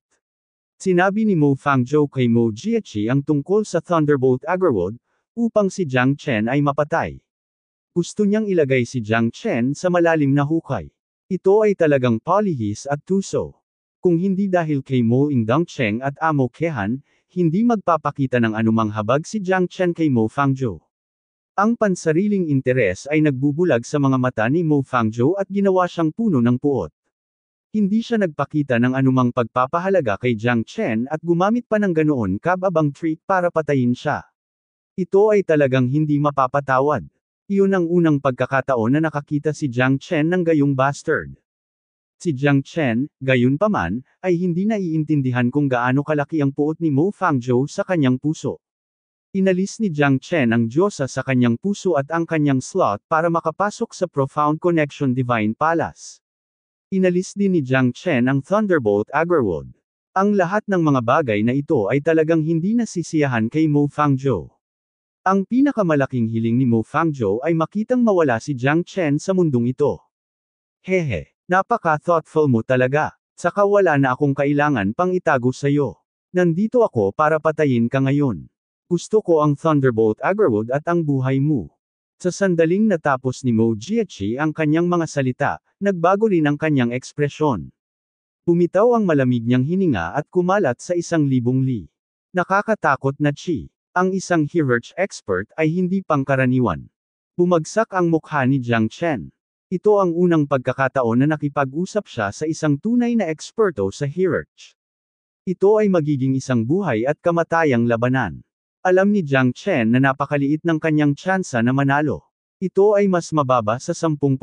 Sinabi ni Mo Fangzhou kay Mo Jiechi ang tungkol sa Thunderbolt Agrawad, upang si Jiang Chen ay mapatay. Gusto niyang ilagay si Jiang Chen sa malalim na hukay. Ito ay talagang palihis at tuso. Kung hindi dahil kay Mo Ingdongcheng at Amo Kehan, hindi magpapakita ng anumang habag si Jiang Chen kay Mo Fangzhou. Ang pansariling interes ay nagbubulag sa mga mata ni Mo Fangzhou at ginawa siyang puno ng puot. Hindi siya nagpakita ng anumang pagpapahalaga kay Jiang Chen at gumamit pa ng ganoon kababang trick para patayin siya. Ito ay talagang hindi mapapatawad. Iyon ang unang pagkakataon na nakakita si Jiang Chen ng gayong bastard. Si Jiang Chen, gayunpaman, ay hindi naiintindihan kung gaano kalaki ang puot ni Mo Fangzhou sa kanyang puso. Inalis ni Jiang Chen ang Diyosa sa kanyang puso at ang kanyang slot para makapasok sa Profound Connection Divine Palace. Inalis din ni Jiang Chen ang Thunderbolt Agrawad. Ang lahat ng mga bagay na ito ay talagang hindi nasisiyahan kay Mo Fangzhou. Ang pinakamalaking hiling ni Mo Fangzhou ay makitang mawala si Jiang Chen sa mundong ito. Hehe. Napaka-thoughtful mo talaga. Saka wala na akong kailangan pang itago sa'yo. Nandito ako para patayin ka ngayon. Gusto ko ang Thunderbolt Agrawad at ang buhay mo. Sa sandaling natapos ni Mo Jiechi ang kanyang mga salita, nagbago rin ang kanyang ekspresyon. Bumitaw ang malamig niyang hininga at kumalat sa 1,000 li. Nakakatakot na chi. Ang isang Hirsch expert ay hindi pangkaraniwan. Bumagsak ang mukha ni Jiang Chen. Ito ang unang pagkakataon na nakipag-usap siya sa isang tunay na eksperto sa Hirsch. Ito ay magiging isang buhay at kamatayang labanan. Alam ni Jiang Chen na napakaliit ng kanyang tsansa na manalo. Ito ay mas mababa sa 10%.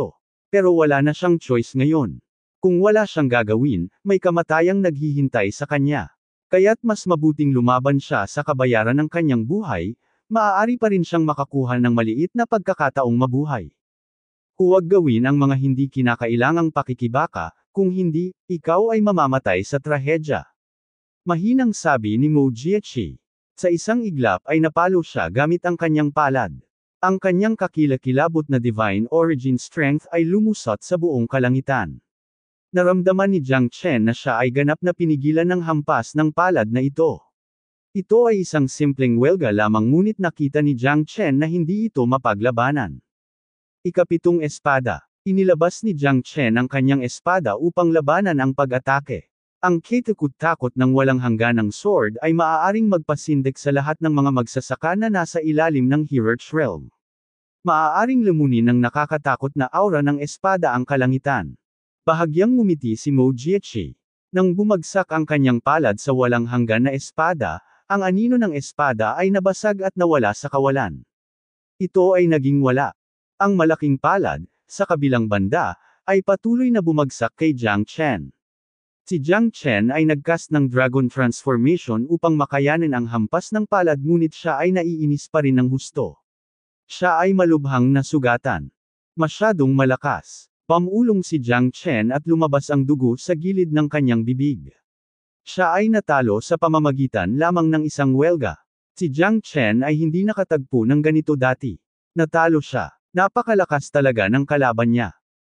Pero wala na siyang choice ngayon. Kung wala siyang gagawin, may kamatayang naghihintay sa kanya. Kaya't mas mabuting lumaban siya sa kabayaran ng kanyang buhay, maaari pa rin siyang makakuha ng maliit na pagkakataong mabuhay. Huwag gawin ang mga hindi kinakailangang pakikibaka, kung hindi, ikaw ay mamamatay sa trahedya. Mahinang sabi ni Mo Jiechi. Sa isang iglap ay napalo siya gamit ang kanyang palad. Ang kanyang kakilakilabot na divine origin strength ay lumusot sa buong kalangitan. Naramdaman ni Jiang Chen na siya ay ganap na pinigilan ng hampas ng palad na ito. Ito ay isang simpleng welga lamang ngunit nakita ni Jiang Chen na hindi ito mapaglabanan. Ikapitong espada. Inilabas ni Jiang Chen ang kanyang espada upang labanan ang pag-atake. Ang kitakot-takot ng walang hangganang sword ay maaaring magpasindik sa lahat ng mga magsasaka na nasa ilalim ng Hirsch realm. Maaaring lumunin ng nakakatakot na aura ng espada ang kalangitan. Bahagyang ngumiti si Mo Jiechi. Nang bumagsak ang kanyang palad sa walang hanggan na espada, ang anino ng espada ay nabasag at nawala sa kawalan. Ito ay naging wala. Ang malaking palad, sa kabilang banda, ay patuloy na bumagsak kay Jiang Chen. Si Jiang Chen ay nagcast ng Dragon Transformation upang makayanin ang hampas ng palad ngunit siya ay naiinis pa rin ng husto. Siya ay malubhang nasugatan. Masyadong malakas. Pamulong si Jiang Chen at lumabas ang dugo sa gilid ng kanyang bibig. Siya ay natalo sa pamamagitan lamang ng isang welga. Si Jiang Chen ay hindi nakatagpo ng ganito dati. Natalo siya. Napakalakas talaga ng kalaban niya.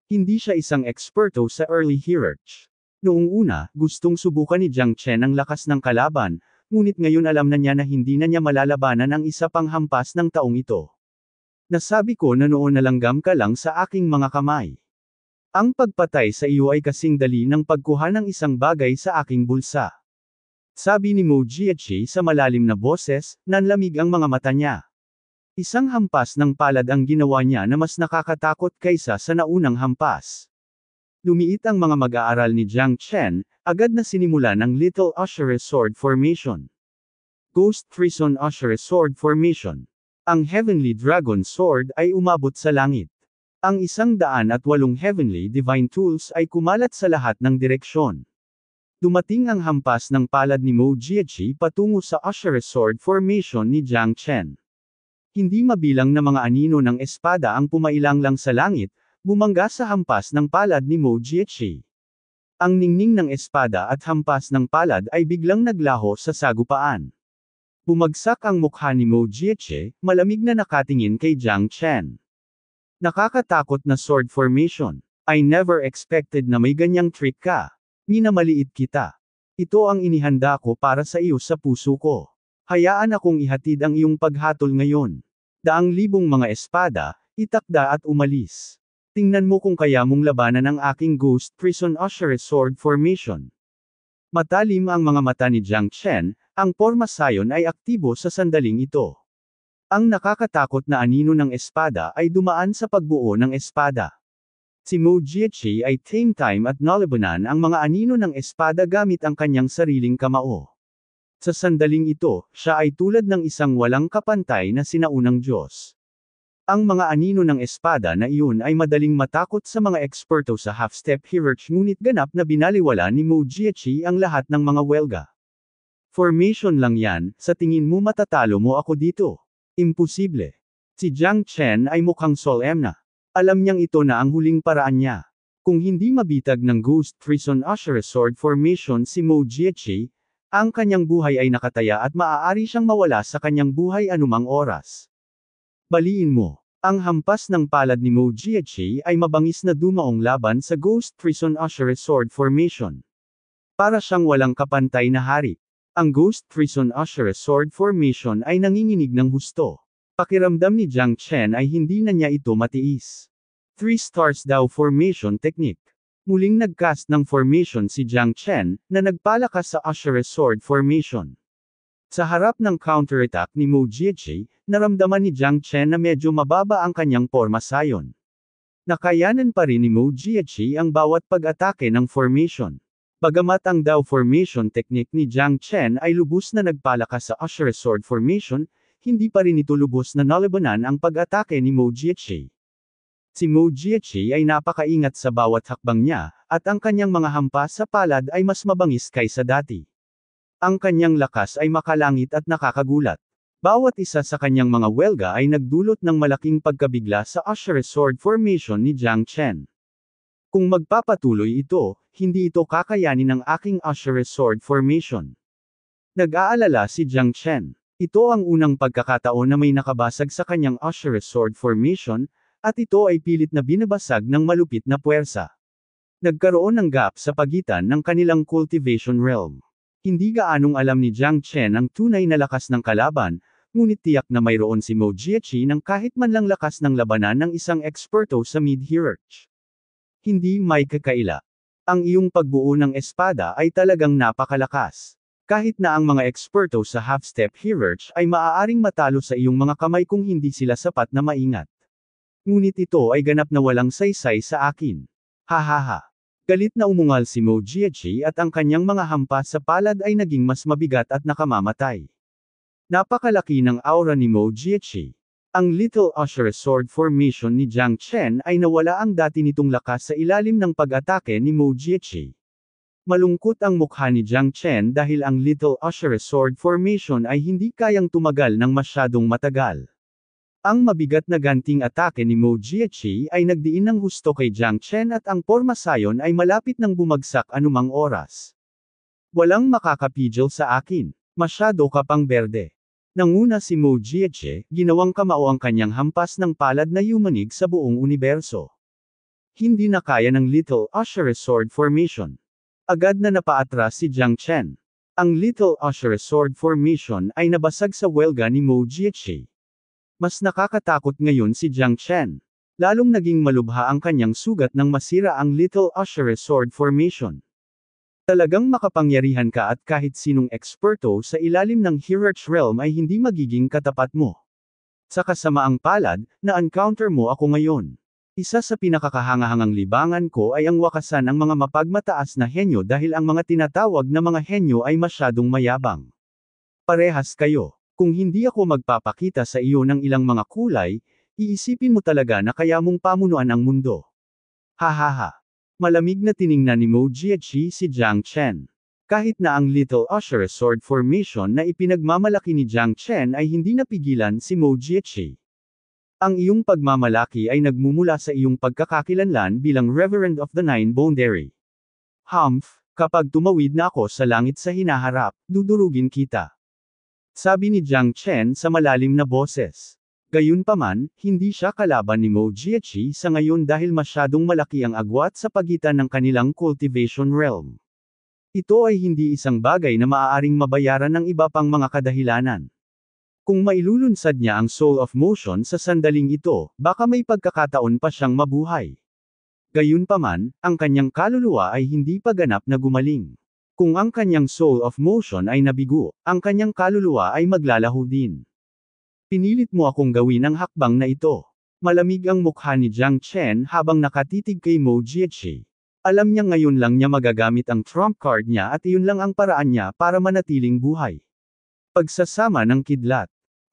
Hindi siya isang eksperto sa early hierarchy. Noong una, gustong subukan ni Jiang Chen ang lakas ng kalaban, ngunit ngayon alam na niya na hindi na niya malalabanan ang isa pang hampas ng taong ito. Nasabi ko na noon nalanggam ka lang sa aking mga kamay. Ang pagpatay sa iyo ay kasing dali ng pagkuha ng isang bagay sa aking bulsa. Sabi ni Mo Jiechi sa malalim na boses, nanlamig ang mga mata niya. Isang hampas ng palad ang ginawa niya na mas nakakatakot kaysa sa naunang hampas. Lumiit ang mga mag-aaral ni Jiang Chen, agad na sinimula ng Little Usher Sword Formation. Ghost Prison Usher Sword Formation. Ang Heavenly Dragon Sword ay umabot sa langit. Ang 108 Heavenly Divine Tools ay kumalat sa lahat ng direksyon. Dumating ang hampas ng palad ni Mo Jiechi patungo sa Usher Sword Formation ni Jiang Chen. Hindi mabilang na mga anino ng espada ang pumailanglang sa langit, bumangga sa hampas ng palad ni Mo Jiechi. Ang ningning ng espada at hampas ng palad ay biglang naglaho sa sagupaan. Bumagsak ang mukha ni Mo Jiechi, malamig na nakatingin kay Jiang Chen. Nakakatakot na sword formation. I never expected na may ganyang trick ka. Minamaliit kita. Ito ang inihanda ko para sa iyo sa puso ko. Hayaan akong ihatid ang iyong paghatol ngayon. Daang libong mga espada, itakda at umalis. Tingnan mo kung kaya mong labanan ang aking Ghost Prison Usher Sword Formation. Matalim ang mga mata ni Jiang Chen, ang porma sayon ay aktibo sa sandaling ito. Ang nakakatakot na anino ng espada ay dumaan sa pagbuo ng espada. Si Mo Jiechi ay tame time at nalabanan ang mga anino ng espada gamit ang kanyang sariling kamao. Sa sandaling ito, siya ay tulad ng isang walang kapantay na sinaunang Diyos. Ang mga anino ng espada na iyon ay madaling matakot sa mga eksperto sa half-step hierarchy ngunit ganap na binaliwala ni Mo Jiechi ang lahat ng mga welga. Formation lang yan, sa tingin mo matatalo mo ako dito? Imposible. Si Jiang Chen ay mukhang solemn na. Alam niyang ito na ang huling paraan niya. Kung hindi mabitag ng Ghost Prison Usher Sword Formation si Mo Jiechi, ang kanyang buhay ay nakataya at maaari siyang mawala sa kanyang buhay anumang oras. Baliin mo. Ang hampas ng palad ni Mo Jiechi ay mabangis na dumaong laban sa Ghost Prison Usher Sword Formation. Para siyang walang kapantay na hari. Ang Ghost Prison Usher Sword Formation ay nanginginig ng husto. Pakiramdam ni Jiang Chen ay hindi na niya ito matiis. 3 stars daw formation technique. Muling nagcast ng formation si Jiang Chen, na nagpalakas sa Usher Sword Formation. Sa harap ng counterattack ni Mo Jiechi, naramdaman ni Jiang Chen na medyo mababa ang kanyang porma sayon. Nakayanan pa rin ni Mo Jiechi ang bawat pag-atake ng formation. Bagamat ang Dao Formation technique ni Jiang Chen ay lubos na nagpalakas sa Usher Sword Formation, hindi pa rin ito lubos na nalabanan ang pag-atake ni Mo Jiechi. Si Mo Jiechi ay napakaingat sa bawat hakbang niya, at ang kanyang mga hampas sa palad ay mas mabangis kaysa dati. Ang kanyang lakas ay makalangit at nakakagulat. Bawat isa sa kanyang mga welga ay nagdulot ng malaking pagkabigla sa Usher Sword Formation ni Jiang Chen. Kung magpapatuloy ito, hindi ito kakayanin ng aking Usher Sword Formation. Nag-aalala si Jiang Chen. Ito ang unang pagkakataon na may nakabasag sa kanyang Usher Sword Formation, at ito ay pilit na binabasag ng malupit na puwersa. Nagkaroon ng gap sa pagitan ng kanilang cultivation realm. Hindi gaanong alam ni Jiang Chen ang tunay na lakas ng kalaban, ngunit tiyak na mayroon si Mo Jiechi ng kahit man lang lakas ng labanan ng isang eksperto sa mid-hierarchy. Hindi may kakaila. Ang iyong pagbuo ng espada ay talagang napakalakas. Kahit na ang mga eksperto sa half-step hierarchy ay maaaring matalo sa iyong mga kamay kung hindi sila sapat na maingat. Ngunit ito ay ganap na walang saysay sa akin. Hahaha. Galit na umungal si Mo Jiechi at ang kanyang mga hampas sa palad ay naging mas mabigat at nakamamatay. Napakalaki ng aura ni Mo Jiechi. Ang Little Usher Sword Formation ni Jiang Chen ay nawala ang dati nitong lakas sa ilalim ng pag-atake ni Mo Jiechi. Malungkot ang mukha ni Jiang Chen dahil ang Little Usher Sword Formation ay hindi kayang tumagal ng masyadong matagal. Ang mabigat na ganting atake ni Mo Jiechi ay nagdiin ng husto kay Jiang Chen at ang porma sayon ay malapit nang bumagsak anumang oras. Walang makakapigil sa akin. Masyado ka pang berde. Nanguna si Mo Jiechi, ginawang kamao ang kanyang hampas ng palad na yumanig sa buong universo. Hindi na kaya ng Little Usher Sword Formation. Agad na napaatras si Jiang Chen. Ang Little Usher Sword Formation ay nabasag sa welga ni Mo Jiechi. Mas nakakatakot ngayon si Jiang Chen. Lalong naging malubha ang kanyang sugat nang masira ang Little Usher Sword Formation. Talagang makapangyarihan ka at kahit sinong eksperto sa ilalim ng Hierarch Realm ay hindi magiging katapat mo. Sa kasamaang palad, na-encounter mo ako ngayon. Isa sa pinakakahangahangang libangan ko ay ang wakasan ng mga mapagmataas na henyo dahil ang mga tinatawag na mga henyo ay masyadong mayabang. Parehas kayo. Kung hindi ako magpapakita sa iyo ng ilang mga kulay, iisipin mo talaga na kaya mong pamunuan ang mundo. Hahaha. Malamig na tiningnan ni Mo Jiechi si Jiang Chen. Kahit na ang Little Usher Sword Formation na ipinagmamalaki ni Jiang Chen ay hindi napigilan si Mo Jiechi. Ang iyong pagmamalaki ay nagmumula sa iyong pagkakakilanlan bilang Reverend of the Nine Boundary. Humph, kapag tumawid na ako sa langit sa hinaharap, dudurugin kita. Sabi ni Jiang Chen sa malalim na boses. Gayunpaman, hindi siya kalaban ni Mo Jiechi sa ngayon dahil masyadong malaki ang agwat sa pagitan ng kanilang cultivation realm. Ito ay hindi isang bagay na maaaring mabayaran ng iba pang mga kadahilanan. Kung mailulunsad niya ang Soul of Motion sa sandaling ito, baka may pagkakataon pa siyang mabuhay. Gayunpaman, ang kanyang kaluluwa ay hindi pa ganap na gumaling. Kung ang kanyang Soul of Motion ay nabigo, ang kanyang kaluluwa ay maglalaho din. Pinilit mo akong gawin ang hakbang na ito. Malamig ang mukha ni Jiang Chen habang nakatitig kay Mo Jiechi. Alam niya ngayon lang niya magagamit ang trump card niya at iyon lang ang paraan niya para manatiling buhay. Pagsasama ng kidlat.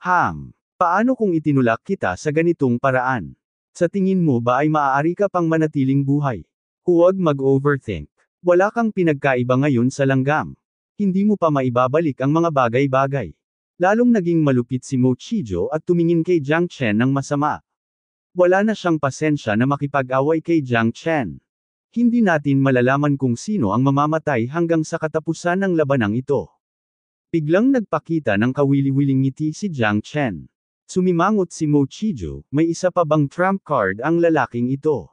Paano kung itinulak kita sa ganitong paraan? Sa tingin mo ba ay maaari ka pang manatiling buhay? Huwag mag-overthink. Wala kang pinagkaiba ngayon sa langgam. Hindi mo pa maibabalik ang mga bagay-bagay. Lalong naging malupit si Mo Chijo at tumingin kay Jiang Chen ng masama. Wala na siyang pasensya na makipag-away kay Jiang Chen. Hindi natin malalaman kung sino ang mamamatay hanggang sa katapusan ng labanang ito. Biglang nagpakita ng kawili-wiling ngiti si Jiang Chen. Sumimangot si Mo Chijo, may isa pa bang trump card ang lalaking ito?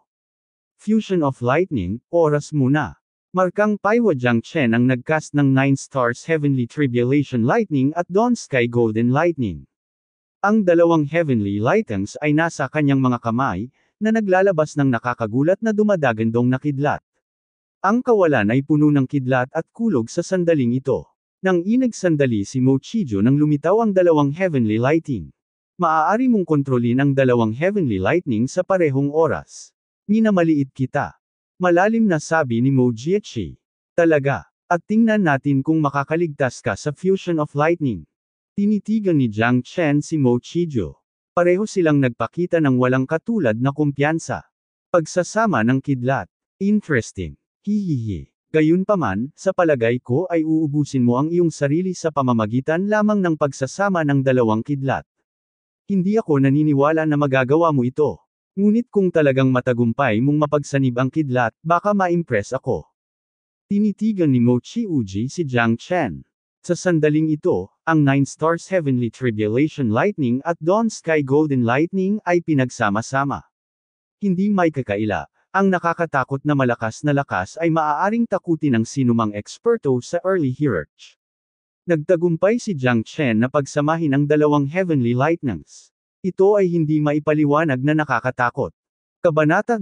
Fusion of Lightning, oras muna. Markang Paiwa Jiang Chen ang nagcast ng 9 stars Heavenly Tribulation Lightning at Dawn Sky Golden Lightning. Ang dalawang Heavenly Lightnings ay nasa kanyang mga kamay, na naglalabas ng nakakagulat na dumadagandong na kidlat. Ang kawalan ay puno ng kidlat at kulog sa sandaling ito. Nang sandali si Mo Chijo nang lumitaw ang dalawang Heavenly Lightning. Maaari mong kontrolin ang dalawang Heavenly Lightning sa parehong oras. Minamaliit kita. Malalim na sabi ni Mo Jiechi. Talaga. At tingnan natin kung makakaligtas ka sa Fusion of Lightning. Tinitigan ni Jiang Chen si Mo Chijo. Pareho silang nagpakita ng walang katulad na kumpiyansa. Pagsasama ng kidlat. Interesting. Hihihi. Gayunpaman, sa palagay ko ay uubusin mo ang iyong sarili sa pamamagitan lamang ng pagsasama ng dalawang kidlat. Hindi ako naniniwala na magagawa mo ito. Ngunit kung talagang matagumpay mong mapagsanib ang kidlat, baka ma-impress ako. Tinitigan ni Mo Chiuji si Jiang Chen. Sa sandaling ito, ang 9 stars Heavenly Tribulation Lightning at Dawn Sky Golden Lightning ay pinagsama-sama. Hindi may kakaila, ang nakakatakot na lakas ay maaaring takutin ng sinumang eksperto sa early Hierarch. Nagtagumpay si Jiang Chen na pagsamahin ang dalawang Heavenly Lightnings. Ito ay hindi maipaliwanag na nakakatakot. Kabanata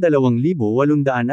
2873.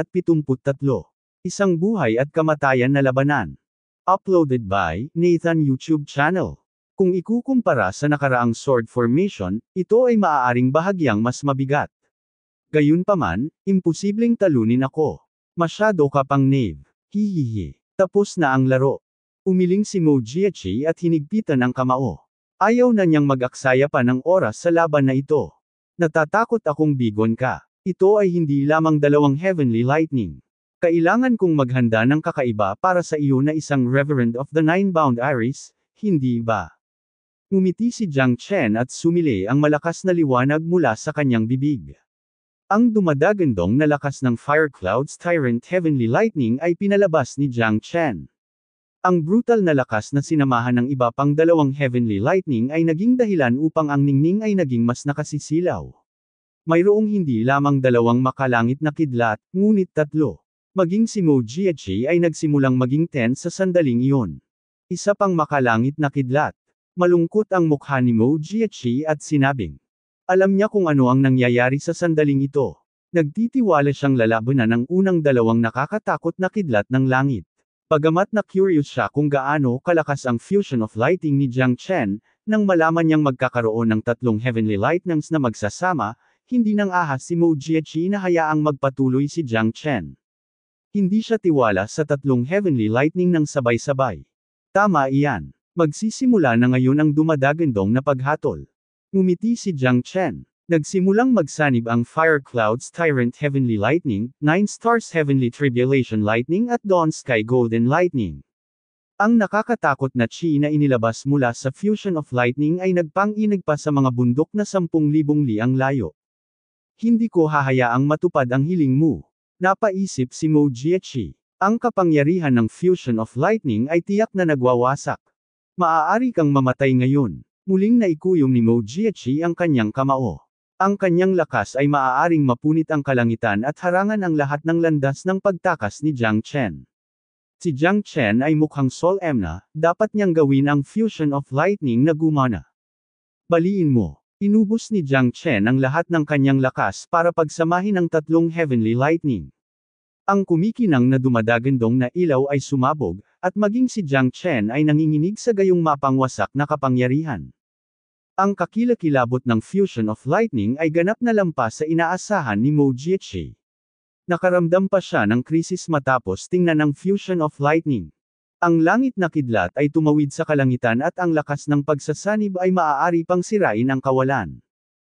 Isang buhay at kamatayan na labanan. Uploaded by Nathan YouTube channel. Kung ikukumpara sa nakaraang sword formation, ito ay maaaring bahagyang mas mabigat. Gayunpaman, imposibleng talunin ako. Masyado ka pang knave. Hihihi. Tapos na ang laro. Umiling si Mo Jiechi at hinigpitan ang kamao. Ayaw na niyang mag-aksaya pa ng oras sa laban na ito. Natatakot akong bigon ka. Ito ay hindi lamang dalawang Heavenly Lightning. Kailangan kong maghanda ng kakaiba para sa iyo na isang Reverend of the Nine-Bound Iris, hindi ba? Ngumiti si Jiang Chen at sumili ang malakas na liwanag mula sa kanyang bibig. Ang dumadagandong na lakas ng Fire Cloud's Tyrant Heavenly Lightning ay pinalabas ni Jiang Chen. Ang brutal na lakas na sinamahan ng iba pang dalawang Heavenly Lightning ay naging dahilan upang ang ningning ay naging mas nakasisilaw. Mayroong hindi lamang dalawang makalangit na kidlat, ngunit tatlo. Maging si Mo Jiechi ay nagsimulang maging tense sa sandaling iyon. Isa pang makalangit na kidlat. Malungkot ang mukha ni Mo Jiechi at sinabing, alam niya kung ano ang nangyayari sa sandaling ito. Nagtitiwala siyang lalabanan ang unang dalawang nakakatakot na kidlat ng langit. Bagamat na curious siya kung gaano kalakas ang fusion of lighting ni Jiang Chen, nang malaman niyang magkakaroon ng tatlong heavenly lightnings na magsasama, hindi nang ahas si Mo Jiechi na hayaang magpatuloy si Jiang Chen. Hindi siya tiwala sa tatlong heavenly lightning ng sabay-sabay. Tama iyan. Magsisimula na ngayon ang dumadagandong na paghatol. Ngumiti si Jiang Chen. Nagsimulang magsanib ang Fire Clouds Tyrant Heavenly Lightning, 9 Stars Heavenly Tribulation Lightning at Dawn Sky Golden Lightning. Ang nakakatakot na chi na inilabas mula sa Fusion of Lightning ay nagpang-inig pa sa mga bundok na 10,000 liang layo. Hindi ko hahayaang matupad ang hiling mo. Napaisip si Mo Jiechi. Ang kapangyarihan ng Fusion of Lightning ay tiyak na nagwawasak. Maaari kang mamatay ngayon. Muling naikuyom ni Mo Jiechi ang kanyang kamao. Ang kanyang lakas ay maaaring mapunit ang kalangitan at harangan ang lahat ng landas ng pagtakas ni Jiang Chen. Si Jiang Chen ay mukhang solemn, dapat niyang gawin ang Fusion of Lightning na gumana. Baliin mo. Inubos ni Jiang Chen ang lahat ng kanyang lakas para pagsamahin ang tatlong heavenly lightning. Ang kumikinang na dumadagandong na ilaw ay sumabog, at maging si Jiang Chen ay nanginginig sa gayong mapangwasak na kapangyarihan. Ang kakilakilabot ng Fusion of Lightning ay ganap na lampas sa inaasahan ni Mo Jiechi. Nakaramdam pa siya ng krisis matapos tingnan ang Fusion of Lightning. Ang langit na kidlat ay tumawid sa kalangitan at ang lakas ng pagsasanib ay maaari pang sirain ang kawalan.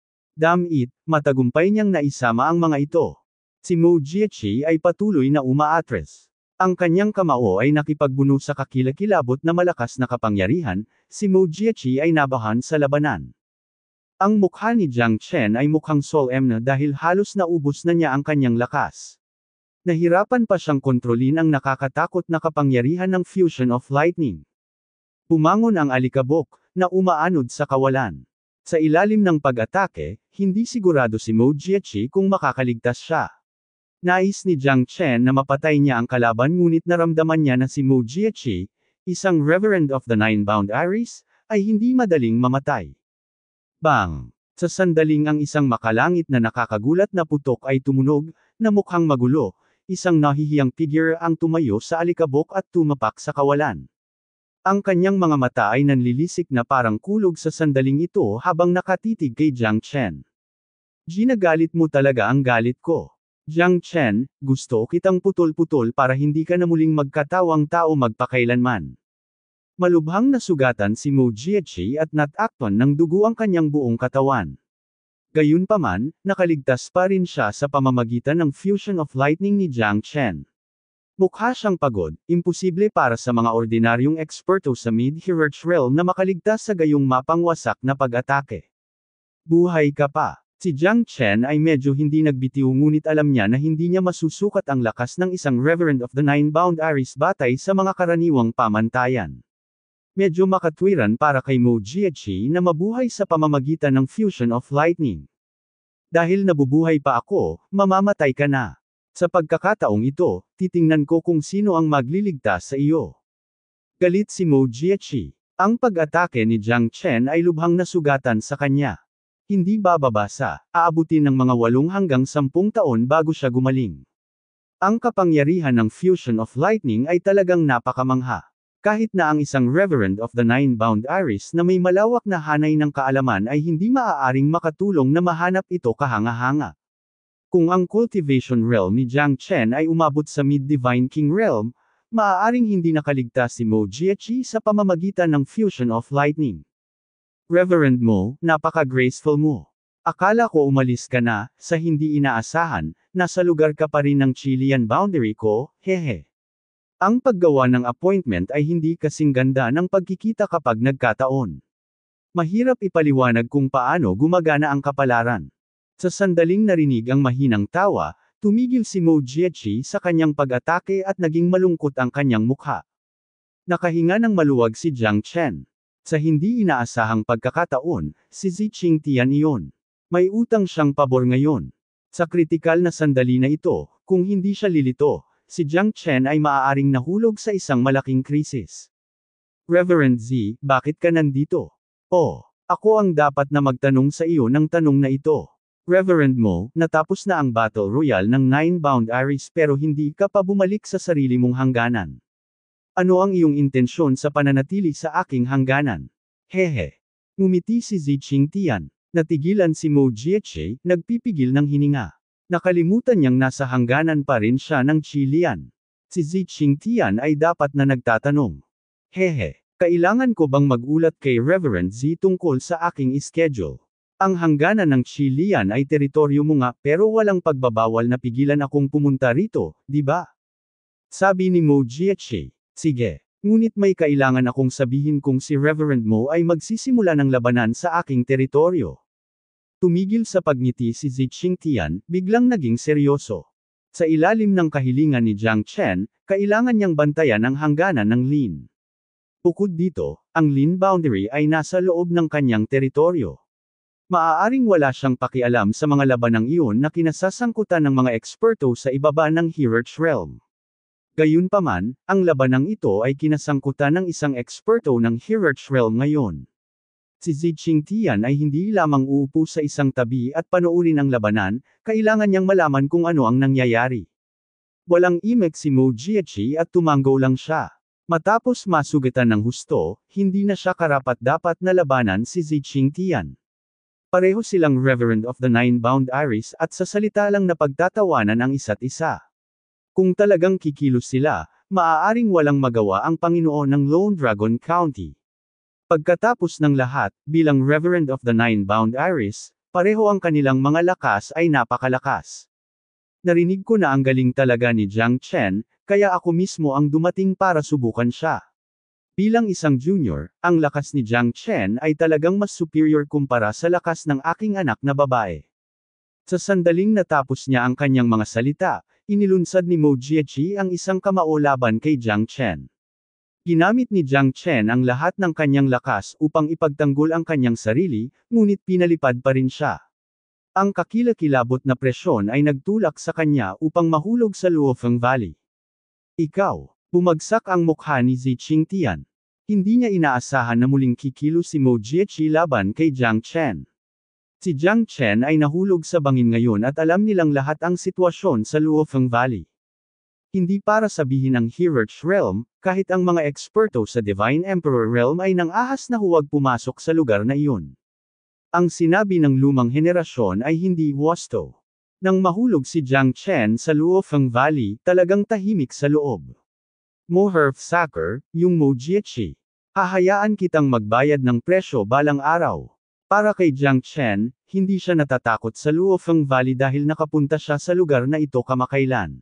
Damit, matagumpay niyang naisama ang mga ito. Si Mo Jiechi ay patuloy na umaatres. Ang kanyang kamao ay nakipagbuno sa kakilakilabot na malakas na kapangyarihan, si Mo Jiechi ay nabahan sa labanan. Ang mukha ni Jiang Chen ay mukhang solemn dahil halos naubos na niya ang kanyang lakas. Nahirapan pa siyang kontrolin ang nakakatakot na kapangyarihan ng Fusion of Lightning. Bumangon ang alikabok, na umaanod sa kawalan. Sa ilalim ng pag-atake, hindi sigurado si Mo Jiechi kung makakaligtas siya. Nais ni Jiang Chen na mapatay niya ang kalaban ngunit naramdaman niya na si Mo Jiechi, isang Reverend of the Nine-Bound Iris, ay hindi madaling mamatay. Bang! Sa sandaling ang isang makalangit na nakakagulat na putok ay tumunog, na mukhang magulo. Isang nahihiyang figure ang tumayo sa alikabok at tumapak sa kawalan. Ang kanyang mga mata ay nanlilisik na parang kulog sa sandaling ito habang nakatitig kay Jiang Chen. Ginagalit mo talaga ang galit ko. Jiang Chen, gusto kitang putol-putol para hindi ka na muling magkatawang tao magpakailanman. Malubhang nasugatan si Mo Jiechi at natakpan ng dugo ang kanyang buong katawan. Gayunpaman, nakaligtas pa rin siya sa pamamagitan ng Fusion of Lightning ni Jiang Chen. Mukha siyang pagod, imposible para sa mga ordinaryong eksperto sa Mid-Hierarch Realm na makaligtas sa gayong mapangwasak na pag-atake. Buhay ka pa. Si Jiang Chen ay medyo hindi nagbitiw ngunit alam niya na hindi niya masusukat ang lakas ng isang Reverend of the Nine-Bound Iris batay sa mga karaniwang pamantayan. Medyo makatwiran para kay Mo Jiechi na mabuhay sa pamamagitan ng Fusion of Lightning. Dahil nabubuhay pa ako, mamamatay ka na. Sa pagkakataong ito, titingnan ko kung sino ang magliligtas sa iyo. Galit si Mo Jiechi. Ang pag-atake ni Jiang Chen ay lubhang nasugatan sa kanya. Hindi bababasa, aabutin ng mga 8 hanggang 10 taon bago siya gumaling. Ang kapangyarihan ng Fusion of Lightning ay talagang napakamangha. Kahit na ang isang Reverend of the Nine-Bound Iris na may malawak na hanay ng kaalaman ay hindi maaaring makatulong na mahanap ito kahanga-hanga. Kung ang cultivation realm ni Jiang Chen ay umabot sa Mid-Divine King Realm, maaaring hindi nakaligtas si Mo Jiechi sa pamamagitan ng Fusion of Lightning. Reverend Mo, napaka-graceful mo. Akala ko umalis ka na, sa hindi inaasahan, nasa lugar ka pa rin ng Chilean boundary ko, hehe. Ang paggawa ng appointment ay hindi kasing ganda ng pagkikita kapag nagkataon. Mahirap ipaliwanag kung paano gumagana ang kapalaran. Sa sandaling narinig ang mahinang tawa, tumigil si Mo Jiechi sa kanyang pag-atake at naging malungkot ang kanyang mukha. Nakahinga ng maluwag si Jiang Chen. Sa hindi inaasahang pagkakataon, si Ziqing Tian iyon. May utang siyang pabor ngayon. Sa kritikal na sandali na ito, kung hindi siya lilito, si Jiang Chen ay maaaring nahulog sa isang malaking krisis. Reverend Z, bakit ka nandito? Oh, ako ang dapat na magtanong sa iyo ng tanong na ito. Reverend Mo, natapos na ang Battle Royale ng Nine-Bound Iris pero hindi ka pa bumalik sa sarili mong hangganan. Ano ang iyong intensyon sa pananatili sa aking hangganan? Hehe. Ngumiti si Zi Qingtian. Natigilan si Mo Jiechi, nagpipigil ng hininga. Nakalimutan niyang nasa hangganan pa rin siya ng Chilian. Si Zi Qingtian ay dapat na nagtatanong. Hehe, kailangan ko bang magulat kay Reverend Z tungkol sa aking schedule? Ang hangganan ng Chilian ay teritoryo mo nga pero walang pagbabawal na pigilan akong pumunta rito, di ba? Sabi ni Mo Jiechi. Sige. Ngunit may kailangan akong sabihin kung si Reverend Mo ay magsisimula ng labanan sa aking teritoryo. Tumigil sa pagngiti si Zi Qingtian, biglang naging seryoso. Sa ilalim ng kahilingan ni Jiang Chen, kailangan niyang bantayan ang hangganan ng Lin. Bukod dito, ang Lin boundary ay nasa loob ng kanyang teritoryo. Maaaring wala siyang pakialam sa mga labanang iyon na kinasasangkutan ng mga eksperto sa ibaba ng Hierarch Realm. Gayunpaman, ang labanang ito ay kinasangkutan ng isang eksperto ng Hierarch Realm ngayon. Si Zi Qingtian ay hindi lamang uupo sa isang tabi at panoorin ang labanan, kailangan niyang malaman kung ano ang nangyayari. Walang imek si Mo Jiechi at tumanggo lang siya. Matapos masugatan ng husto, hindi na siya karapat-dapat na labanan si Zi Qingtian. Pareho silang Reverend of the Nine-Bound Iris at sa salita lang na pagtatawanan ang isa't isa. Kung talagang kikilos sila, maaaring walang magawa ang Panginoon ng Lone Dragon County. Pagkatapos ng lahat, bilang Reverend of the Nine-Bound Iris, pareho ang kanilang mga lakas ay napakalakas. Narinig ko na ang galing talaga ni Jiang Chen, kaya ako mismo ang dumating para subukan siya. Bilang isang junior, ang lakas ni Jiang Chen ay talagang mas superior kumpara sa lakas ng aking anak na babae. Sa sandaling natapos niya ang kanyang mga salita, inilunsad ni Mo Jiechi ang isang kamao laban kay Jiang Chen. Ginamit ni Jiang Chen ang lahat ng kanyang lakas upang ipagtanggol ang kanyang sarili, ngunit pinalipad pa rin siya. Ang kakilakilabot na presyon ay nagtulak sa kanya upang mahulog sa Luofeng Valley. Ikaw, bumagsak ang mukha ni Zi Qingtian. Hindi niya inaasahan na muling kikilos si Mo Jiechi laban kay Jiang Chen. Si Jiang Chen ay nahulog sa bangin ngayon at alam nilang lahat ang sitwasyon sa Luofeng Valley. Hindi para sabihin ang Hierarch Realm, kahit ang mga eksperto sa Divine Emperor Realm ay nang-ahas na huwag pumasok sa lugar na iyon. Ang sinabi ng lumang henerasyon ay hindi wasto. Nang mahulog si Jiang Chen sa Luofeng Valley, talagang tahimik sa loob. Mo Herfsaker, yung Mo Jiechi. Hahayaan kitang magbayad ng presyo balang araw. Para kay Jiang Chen, hindi siya natatakot sa Luofeng Valley dahil nakapunta siya sa lugar na ito kamakailan.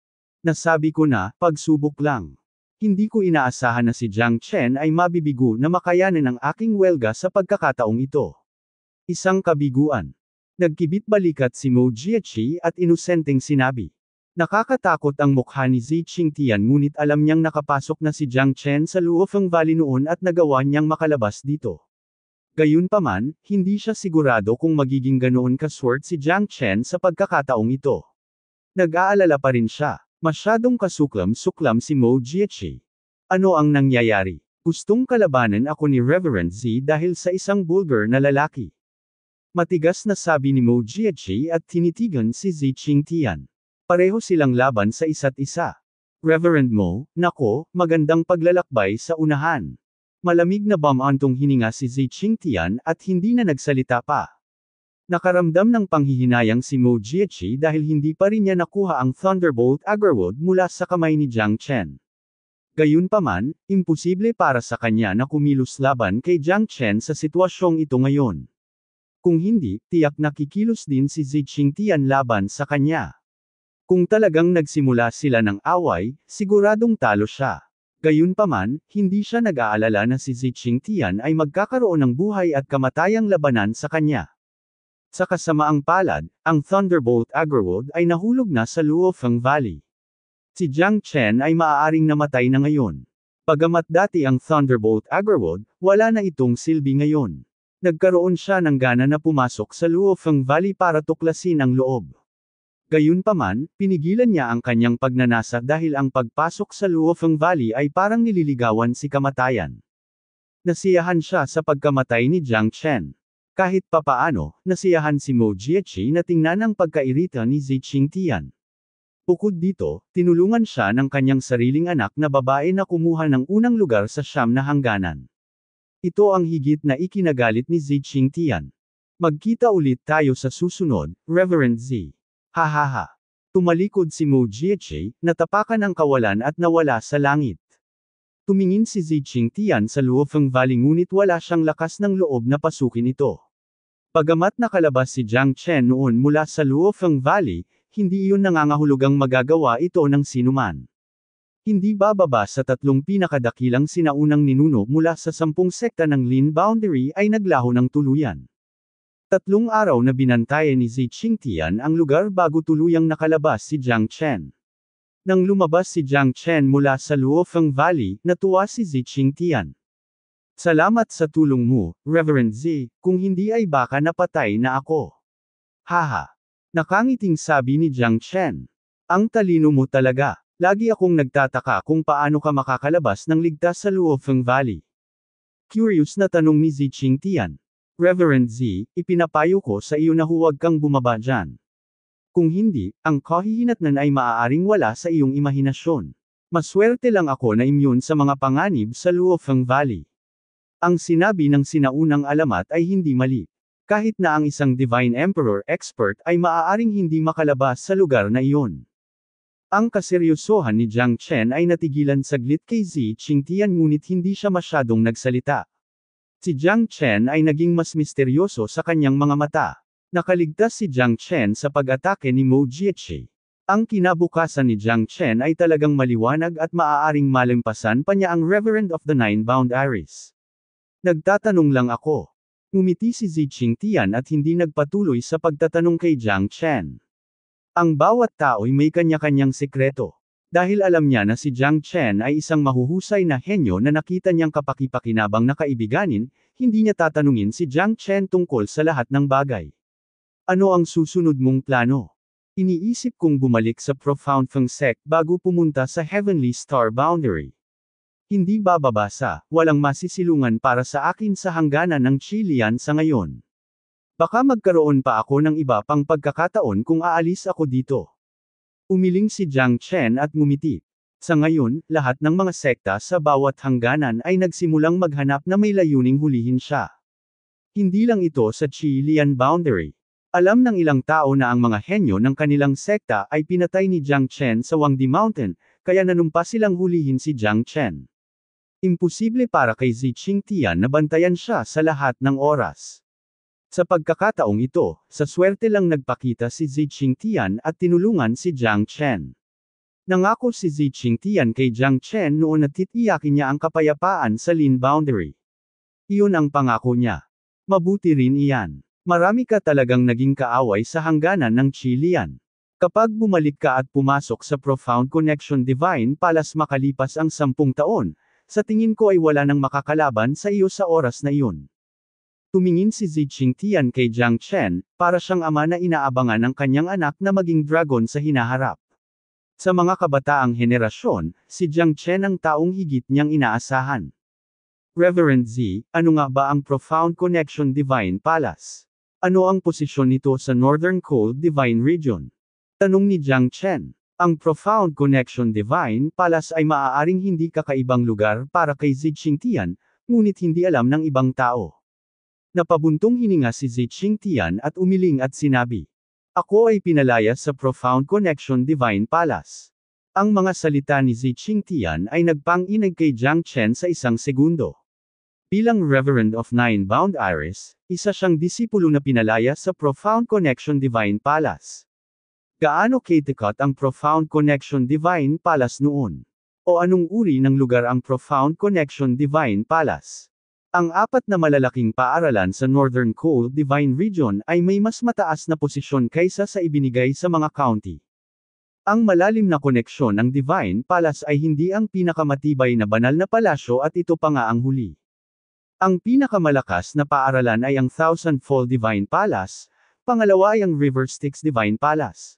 Nasabi ko na, pagsubok lang. Hindi ko inaasahan na si Jiang Chen ay mabibigo na makayanan ang aking welga sa pagkakataong ito. Isang kabiguan. Nagkibit balikat si Mo Jiechi at inusenteng sinabi. Nakakatakot ang mukha ni Zi Qingtian ngunit alam niyang nakapasok na si Jiang Chen sa Luofeng Valley noon at nagawa niyang makalabas dito. Gayunpaman, hindi siya sigurado kung magiging ganoon kaswerte si Jiang Chen sa pagkakataong ito. Nag-aalala pa rin siya. Masyadong kasuklam-suklam si Mo Jiechi. Ano ang nangyayari? Gustong kalabanan ako ni Reverend Z dahil sa isang bulgar na lalaki. Matigas na sabi ni Mo Jiechi at tinitigan si Zi Qingtian. Pareho silang laban sa isa't isa. Reverend Mo, nako, magandang paglalakbay sa unahan. Malamig na bamantong hininga si Zi Qingtian at hindi na nagsalita pa. Nakaramdam ng panghihinayang si Mo Jiechi dahil hindi pa rin niya nakuha ang Thunderbolt Agraward mula sa kamay ni Jiang Chen. Gayunpaman, imposible para sa kanya na kumilos laban kay Jiang Chen sa sitwasyong ito ngayon. Kung hindi, tiyak na kikilos din si Zi Qingtian laban sa kanya. Kung talagang nagsimula sila ng away, siguradong talo siya. Gayunpaman, hindi siya nag-aalala na si Zi Qingtian ay magkakaroon ng buhay at kamatayang labanan sa kanya. Sa kasamaang palad, ang Thunderbolt Agraward ay nahulog na sa Luofeng Valley. Si Jiang Chen ay maaaring namatay na ngayon. Bagamat dati ang Thunderbolt Agraward, wala na itong silbi ngayon. Nagkaroon siya ng gana na pumasok sa Luofeng Valley para tuklasin ang loob. Gayunpaman, pinigilan niya ang kanyang pagnanasa dahil ang pagpasok sa Luofeng Valley ay parang nililigawan si kamatayan. Nasiyahan siya sa pagkamatay ni Jiang Chen. Kahit papaano, nasiyahan si Mo Jiechi na tingnan ang pagkairita ni Zi Qingtian. Bukod dito, tinulungan siya ng kanyang sariling anak na babae na kumuha ng unang lugar sa siyam na hangganan. Ito ang higit na ikinagalit ni Zi Qingtian. Magkita ulit tayo sa susunod, Reverend Z. Hahaha. Tumalikod si Mo Jiechi, natapakan ang kawalan at nawala sa langit. Tumingin si Zi Qingtian sa Luofeng Valley ngunit wala siyang lakas ng loob na pasukin ito. Bagamat nakalabas si Jiang Chen noon mula sa Luofeng Valley, hindi iyon nangangahulugang magagawa ito ng sinuman. Hindi bababa sa 3 pinakadakilang sinaunang ninuno mula sa 10 sekta ng Lin Boundary ay naglaho ng tuluyan. 3 araw na binantayan ni Zi Qingtian ang lugar bago tuluyang nakalabas si Jiang Chen. Nang lumabas si Jiang Chen mula sa Luofeng Valley, natuwa si Zi Qingtian. Salamat sa tulong mo, Reverend Z, kung hindi ay baka napatay na ako. Haha. Nakangiting sabi ni Jiang Chen. Ang talino mo talaga. Lagi akong nagtataka kung paano ka makakalabas ng ligtas sa Luofeng Valley. Curious na tanong ni Zi Qingtian. Reverend Z, ipinapayo ko sa iyo na huwag kang bumaba dyan. Kung hindi, ang kahihinatnan ay maaaring wala sa iyong imahinasyon. Maswerte lang ako na immune sa mga panganib sa Luofeng Valley. Ang sinabi ng sinaunang alamat ay hindi mali. Kahit na ang isang Divine Emperor expert ay maaaring hindi makalabas sa lugar na iyon. Ang kaseryosohan ni Jiang Chen ay natigilan saglit kay Zi Qingtian ngunit hindi siya masyadong nagsalita. Si Jiang Chen ay naging mas misteryoso sa kanyang mga mata. Nakaligtas si Jiang Chen sa pag-atake ni Mo Jiechi. Ang kinabukasan ni Jiang Chen ay talagang maliwanag at maaaring malimpasan pa niya ang Reverend of the Nine-Bound Iris. Nagtatanong lang ako. Ngumiti si Zi Qingtian at hindi nagpatuloy sa pagtatanong kay Jiang Chen. Ang bawat tao'y may kanya-kanyang sekreto. Dahil alam niya na si Jiang Chen ay isang mahuhusay na henyo na nakita niyang kapakipakinabang na kaibiganin, hindi niya tatanungin si Jiang Chen tungkol sa lahat ng bagay. Ano ang susunod mong plano? Iniisip kong bumalik sa Profound Feng Sect bago pumunta sa Heavenly Star Boundary. Hindi bababasa, walang masisilungan para sa akin sa hangganan ng Qilian sa ngayon. Baka magkaroon pa ako ng iba pang pagkakataon kung aalis ako dito. Umiling si Jiang Chen at ngumiti. Sa ngayon, lahat ng mga sekta sa bawat hangganan ay nagsimulang maghanap na may layuning hulihin siya. Hindi lang ito sa Qilian Boundary. Alam ng ilang tao na ang mga henyo ng kanilang sekta ay pinatay ni Jiang Chen sa Wangdi Mountain, kaya nanumpa silang hulihin si Jiang Chen. Imposible para kay Zi Qingtian na bantayan siya sa lahat ng oras. Sa pagkakataong ito, sa swerte lang nagpakita si Zi Qingtian at tinulungan si Jiang Chen. Nangako si Zi Qingtian kay Jiang Chen noon na titiyakin niya ang kapayapaan sa Lin Boundary. Iyon ang pangako niya. Mabuti rin iyan. Marami ka talagang naging kaaway sa hangganan ng Qilian. Kapag bumalik ka at pumasok sa Profound Connection Divine Palace makalipas ang 10 taon, sa tingin ko ay wala nang makakalaban sa iyo sa oras na iyon. Tumingin si Zi Qingtian kay Jiang Chen, para siyang ama na inaabangan ng kanyang anak na maging dragon sa hinaharap. Sa mga kabataang henerasyon, si Jiang Chen ang taong higit niyang inaasahan. Reverend Z, ano nga ba ang Profound Connection Divine Palace? Ano ang posisyon nito sa Northern Cold Divine Region? Tanong ni Jiang Chen. Ang Profound Connection Divine Palace ay maaaring hindi kakaibang lugar para kay Zi Qingtian, ngunit hindi alam ng ibang tao. Napabuntong hininga si Zi Qingtian at umiling at sinabi. Ako ay pinalaya sa Profound Connection Divine Palace. Ang mga salita ni Zi Qingtian ay nagpang-inag kay Jiang Chen sa 1 segundo. Bilang Reverend of Nine-Bound Iris, isa siyang disipulo na pinalaya sa Profound Connection Divine Palace. Gaano katikat ang Profound Connection Divine Palace noon? O anong uri ng lugar ang Profound Connection Divine Palace? Ang 4 na malalaking paaralan sa Northern Cold Divine Region ay may mas mataas na posisyon kaysa sa ibinigay sa mga county. Ang malalim na koneksyon ng Divine Palace ay hindi ang pinakamatibay na banal na palasyo at ito pa nga ang huli. Ang pinakamalakas na paaralan ay ang Thousandfold Divine Palace, pangalawa ay ang River Styx Divine Palace.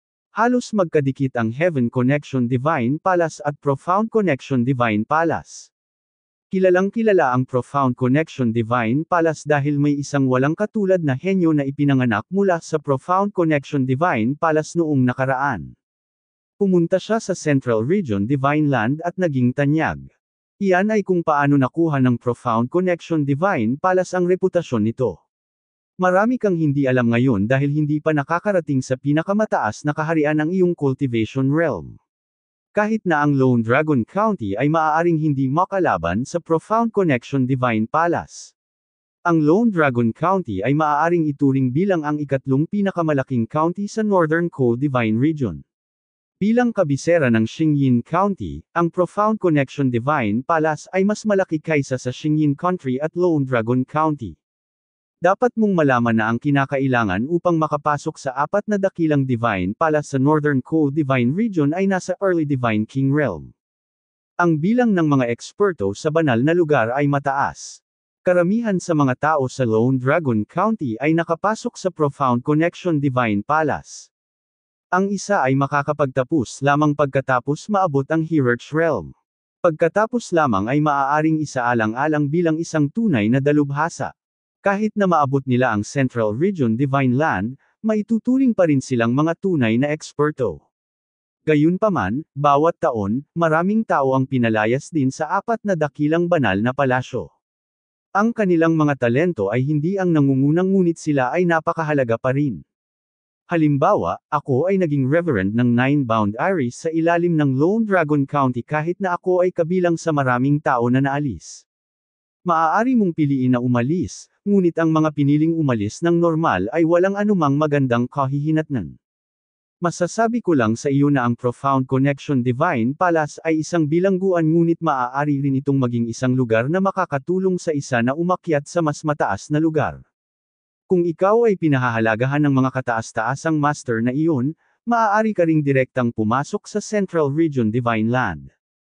Halos magkadikit ang Heaven Connection Divine Palace at Profound Connection Divine Palace. Kilalang kilala ang Profound Connection Divine Palace dahil may isang walang katulad na henyo na ipinanganak mula sa Profound Connection Divine Palace noong nakaraan. Pumunta siya sa Central Region Divine Land at naging tanyag. Iyan ay kung paano nakuha ng Profound Connection Divine Palace ang reputasyon nito. Marami kang hindi alam ngayon dahil hindi pa nakakarating sa pinakamataas na kaharian ng iyong cultivation realm. Kahit na ang Lone Dragon County ay maaaring hindi makalaban sa Profound Connection Divine Palace. Ang Lone Dragon County ay maaaring ituring bilang ang ikatlong pinakamalaking county sa Northern Coal Divine Region. Bilang kabisera ng Xingyin County, ang Profound Connection Divine Palace ay mas malaki kaysa sa Xingyin Country at Lone Dragon County. Dapat mong malaman na ang kinakailangan upang makapasok sa apat na dakilang Divine Palace sa Northern Coal Divine Region ay nasa Early Divine King Realm. Ang bilang ng mga eksperto sa banal na lugar ay mataas. Karamihan sa mga tao sa Lone Dragon County ay nakapasok sa Profound Connection Divine Palace. Ang isa ay makakapagtapos lamang pagkatapos maabot ang Hierarch Realm. Pagkatapos lamang ay maaaring isaalang-alang bilang isang tunay na dalubhasa. Kahit na maabot nila ang Central Region Divine Land, maituturing pa rin silang mga tunay na eksperto. Gayunpaman, bawat taon, maraming tao ang pinalayas din sa apat na dakilang banal na palasyo. Ang kanilang mga talento ay hindi ang nangungunang ngunit sila ay napakahalaga pa rin. Halimbawa, ako ay naging Reverend ng Nine-Bound Iris sa ilalim ng Lone Dragon County kahit na ako ay kabilang sa maraming tao na naalis. Maaari mong piliin na umalis, ngunit ang mga piniling umalis ng normal ay walang anumang magandang kahihinatnan. Masasabi ko lang sa iyo na ang Profound Connection Divine Palace ay isang bilangguan ngunit maaari rin itong maging isang lugar na makakatulong sa isa na umakyat sa mas mataas na lugar. Kung ikaw ay pinahahalagahan ng mga kataas-taasang master na iyon, maaari ka ring direktang pumasok sa Central Region Divine Land.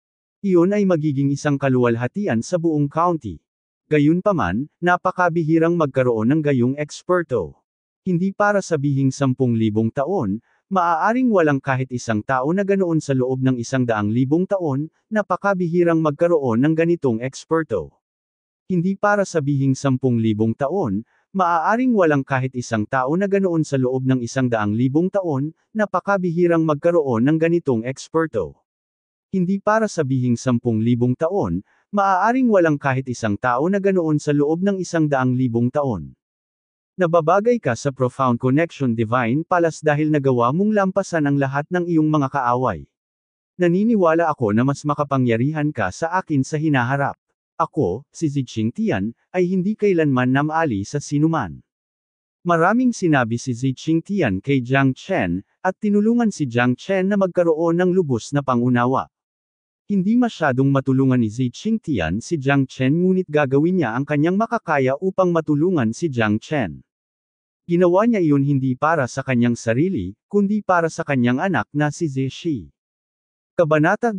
Iyon ay magiging isang kaluwalhatian sa buong county. Gayunpaman, napakabihirang magkaroon ng gayong eksperto. Hindi para sabihing 10,000 taon, maaaring walang kahit isang tao na ganoon sa loob ng 100,000 taon, napakabihirang magkaroon ng ganitong eksperto. Hindi para sabihing 10,000 taon, maaaring walang kahit isang tao na ganoon sa loob ng 100,000 taon, napakabihirang magkaroon ng ganitong eksperto. Hindi para sabihing 10,000 taon, maaaring walang kahit isang tao na ganoon sa loob ng 100,000 taon. Nababagay ka sa Profound Connection Divine Palace dahil nagawa mong lampasan ang lahat ng iyong mga kaaway. Naniniwala ako na mas makapangyarihan ka sa akin sa hinaharap. Ako, si Ziqing Tian, ay hindi kailanman namali sa sinuman. Maraming sinabi si Ziqing Tian kay Jiang Chen, at tinulungan si Jiang Chen na magkaroon ng lubos na pangunawa. Hindi masyadong matulungan ni Ziqing Tian si Jiang Chen ngunit gagawin niya ang kanyang makakaya upang matulungan si Jiang Chen. Ginawa niya iyon hindi para sa kanyang sarili, kundi para sa kanyang anak na si Zishi. Kabanata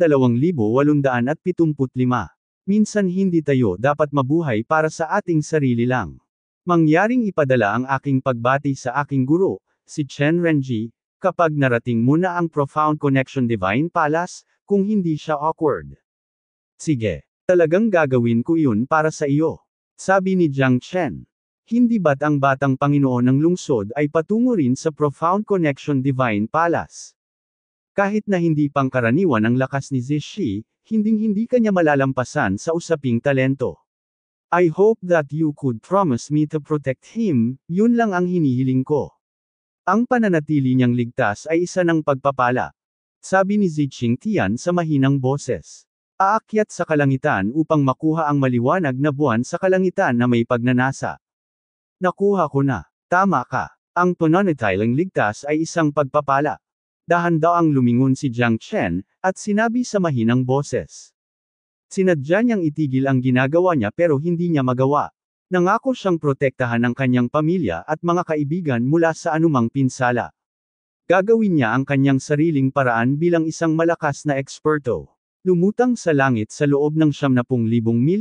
2875. Minsan hindi tayo dapat mabuhay para sa ating sarili lang. Mangyaring ipadala ang aking pagbati sa aking guro, si Chen Renji, kapag narating mo na ang Profound Connection Divine Palace, kung hindi siya awkward. Sige, talagang gagawin ko iyon para sa iyo. Sabi ni Jiang Chen. Hindi ba't ang batang Panginoon ng lungsod ay patungo rin sa Profound Connection Divine Palace? Kahit na hindi pangkaraniwan ang lakas ni Zishi, hinding-hindi kanya malalampasan sa usaping talento. I hope that you could promise me to protect him, yun lang ang hinihiling ko. Ang pananatili niyang ligtas ay isa ng pagpapala. Sabi ni Ziqing Tian sa mahinang boses. Aakyat sa kalangitan upang makuha ang maliwanag na buwan sa kalangitan na may pagnanasa. Nakuha ko na. Tama ka. Ang pananatiling ligtas ay isang pagpapala. Dahan-daang lumingon si Jiang Chen, at sinabi sa mahinang boses. Sinadya niyang itigil ang ginagawa niya pero hindi niya magawa. Nangako siyang protektahan ang kanyang pamilya at mga kaibigan mula sa anumang pinsala. Gagawin niya ang kanyang sariling paraan bilang isang malakas na eksperto. Lumutang sa langit sa loob ng 70,000 milya,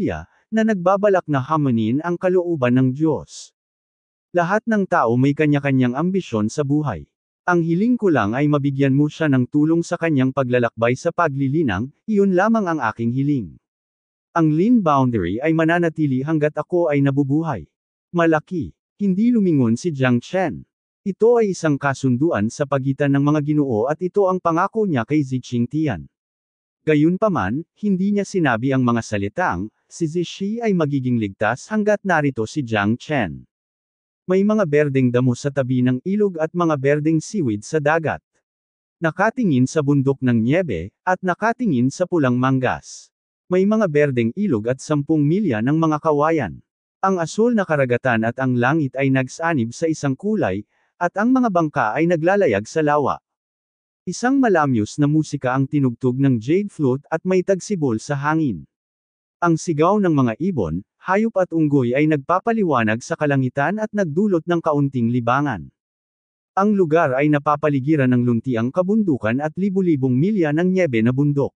na nagbabalak na hamunin ang kalooban ng Diyos. Lahat ng tao may kanya-kanyang ambisyon sa buhay. Ang hiling ko lang ay mabigyan mo siya ng tulong sa kanyang paglalakbay sa paglilinang, iyon lamang ang aking hiling. Ang Lin boundary ay mananatili hanggat ako ay nabubuhay. Malaki. Hindi lumingon si Jiang Chen. Ito ay isang kasunduan sa pagitan ng mga Ginoo at ito ang pangako niya kay Zixingtian. Gayunpaman, hindi niya sinabi ang mga salitang, si Zishi ay magiging ligtas hanggat narito si Jiang Chen. May mga berdeng damo sa tabi ng ilog at mga berdeng seaweed sa dagat. Nakatingin sa bundok ng niebe, at nakatingin sa pulang manggas. May mga berdeng ilog at 10 milya ng mga kawayan. Ang asul na karagatan at ang langit ay nagsanib sa isang kulay, at ang mga bangka ay naglalayag sa lawa. Isang malamyos na musika ang tinugtog ng jade flute at may tagsibol sa hangin. Ang sigaw ng mga ibon, hayop at unggoy ay nagpapaliwanag sa kalangitan at nagdulot ng kaunting libangan. Ang lugar ay napapaligiran ng luntiang kabundukan at libu-libong milya ng niebe na bundok.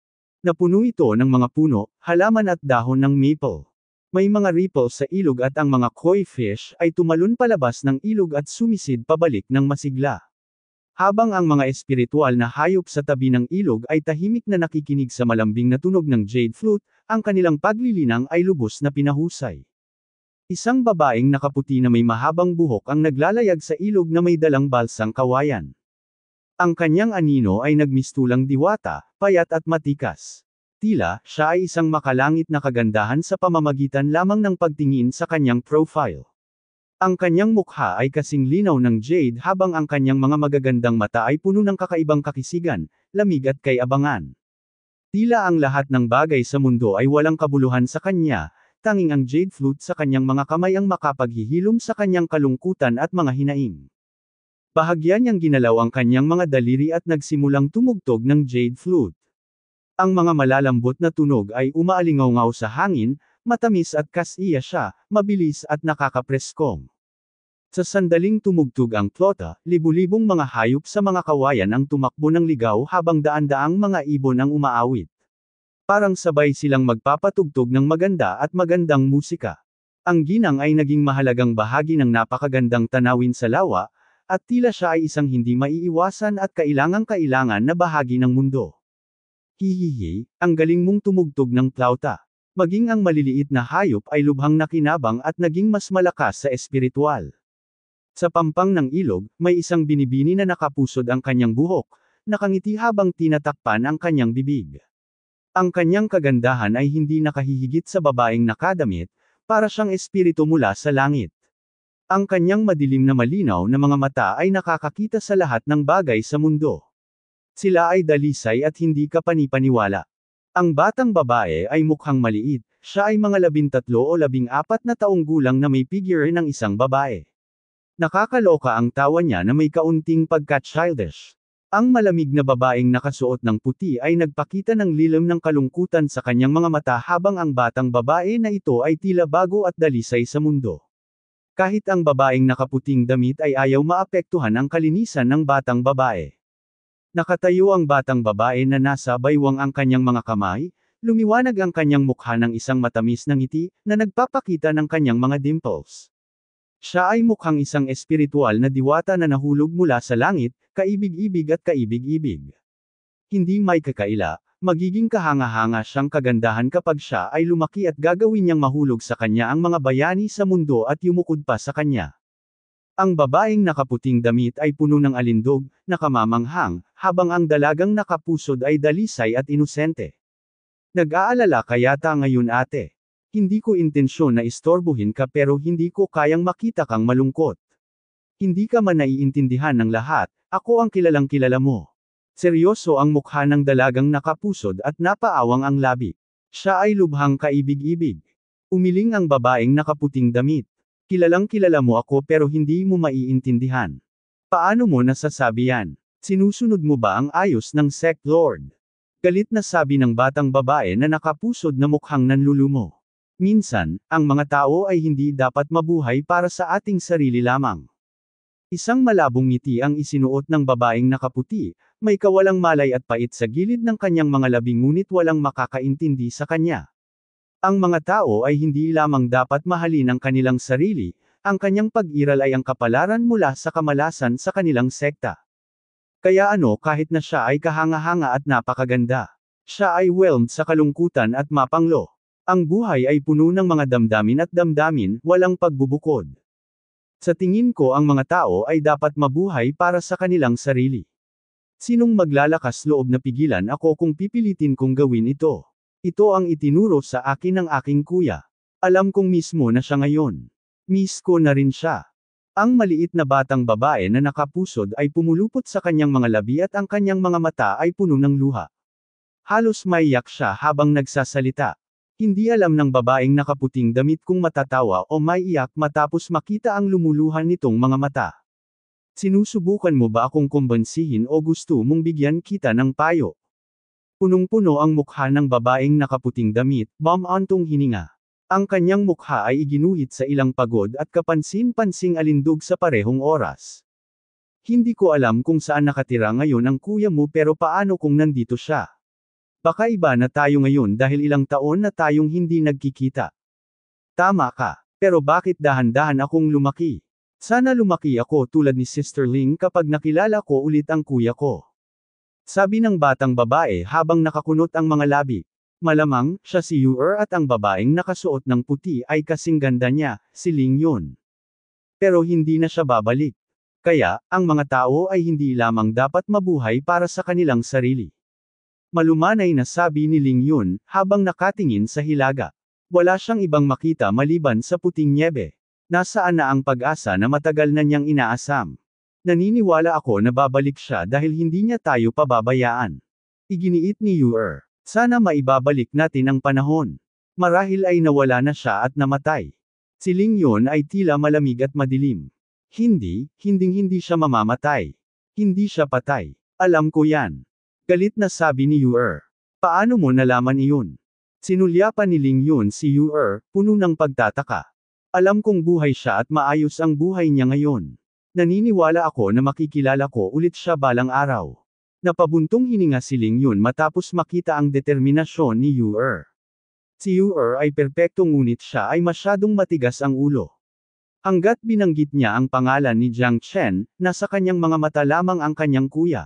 Napuno ito ng mga puno, halaman at dahon ng maple. May mga ripples sa ilog at ang mga koi fish ay tumalon palabas ng ilog at sumisid pabalik ng masigla. Habang ang mga espiritual na hayop sa tabi ng ilog ay tahimik na nakikinig sa malambing na tunog ng jade flute, ang kanilang paglilinang ay lubos na pinahusay. Isang babaeng nakaputi na may mahabang buhok ang naglalayag sa ilog na may dalang balsang kawayan. Ang kanyang anino ay nagmistulang diwata, payat at matikas. Tila, siya ay isang makalangit na kagandahan sa pamamagitan lamang ng pagtingin sa kanyang profile. Ang kanyang mukha ay kasing linaw ng jade habang ang kanyang mga magagandang mata ay puno ng kakaibang kakisigan, lamig at kayabangan. Tila ang lahat ng bagay sa mundo ay walang kabuluhan sa kanya, tanging ang jade flute sa kanyang mga kamay ang makapaghihilom sa kanyang kalungkutan at mga hinaing. Bahagya niyang ginalaw ang kanyang mga daliri at nagsimulang tumugtog ng jade flute. Ang mga malalambot na tunog ay umaalingaw sa hangin, matamis at kasiya siya, mabilis at nakakapreskong. Sa sandaling tumugtog ang flota, libu-libong mga hayop sa mga kawayan ang tumakbo ng ligaw habang daan-daang mga ibon ang umaawit. Parang sabay silang magpapatugtog ng maganda at magandang musika. Ang ginang ay naging mahalagang bahagi ng napakagandang tanawin sa lawa, at tila siya ay isang hindi maiiwasan at kailangang-kailangan na bahagi ng mundo. Hihihi, ang galing mong tumugtog ng flauta. Maging ang maliliit na hayop ay lubhang nakinabang at naging mas malakas sa espiritual. Sa pampang ng ilog, may isang binibini na nakapusod ang kanyang buhok, nakangiti habang tinatakpan ang kanyang bibig. Ang kanyang kagandahan ay hindi nakahihigit sa babaeng nakadamit, para siyang espiritu mula sa langit. Ang kanyang madilim na malinaw na mga mata ay nakakakita sa lahat ng bagay sa mundo. Sila ay dalisay at hindi kapanipaniwala. Ang batang babae ay mukhang maliit, siya ay mga 13 o 14 na taong gulang na may figure ng isang babae. Nakakaloka ang tawa niya na may kaunting pagka-childish. Ang malamig na babaeng nakasuot ng puti ay nagpakita ng lilim ng kalungkutan sa kanyang mga mata habang ang batang babae na ito ay tila bago at dalisay sa mundo. Kahit ang babaeng nakaputing damit ay ayaw maapektuhan ang kalinisan ng batang babae. Nakatayo ang batang babae na nasa baywang ang kanyang mga kamay, lumiwanag ang kanyang mukha ng isang matamis na ngiti, na nagpapakita ng kanyang mga dimples. Siya ay mukhang isang espiritual na diwata na nahulog mula sa langit, kaibig-ibig at kaibig-ibig. Hindi may kakaila, magiging kahanga-hanga siyang kagandahan kapag siya ay lumaki at gagawin niyang mahulog sa kanya ang mga bayani sa mundo at yumukod pa sa kanya. Ang babaeng nakaputing damit ay puno ng alindog, nakamamanghang, habang ang dalagang nakapusod ay dalisay at inosente. Nag-aalala ka yata ngayon ate. Hindi ko intensyon na istorbohin ka pero hindi ko kayang makita kang malungkot. Hindi ka man naiintindihan ng lahat, ako ang kilalang kilala mo. Seryoso ang mukha ng dalagang nakapusod at napaawang ang labi. Siya ay lubhang kaibig-ibig. Umiling ang babaeng nakaputing damit. Kilalang kilala mo ako pero hindi mo maiintindihan. Paano mo nasasabi yan? Sinusunod mo ba ang ayos ng sect lord? Galit na sabi ng batang babae na nakapusod na mukhang nanlulumo. Minsan, ang mga tao ay hindi dapat mabuhay para sa ating sarili lamang. Isang malabong ngiti ang isinuot ng babaeng nakaputi, may kawalang malay at pait sa gilid ng kanyang mga labi ngunit walang makakaintindi sa kanya. Ang mga tao ay hindi lamang dapat mahalin ang kanilang sarili, ang kanyang pag-iral ay ang kapalaran mula sa kamalasan sa kanilang sekta. Kaya kahit na siya ay kahanga-hanga at napakaganda, siya ay whelmed sa kalungkutan at mapanglo. Ang buhay ay puno ng mga damdamin at damdamin, walang pagbubukod. Sa tingin ko ang mga tao ay dapat mabuhay para sa kanilang sarili. Sinong maglalakas loob na pigilan ako kung pipilitin kong gawin ito? Ito ang itinuro sa akin ng aking kuya. Alam kong mismo na siya ngayon. Miss ko na rin siya. Ang maliit na batang babae na nakapusod ay pumulupot sa kanyang mga labi at ang kanyang mga mata ay puno ng luha. Halos maiyak siya habang nagsasalita. Hindi alam ng babaeng nakaputing damit kung matatawa o maiyak matapos makita ang lumuluhan nitong mga mata. Sinusubukan mo ba akong kumbansihin o gusto mong bigyan kita ng payo? Punong-puno ang mukha ng babaeng nakaputing damit, bumantong hininga. Ang kanyang mukha ay iginuhit sa ilang pagod at kapansin-pansing alindog sa parehong oras. Hindi ko alam kung saan nakatira ngayon ang kuya mo pero paano kung nandito siya? Baka iba na tayo ngayon dahil ilang taon na tayong hindi nagkikita. Tama ka, pero bakit dahan-dahan akong lumaki? Sana lumaki ako tulad ni Sister Ling kapag nakilala ko ulit ang kuya ko. Sabi ng batang babae habang nakakunot ang mga labi. Malamang, siya si Yuer at ang babaeng nakasuot ng puti ay kasing ganda niya, si Ling yun. Pero hindi na siya babalik. Kaya, ang mga tao ay hindi lamang dapat mabuhay para sa kanilang sarili. Malumanay na sabi ni Ling Yun, habang nakatingin sa hilaga. Wala siyang ibang makita maliban sa puting nyebe. Nasaan na ang pag-asa na matagal na niyang inaasam? Naniniwala ako na babalik siya dahil hindi niya tayo pababayaan. Iginiit ni Yuer. Sana maibabalik natin ang panahon. Marahil ay nawala na siya at namatay. Si Ling Yun ay tila malamig at madilim. Hindi siya mamamatay. Hindi siya patay. Alam ko yan. Galit na sabi ni Yuer. Paano mo nalaman iyon? Sinulyapan ni Ling Yun si Yuer, puno ng pagtataka. Alam kong buhay siya at maayos ang buhay niya ngayon. Naniniwala ako na makikilala ko ulit siya balang araw. Napabuntong hininga si Ling Yun matapos makita ang determinasyon ni Yuer. Si Yuer ay perpekto ngunit siya ay masyadong matigas ang ulo. Hanggat binanggit niya ang pangalan ni Jiang Chen, nasa kanyang mga mata lamang ang kanyang kuya.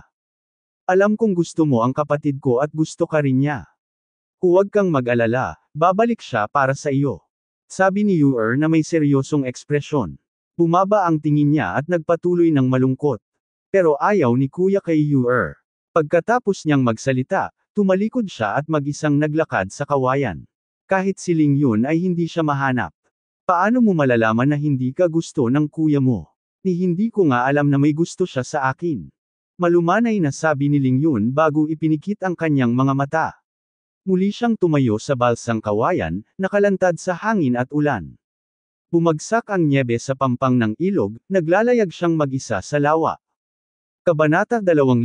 Alam kong gusto mo ang kapatid ko at gusto ka rin niya. Huwag kang mag-alala, babalik siya para sa iyo. Sabi ni Yuer na may seryosong ekspresyon. Bumaba ang tingin niya at nagpatuloy ng malungkot. Pero ayaw ni kuya kay Yuer. Pagkatapos niyang magsalita, tumalikod siya at mag-isang naglakad sa kawayan. Kahit si Ling Yun ay hindi siya mahanap. Paano mo malalaman na hindi ka gusto ng kuya mo? Hindi ko nga alam na may gusto siya sa akin. Malumanay na sabi ni Ling Yun bago ipinikit ang kanyang mga mata. Muli siyang tumayo sa balsang kawayan, nakalantad sa hangin at ulan. Bumagsak ang nyebe sa pampang ng ilog, naglalayag siyang mag-isa sa lawa. Kabanata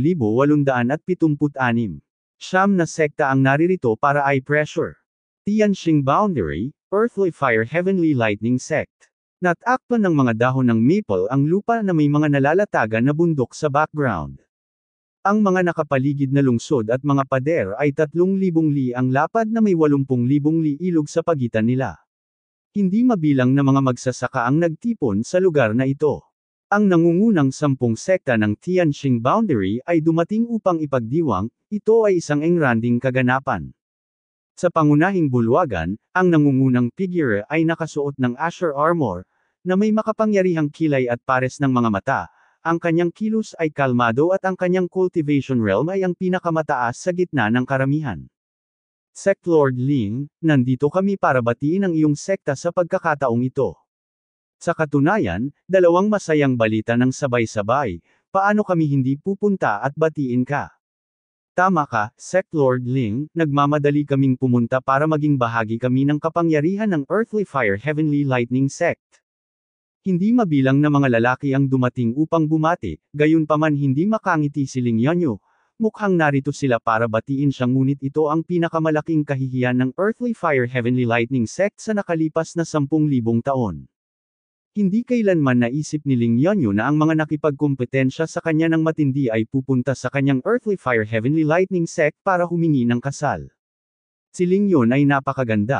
2876. Siyam na sekta ang naririto para eye pressure. Tianqing Boundary, Earthly Fire Heavenly Lightning Sect. Natakpan ng mga dahon ng maple ang lupa na may mga nalalatagan na bundok sa background. Ang mga nakapaligid na lungsod at mga pader ay 3,000 li ang lapad na may 80,000 li ilog sa pagitan nila. Hindi mabilang na mga magsasaka ang nagtipon sa lugar na ito. Ang nangungunang 10 sekta ng Tianqing Boundary ay dumating upang ipagdiwang, ito ay isang engranding kaganapan. Sa pangunahing bulwagan, ang nangungunang figure ay nakasuot ng Asher armor, na may makapangyarihang kilay at pares ng mga mata, ang kanyang kilos ay kalmado at ang kanyang cultivation realm ay ang pinakamataas sa gitna ng karamihan. Sect Lord Ling, nandito kami para batiin ang iyong sekta sa pagkakataong ito. Sa katunayan, dalawang masayang balita ng sabay-sabay, paano kami hindi pupunta at batiin ka? Tama ka, Sect Lord Ling, nagmamadali kaming pumunta para maging bahagi kami ng kapangyarihan ng Earthly Fire Heavenly Lightning Sect. Hindi mabilang na mga lalaki ang dumating upang bumati, gayunpaman hindi makangiti si Ling Yanyo. Mukhang narito sila para batiin siya ngunit ito ang pinakamalaking kahihiyan ng Earthly Fire Heavenly Lightning Sect sa nakalipas na 10,000 taon. Hindi kailanman naisip ni Ling Yanyo na ang mga nakipagkumpetensya sa kanya ng matindi ay pupunta sa kanyang Earthly Fire Heavenly Lightning Sect para humingi ng kasal. Si Ling Yun ay napakaganda,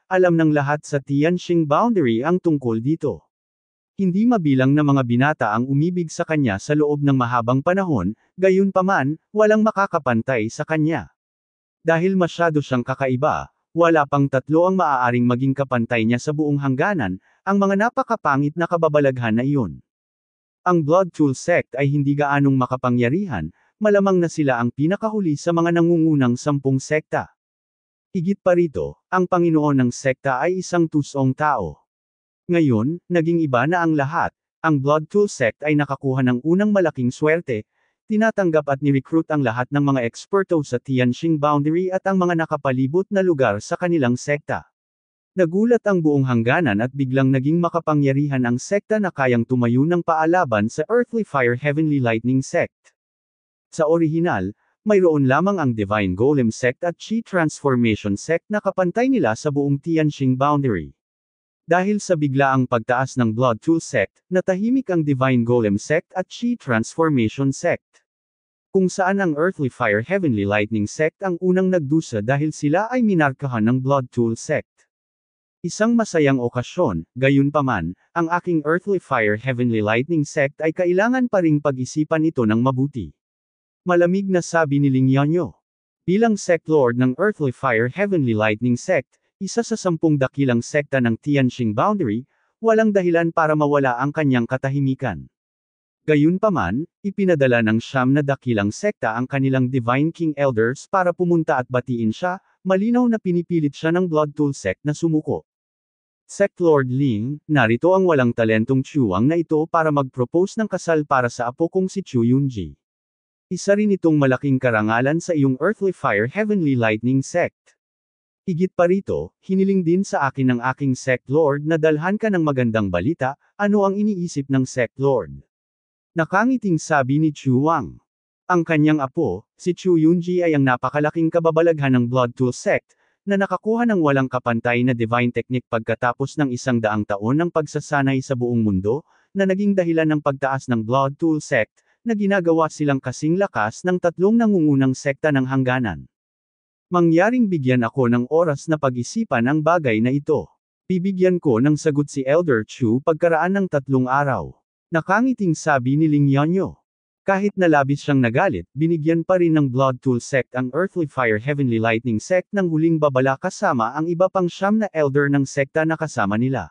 alam ng lahat sa Tianqing boundary ang tungkol dito. Hindi mabilang na mga binata ang umibig sa kanya sa loob ng mahabang panahon, gayunpaman, walang makakapantay sa kanya. Dahil masyado siyang kakaiba, wala pang tatlo ang maaaring maging kapantay niya sa buong hangganan, ang mga napakapangit na kababalaghan na iyon. Ang Blood Tool Sect ay hindi gaanong makapangyarihan, malamang na sila ang pinakahuli sa mga nangungunang 10 sekta. Higit pa rito, ang Panginoon ng sekta ay isang tusong tao. Ngayon, naging iba na ang lahat. Ang Blood Tool Sect ay nakakuha ng unang malaking swerte, tinatanggap at ni-recruit ang lahat ng mga eksperto sa Tianqing boundary at ang mga nakapalibot na lugar sa kanilang sekta. Nagulat ang buong hangganan at biglang naging makapangyarihan ang sekta na kayang tumayo ng paalaban sa Earthly Fire Heavenly Lightning Sect. Sa orihinal, mayroon lamang ang Divine Golem Sect at Chi Transformation Sect na kapantay nila sa buong Tianqing boundary. Dahil sa biglaang pagtaas ng Blood Tool Sect, natahimik ang Divine Golem Sect at Chi Transformation Sect. Kung saan ang Earthly Fire Heavenly Lightning Sect ang unang nagdusa dahil sila ay minarkahan ng Blood Tool Sect. Isang masayang okasyon, gayunpaman, ang aking Earthly Fire Heavenly Lightning Sect ay kailangan pa ring pag-isipan ito ng mabuti. Malamig na sabi ni Ling Yanyo. Bilang Sect Lord ng Earthly Fire Heavenly Lightning Sect, isa sa 10 dakilang sekta ng Tianqing boundary, walang dahilan para mawala ang kanyang katahimikan. Gayunpaman, ipinadala ng 9 na dakilang sekta ang kanilang Divine King Elders para pumunta at batiin siya, malinaw na pinipilit siya ng Blood Tool Sect na sumuko. Sect Lord Ling, narito ang walang talentong Chuang na ito para mag-propose ng kasal para sa apo kong si Chu Yunji. Isa rin itong malaking karangalan sa iyong Earthly Fire Heavenly Lightning Sect. Higit pa rito, hiniling din sa akin ng aking Sect Lord na dalhan ka ng magandang balita, ano ang iniisip ng Sect Lord. Nakangiting sabi ni Chu Wang. Ang kanyang apo, si Chu Yunji ay ang napakalaking kababalaghan ng Blood Tool Sect, na nakakuha ng walang kapantay na divine technique pagkatapos ng 100 taon ng pagsasanay sa buong mundo, na naging dahilan ng pagtaas ng Blood Tool Sect, na ginagawa silang kasing lakas ng 3 nangungunang sekta ng hangganan. Mangyaring bigyan ako ng oras na pag-isipan ang bagay na ito. Bibigyan ko ng sagot si Elder Chu pagkaraan ng 3 araw. Nakangiting sabi ni Ling Yanyo. Kahit na labis siyang nagalit, binigyan pa rin ng Blood Tool Sect ang Earthly Fire Heavenly Lightning Sect ng huling babala kasama ang iba pang 9 na elder ng sekta na kasama nila.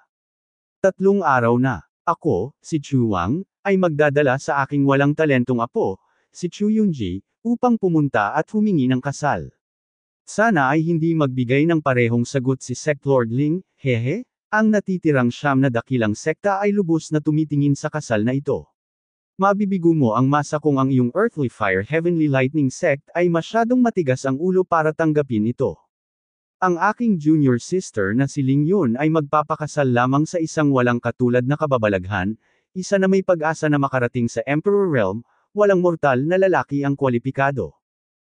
3 araw na. Ako, si Chu Wang, ay magdadala sa aking walang talentong apo, si Chu Yunji, upang pumunta at humingi ng kasal. Sana ay hindi magbigay ng parehong sagot si Sect Lord Ling, hehe, ang natitirang 9 na dakilang sekta ay lubos na tumitingin sa kasal na ito. Mabibigo mo ang masa kung ang iyong Earthly Fire Heavenly Lightning Sect ay masyadong matigas ang ulo para tanggapin ito. Ang aking junior sister na si Ling Yun ay magpapakasal lamang sa isang walang katulad na kababalaghan, isa na may pag-asa na makarating sa Emperor Realm, walang mortal na lalaki ang kwalipikado.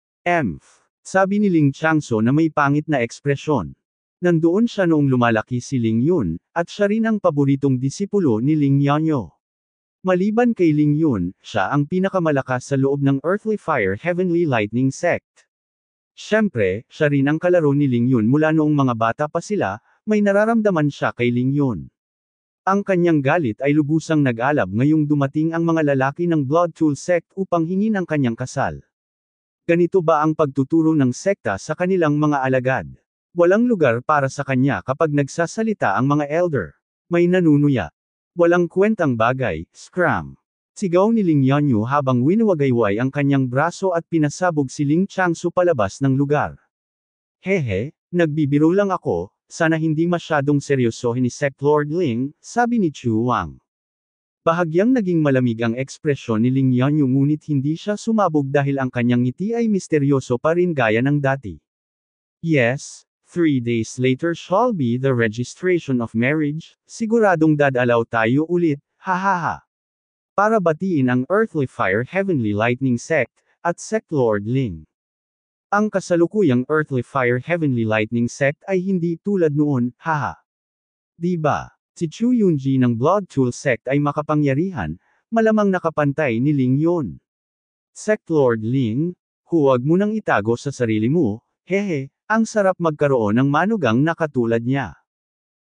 Sabi ni Ling Changso na may pangit na ekspresyon. Nandoon siya noong lumalaki si Ling Yun, at siya rin ang paboritong disipulo ni Ling Yanyo. Maliban kay Ling Yun, siya ang pinakamalakas sa loob ng Earthly Fire Heavenly Lightning Sect. Siyempre, siya rin ang kalaro ni Ling Yun mula noong mga bata pa sila, may nararamdaman siya kay Ling Yun. Ang kanyang galit ay lubusang nag-alab ngayong dumating ang mga lalaki ng Blood Tool Sect upang hingin ang kanyang kasal. Ganito ba ang pagtuturo ng sekta sa kanilang mga alagad? Walang lugar para sa kanya kapag nagsasalita ang mga elder. May nanunuya. Walang kwentang bagay, scram. Sigaw ni Ling Yanyu habang winuwagayway ang kanyang braso at pinasabog si Ling Changsu palabas ng lugar. Hehe, nagbibiro lang ako, sana hindi masyadong seryosohin ni Sect Lord Ling, sabi ni Chu Wang. Bahagyang naging malamig ang ekspresyon ni Ling Yanyu ngunit hindi siya sumabog dahil ang kanyang ngiti ay misteryoso pa rin gaya ng dati. Yes, 3 days later shall be the registration of marriage, siguradong dadalaw tayo ulit, hahaha. Para batiin ang Earthly Fire Heavenly Lightning Sect, at Sect Lord Ling. Ang kasalukuyang Earthly Fire Heavenly Lightning Sect ay hindi tulad noon, haha. Diba? Si Chu Yunji ng Blood Tool Sect ay makapangyarihan, malamang nakapantay ni Ling Yun. Sect Lord Ling, huwag mo nang itago sa sarili mo, hehe, ang sarap magkaroon ng manugang na katulad niya.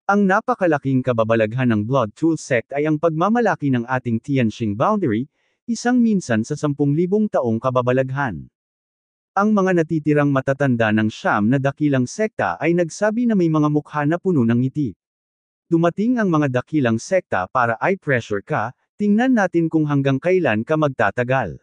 Ang napakalaking kababalaghan ng Blood Tool Sect ay ang pagmamalaki ng ating Tianqing boundary, isang minsan sa 10,000 taong kababalaghan. Ang mga natitirang matatanda ng siyam na dakilang sekta ay nagsabi na may mga mukha na puno ng ngiti. Dumating ang mga dakilang sekta para i-pressure ka, tingnan natin kung hanggang kailan ka magtatagal.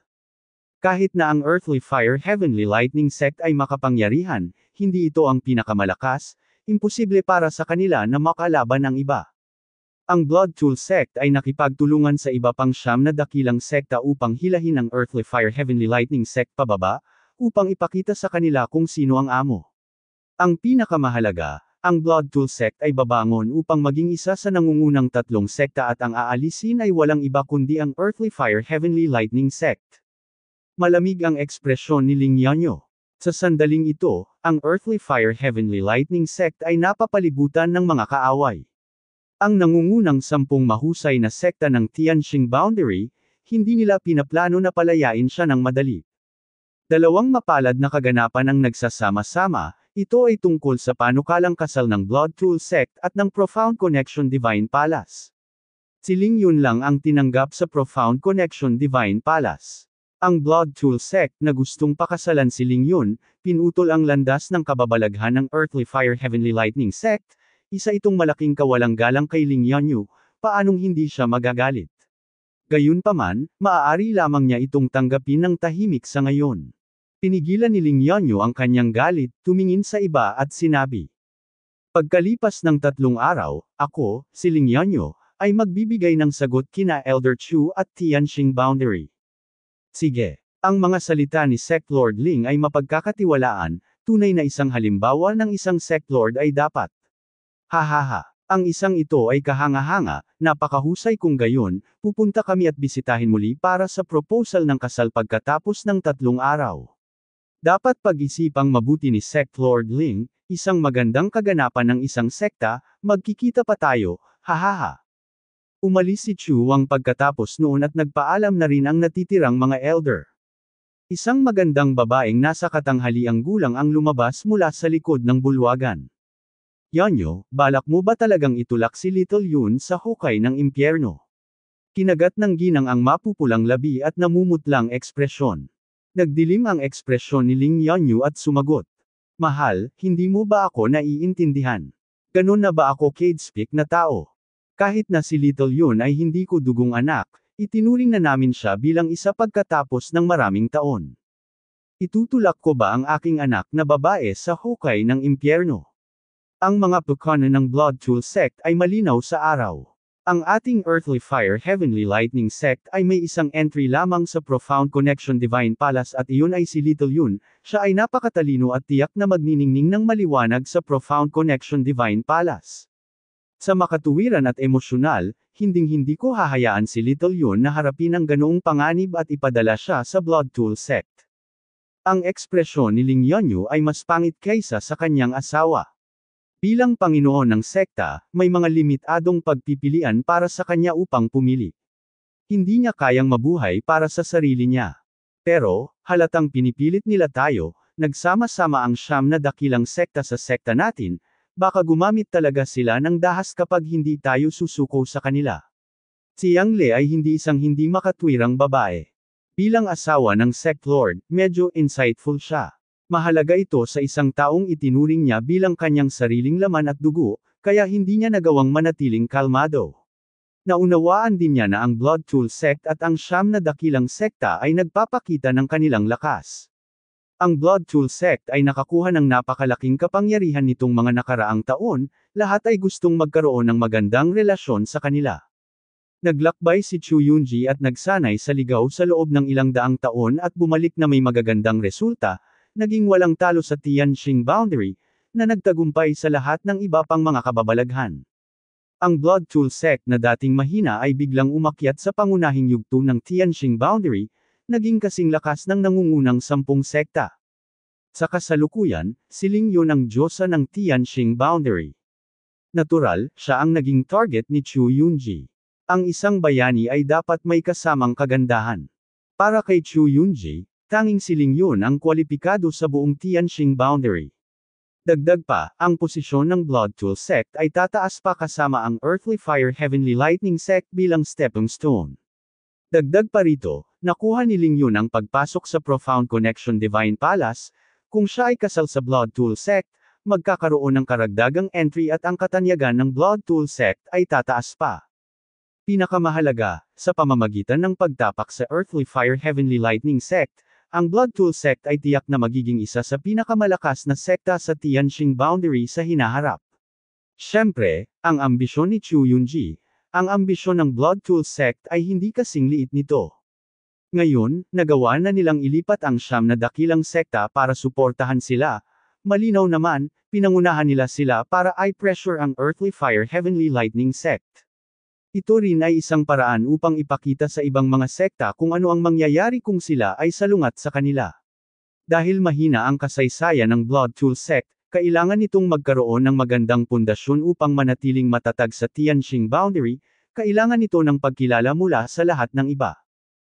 Kahit na ang Earthly Fire Heavenly Lightning Sect ay makapangyarihan, hindi ito ang pinakamalakas, imposible para sa kanila na makalaban ang iba. Ang Blood Tool Sect ay nakipagtulungan sa iba pang siyam na dakilang sekta upang hilahin ang Earthly Fire Heavenly Lightning Sect pababa, upang ipakita sa kanila kung sino ang amo. Ang pinakamahalaga, ang Blood Tool Sect ay babangon upang maging isa sa nangungunang tatlong sekta at ang aalisin ay walang iba kundi ang Earthly Fire Heavenly Lightning Sect. Malamig ang ekspresyon ni Ling Yanyo. Sa sandaling ito, ang Earthly Fire Heavenly Lightning Sect ay napapalibutan ng mga kaaway. Ang nangungunang 10 mahusay na sekta ng Tianqing boundary, hindi nila pinaplano na palayain siya ng madali. Dalawang mapalad na kaganapan ang nagsasama-sama, ito ay tungkol sa panukalang kasal ng Blood Tool Sect at ng Profound Connection Divine Palace. Si Ling Yun lang ang tinanggap sa Profound Connection Divine Palace. Ang Blood Tool Sect na gustong pakasalan si Ling Yun, pinutol ang landas ng kababalaghan ng Earthly Fire Heavenly Lightning Sect, isa itong malaking kawalang galang kay Ling Yanyo, paanong hindi siya magagalit. Gayunpaman, maaari lamang niya itong tanggapin ng tahimik sa ngayon. Pinigilan ni Ling Yanyo ang kanyang galit, tumingin sa iba at sinabi. Pagkalipas ng 3 araw, ako, si Ling Yanyo, ay magbibigay ng sagot kina Elder Chu at Tianqing Boundary. Sige. Ang mga salita ni Sect Lord Ling ay mapagkakatiwalaan, tunay na isang halimbawa ng isang Sect Lord ay dapat. Hahaha. Ang isang ito ay kahanga-hanga, napakahusay kung gayon, pupunta kami at bisitahin muli para sa proposal ng kasal pagkatapos ng 3 araw. Dapat pag-isipang mabuti ni Sect Lord Ling, isang magandang kaganapan ng isang sekta, magkikita pa tayo, hahaha. Umalis si Chu Wang pagkatapos noon at nagpaalam na rin ang natitirang mga elder. Isang magandang babaeng nasa katanghaliang gulang ang lumabas mula sa likod ng bulwagan. Yanyo, balak mo ba talagang itulak si Little Yun sa hukay ng impyerno? Kinagat ng ginang ang mapupulang labi at namumutlang ekspresyon. Nagdilim ang ekspresyon ni Ling Yanyo at sumagot. Mahal, hindi mo ba ako naiintindihan? Ganon na ba ako Kadespeak na tao? Kahit na si Little Yun ay hindi ko dugong anak, itinuring na namin siya bilang isa pagkatapos ng maraming taon. Itutulak ko ba ang aking anak na babae sa hukay ng impyerno? Ang mga pukana ng Blood Tool Sect ay malinaw sa araw. Ang ating Earthly Fire Heavenly Lightning Sect ay may isang entry lamang sa Profound Connection Divine Palace at iyon ay si Little Yun, siya ay napakatalino at tiyak na magniningning ng maliwanag sa Profound Connection Divine Palace. Sa makatuwiran at emosyonal, hinding-hindi ko hahayaan si Little Yun na harapin ang ganoong panganib at ipadala siya sa Blood Tool Sect. Ang ekspresyon ni Ling Yanyo ay mas pangit kaysa sa kanyang asawa. Bilang Panginoon ng sekta, may mga limitadong pagpipilian para sa kanya upang pumili. Hindi niya kayang mabuhay para sa sarili niya. Pero, halatang pinipilit nila tayo, nagsama-sama ang siyam na dakilang sekta sa sekta natin, baka gumamit talaga sila ng dahas kapag hindi tayo susuko sa kanila. Si Yang Le ay hindi isang hindi makatwirang babae. Bilang asawa ng Sect Lord, medyo insightful siya. Mahalaga ito sa isang taong itinuring niya bilang kanyang sariling laman at dugo, kaya hindi niya nagawang manatiling kalmado. Naunawaan din niya na ang Blood Tool Sect at ang siyam na dakilang sekta ay nagpapakita ng kanilang lakas. Ang Blood Tool Sect ay nakakuha ng napakalaking kapangyarihan nitong mga nakaraang taon, lahat ay gustong magkaroon ng magandang relasyon sa kanila. Naglakbay si Chu Yunji at nagsanay sa ligaw sa loob ng ilang daang taon at bumalik na may magagandang resulta, naging walang talo sa Tianqing boundary, na nagtagumpay sa lahat ng iba pang mga kababalaghan. Ang Blood Tool Sect na dating mahina ay biglang umakyat sa pangunahing yugto ng Tianqing boundary, naging kasing lakas ng nangungunang 10 sekta. Sa kasalukuyan, si Ling Yun ang diyosa ng Tianqing boundary. Natural, siya ang naging target ni Chu Yunji. Ang isang bayani ay dapat may kasamang kagandahan. Para kay Chu Yunji, tanging si Ling Yun ang kwalipikado sa buong Tianqing boundary. Dagdag pa, ang posisyon ng Blood Tool Sect ay tataas pa kasama ang Earthly Fire Heavenly Lightning Sect bilang stepping stone. Dagdag pa rito, nakuha ni Ling Yun ang pagpasok sa Profound Connection Divine Palace, kung siya ay kasal sa Blood Tool Sect, magkakaroon ng karagdagang entry at ang katanyagan ng Blood Tool Sect ay tataas pa. Pinakamahalaga, sa pamamagitan ng pagtapak sa Earthly Fire Heavenly Lightning Sect, ang Blood Tool Sect ay tiyak na magiging isa sa pinakamalakas na sekta sa Tianqing boundary sa hinaharap. Siyempre, ang ambisyon ni Chu Yunji, ang ambisyon ng Blood Tool Sect ay hindi kasing liit nito. Ngayon, nagawa na nilang ilipat ang siyam na dakilang sekta para suportahan sila. Malinaw naman, pinangunahan nila sila para i-pressure ang Earthly Fire Heavenly Lightning Sect. Ito rin ay isang paraan upang ipakita sa ibang mga sekta kung ano ang mangyayari kung sila ay salungat sa kanila. Dahil mahina ang kasaysayan ng Blood Tool Sect, kailangan nitong magkaroon ng magandang pundasyon upang manatiling matatag sa Tianqing boundary, kailangan nito ng pagkilala mula sa lahat ng iba.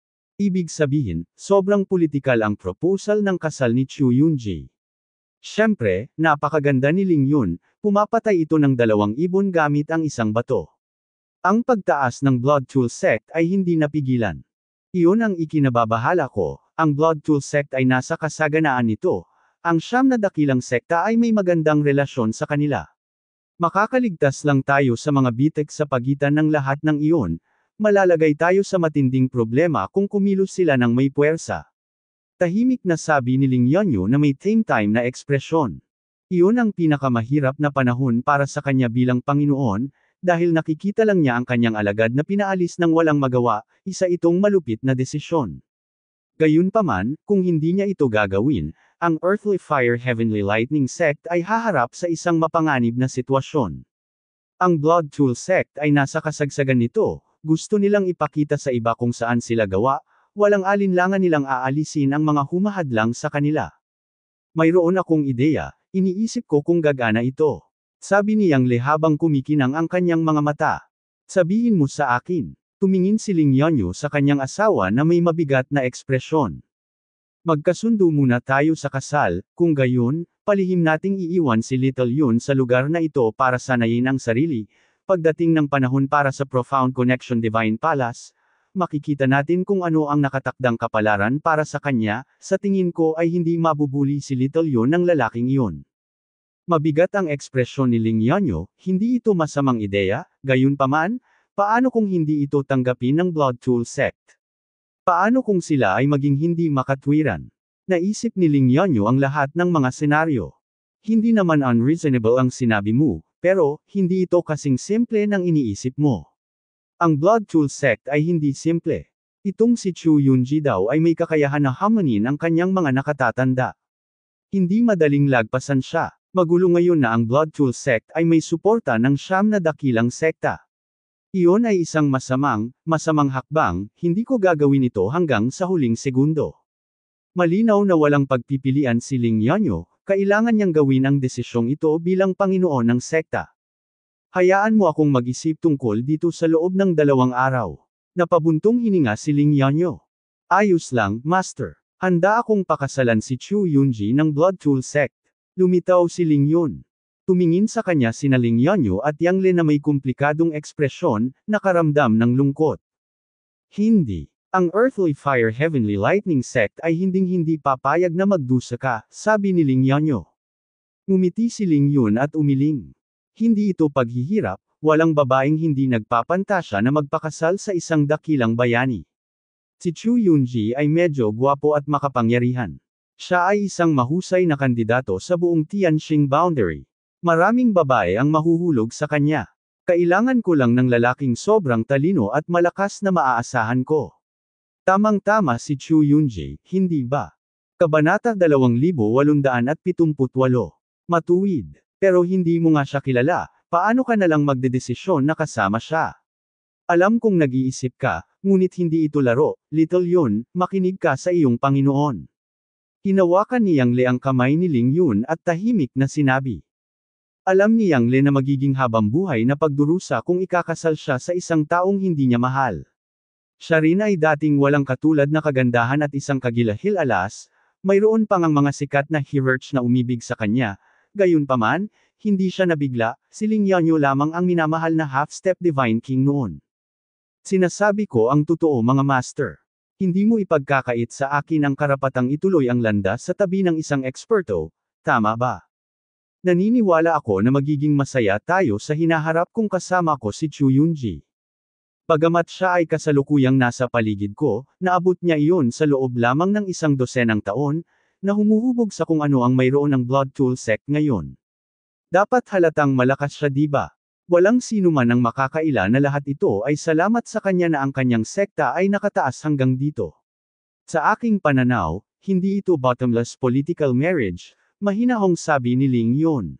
Ibig sabihin, sobrang politikal ang proposal ng kasal ni Chu Yunji. Siyempre, napakaganda ni Ling Yun, pumapatay ito ng 2 ibon gamit ang isang bato. Ang pagtaas ng Blood Tool Sect ay hindi napigilan. Iyon ang ikinababahala ko, ang Blood Tool Sect ay nasa kasaganaan nito, ang siyam na dakilang sekta ay may magandang relasyon sa kanila. Makakaligtas lang tayo sa mga bitek sa pagitan ng lahat ng iyon, malalagay tayo sa matinding problema kung kumilos sila ng may puwersa. Tahimik na sabi ni Ling Yonyo na may tame time na ekspresyon. Iyon ang pinakamahirap na panahon para sa kanya bilang Panginoon, dahil nakikita lang niya ang kanyang alagad na pinaalis ng walang magawa, isa itong malupit na desisyon. Gayunpaman, kung hindi niya ito gagawin, ang Earthly Fire Heavenly Lightning Sect ay haharap sa isang mapanganib na sitwasyon. Ang Blood Tool Sect ay nasa kasagsagan nito, gusto nilang ipakita sa iba kung saan sila gawa, walang alinlangan nilang aalisin ang mga humahadlang sa kanila. Mayroon akong ideya, iniisip ko kung gagana ito. Sabi ni Yang Le habang kumikinang ang kanyang mga mata. Sabihin mo sa akin. Tumingin si Ling Yonyo sa kanyang asawa na may mabigat na ekspresyon. Magkasundo muna tayo sa kasal, kung gayon, palihim nating iiwan si Little Yun sa lugar na ito para sanayin ang sarili. Pagdating ng panahon para sa Profound Connection Divine Palace, makikita natin kung ano ang nakatakdang kapalaran para sa kanya, sa tingin ko ay hindi mabubuli si Little Yun ng lalaking iyon. Mabigat ang ekspresyon ni Ling Yonyo, hindi ito masamang ideya, gayunpaman, paano kung hindi ito tanggapin ng Blood Tool Sect? Paano kung sila ay maging hindi makatwiran? Naisip ni Ling Yonyo ang lahat ng mga senaryo. Hindi naman unreasonable ang sinabi mo, pero, hindi ito kasing simple ng iniisip mo. Ang Blood Tool Sect ay hindi simple. Itong si Chu Yunji daw ay may kakayahan na hamonin ang kanyang mga nakatatanda. Hindi madaling lagpasan siya. Magulo ngayon na ang Blood Tool Sect ay may suporta ng siyam na dakilang sekta. Iyon ay isang masamang hakbang, hindi ko gagawin ito hanggang sa huling segundo. Malinaw na walang pagpipilian si Ling Yonyo, kailangan niyang gawin ang desisyong ito bilang Panginoon ng sekta. Hayaan mo akong mag-isip tungkol dito sa loob ng 2 araw. Napabuntong hininga si Ling Yonyo. Ayos lang, Master. Handa akong pakasalan si Chu Yunji ng Blood Tool Sect. Lumitaw si Ling Yun. Tumingin sa kanya sina Ling Yonyo at Yang Le na may komplikadong ekspresyon, nakaramdam ng lungkot. Hindi. Ang Earthly Fire Heavenly Lightning Sect ay hinding-hindi papayag na magdusa ka, sabi ni Ling Yonyo. Ngumiti si Ling Yun at umiling. Hindi ito paghihirap, walang babaeng hindi nagpapantasya na magpakasal sa isang dakilang bayani. Si Chu Yunji ay medyo gwapo at makapangyarihan. Siya ay isang mahusay na kandidato sa buong Tianqing boundary. Maraming babae ang mahuhulog sa kanya. Kailangan ko lang ng lalaking sobrang talino at malakas na maaasahan ko. Tamang-tama si Chu Yunji, hindi ba? Kabanata 2878. Matuwid. Pero hindi mo nga siya kilala, paano ka nalang magdedesisyon na kasama siya? Alam kong nag-iisip ka, ngunit hindi ito laro, Little Yun, makinig ka sa iyong Panginoon. Hinawakan ni Yang Le ang kamay ni Ling Yun at tahimik na sinabi. Alam ni Yang Le na magiging habambuhay na pagdurusa kung ikakasal siya sa isang taong hindi niya mahal. Siya rin ay dating walang katulad na kagandahan at isang kagilahil alas, mayroon pang ang mga sikat na heroes na umibig sa kanya, Gayunpaman, hindi siya nabigla, si Ling Yanyo lamang ang minamahal na half-step Divine King noon. Sinasabi ko ang totoo mga master. Hindi mo ipagkakait sa akin ang karapatang ituloy ang landas sa tabi ng isang eksperto, tama ba? Naniniwala ako na magiging masaya tayo sa hinaharap kung kasama ko si Chu Yunji. Bagamat siya ay kasalukuyang nasa paligid ko, naabot niya iyon sa loob lamang ng 100 taon, na humuhubog sa kung ano ang mayroon ng Blood Tool Sect ngayon. Dapat halatang malakas siya diba? Walang sino man ang makakaila na lahat ito ay salamat sa kanya na ang kanyang sekta ay nakataas hanggang dito. Sa aking pananaw, hindi ito bottomless political marriage, mahinahong sabi ni Ling Yon.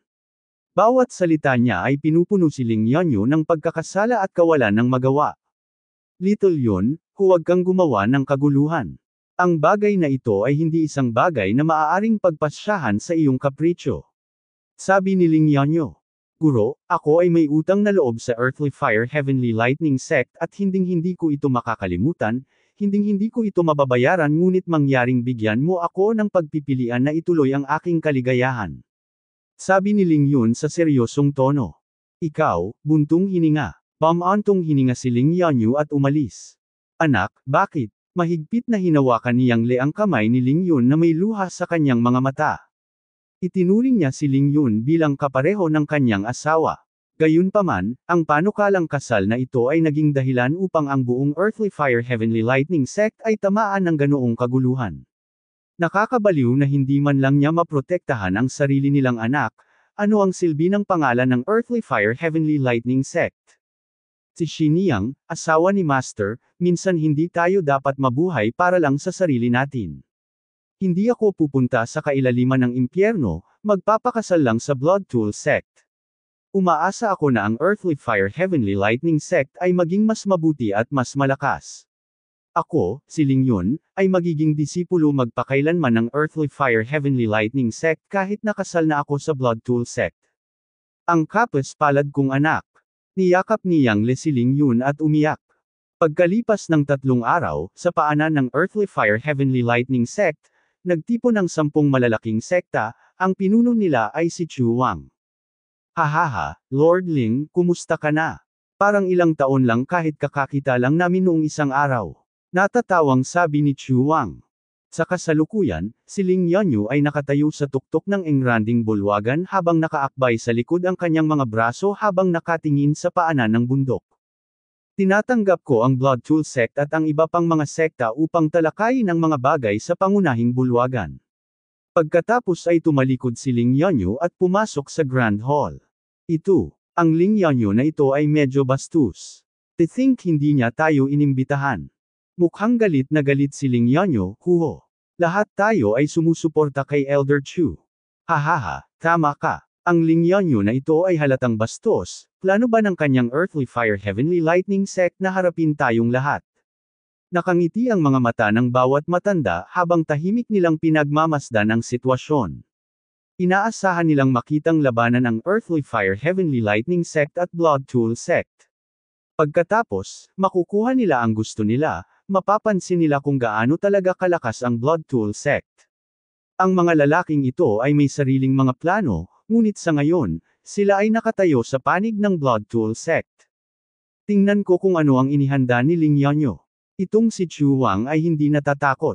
Bawat salita niya ay pinupuno si Ling Yanyo ng pagkakasala at kawalan ng magawa. Little Yon, huwag kang gumawa ng kaguluhan. Ang bagay na ito ay hindi isang bagay na maaaring pagpasyahan sa iyong kapritsyo. Sabi ni Ling Yanyo. Guro, ako ay may utang na loob sa Earthly Fire Heavenly Lightning Sect at hinding-hindi ko ito makakalimutan, hinding-hindi ko ito mababayaran ngunit mangyaring bigyan mo ako ng pagpipilian na ituloy ang aking kaligayahan. Sabi ni Ling Yun sa seryosong tono. Ikaw, buntong hininga. Pamantong hininga si Ling Yanyo at umalis. Anak, bakit? Mahigpit na hinawakan niyang le ang kamay ni Ling Yun na may luha sa kanyang mga mata. Itinuring niya si Ling Yun bilang kapareho ng kanyang asawa. Gayunpaman, ang panukalang kasal na ito ay naging dahilan upang ang buong Earthly Fire Heavenly Lightning Sect ay tamaan ng ganoong kaguluhan. Nakakabaliw na hindi man lang niya maprotektahan ang sarili nilang anak, ano ang silbi ng pangalan ng Earthly Fire Heavenly Lightning Sect? Si Xiniyang, asawa ni Master, minsan hindi tayo dapat mabuhay para lang sa sarili natin. Hindi ako pupunta sa kailaliman ng impyerno, magpapakasal lang sa Blood Tool Sect. Umaasa ako na ang Earthly Fire Heavenly Lightning Sect ay maging mas mabuti at mas malakas. Ako, si Ling Yun, ay magiging disipulo magpakailanman ng Earthly Fire Heavenly Lightning Sect kahit nakasal na ako sa Blood Tool Sect. Ang kapos palad kong anak. Niyakap niyang le si Ling Yun at umiyak. Pagkalipas ng 3 araw, sa paanan ng Earthly Fire Heavenly Lightning Sect, nagtipon ng 10 malalaking sekta, ang pinuno nila ay si Chu Wang. Hahaha, Lord Ling, kumusta ka na? Parang ilang taon lang kahit kakakita lang namin noong isang araw. Natatawang sabi ni Chu Wang. Sa kasalukuyan, si Ling Yanyo ay nakatayo sa tuktok ng engranding bulwagan habang nakaakbay sa likod ang kanyang mga braso habang nakatingin sa paanan ng bundok. Tinatanggap ko ang Blood Tool Sect at ang iba pang mga sekta upang talakayin ang mga bagay sa pangunahing bulwagan. Pagkatapos ay tumalikod si Ling Yanyo at pumasok sa Grand Hall. Ang Ling Yanyo na ito ay medyo bastos. To think hindi niya tayo inimbitahan. Mukhang galit na galit si Ling Yanyo, huho. Lahat tayo ay sumusuporta kay Elder Chu. Hahaha, tama ka. Ang Ling Yanyo na ito ay halatang bastos, plano ba ng kanyang Earthly Fire Heavenly Lightning Sect na harapin tayong lahat? Nakangiti ang mga mata ng bawat matanda habang tahimik nilang pinagmamasdan ang sitwasyon. Inaasahan nilang makitang labanan ang Earthly Fire Heavenly Lightning Sect at Blood Tool Sect. Pagkatapos, makukuha nila ang gusto nila, mapapansin nila kung gaano talaga kalakas ang Blood Tool Sect. Ang mga lalaking ito ay may sariling mga plano, ngunit sa ngayon, sila ay nakatayo sa panig ng Blood Tool Sect. Tingnan ko kung ano ang inihanda ni Ling Yanyo. Itong si Chu Wang ay hindi natatakot.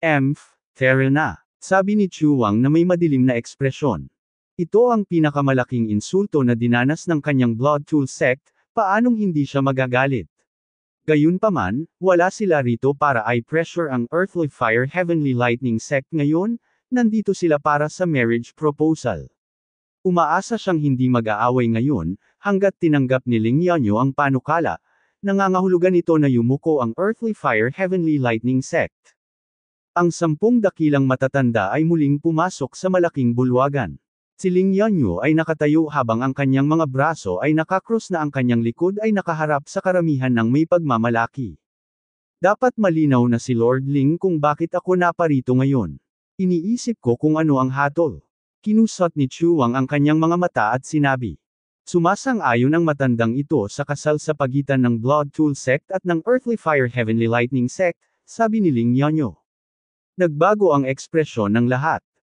Tara na. Sabi ni Chu Wang na may madilim na ekspresyon. Ito ang pinakamalaking insulto na dinanas ng kanyang Blood Tool Sect, paanong hindi siya magagalit? Gayunpaman, wala sila rito para i-pressure ang Earthly Fire Heavenly Lightning Sect ngayon, nandito sila para sa marriage proposal. Umaasa siyang hindi mag-aaway ngayon, hanggat tinanggap ni Ling Yanyo ang panukala, nangangahulugan ito na yumuko ang Earthly Fire Heavenly Lightning Sect. Ang 10 dakilang matatanda ay muling pumasok sa malaking bulwagan. Si Ling Yanyo ay nakatayo habang ang kanyang mga braso ay nakakross na ang kanyang likod ay nakaharap sa karamihan ng may pagmamalaki. Dapat malinaw na si Lord Ling kung bakit ako naparito ngayon. Iniisip ko kung ano ang hatol. Kinusot ni Chu Wang ang kanyang mga mata at sinabi. Sumasang-ayon ang matandang ito sa kasal sa pagitan ng Blood Tool Sect at ng Earthly Fire Heavenly Lightning Sect, sabi ni Ling Yanyo. Nagbago ang ekspresyon ng lahat.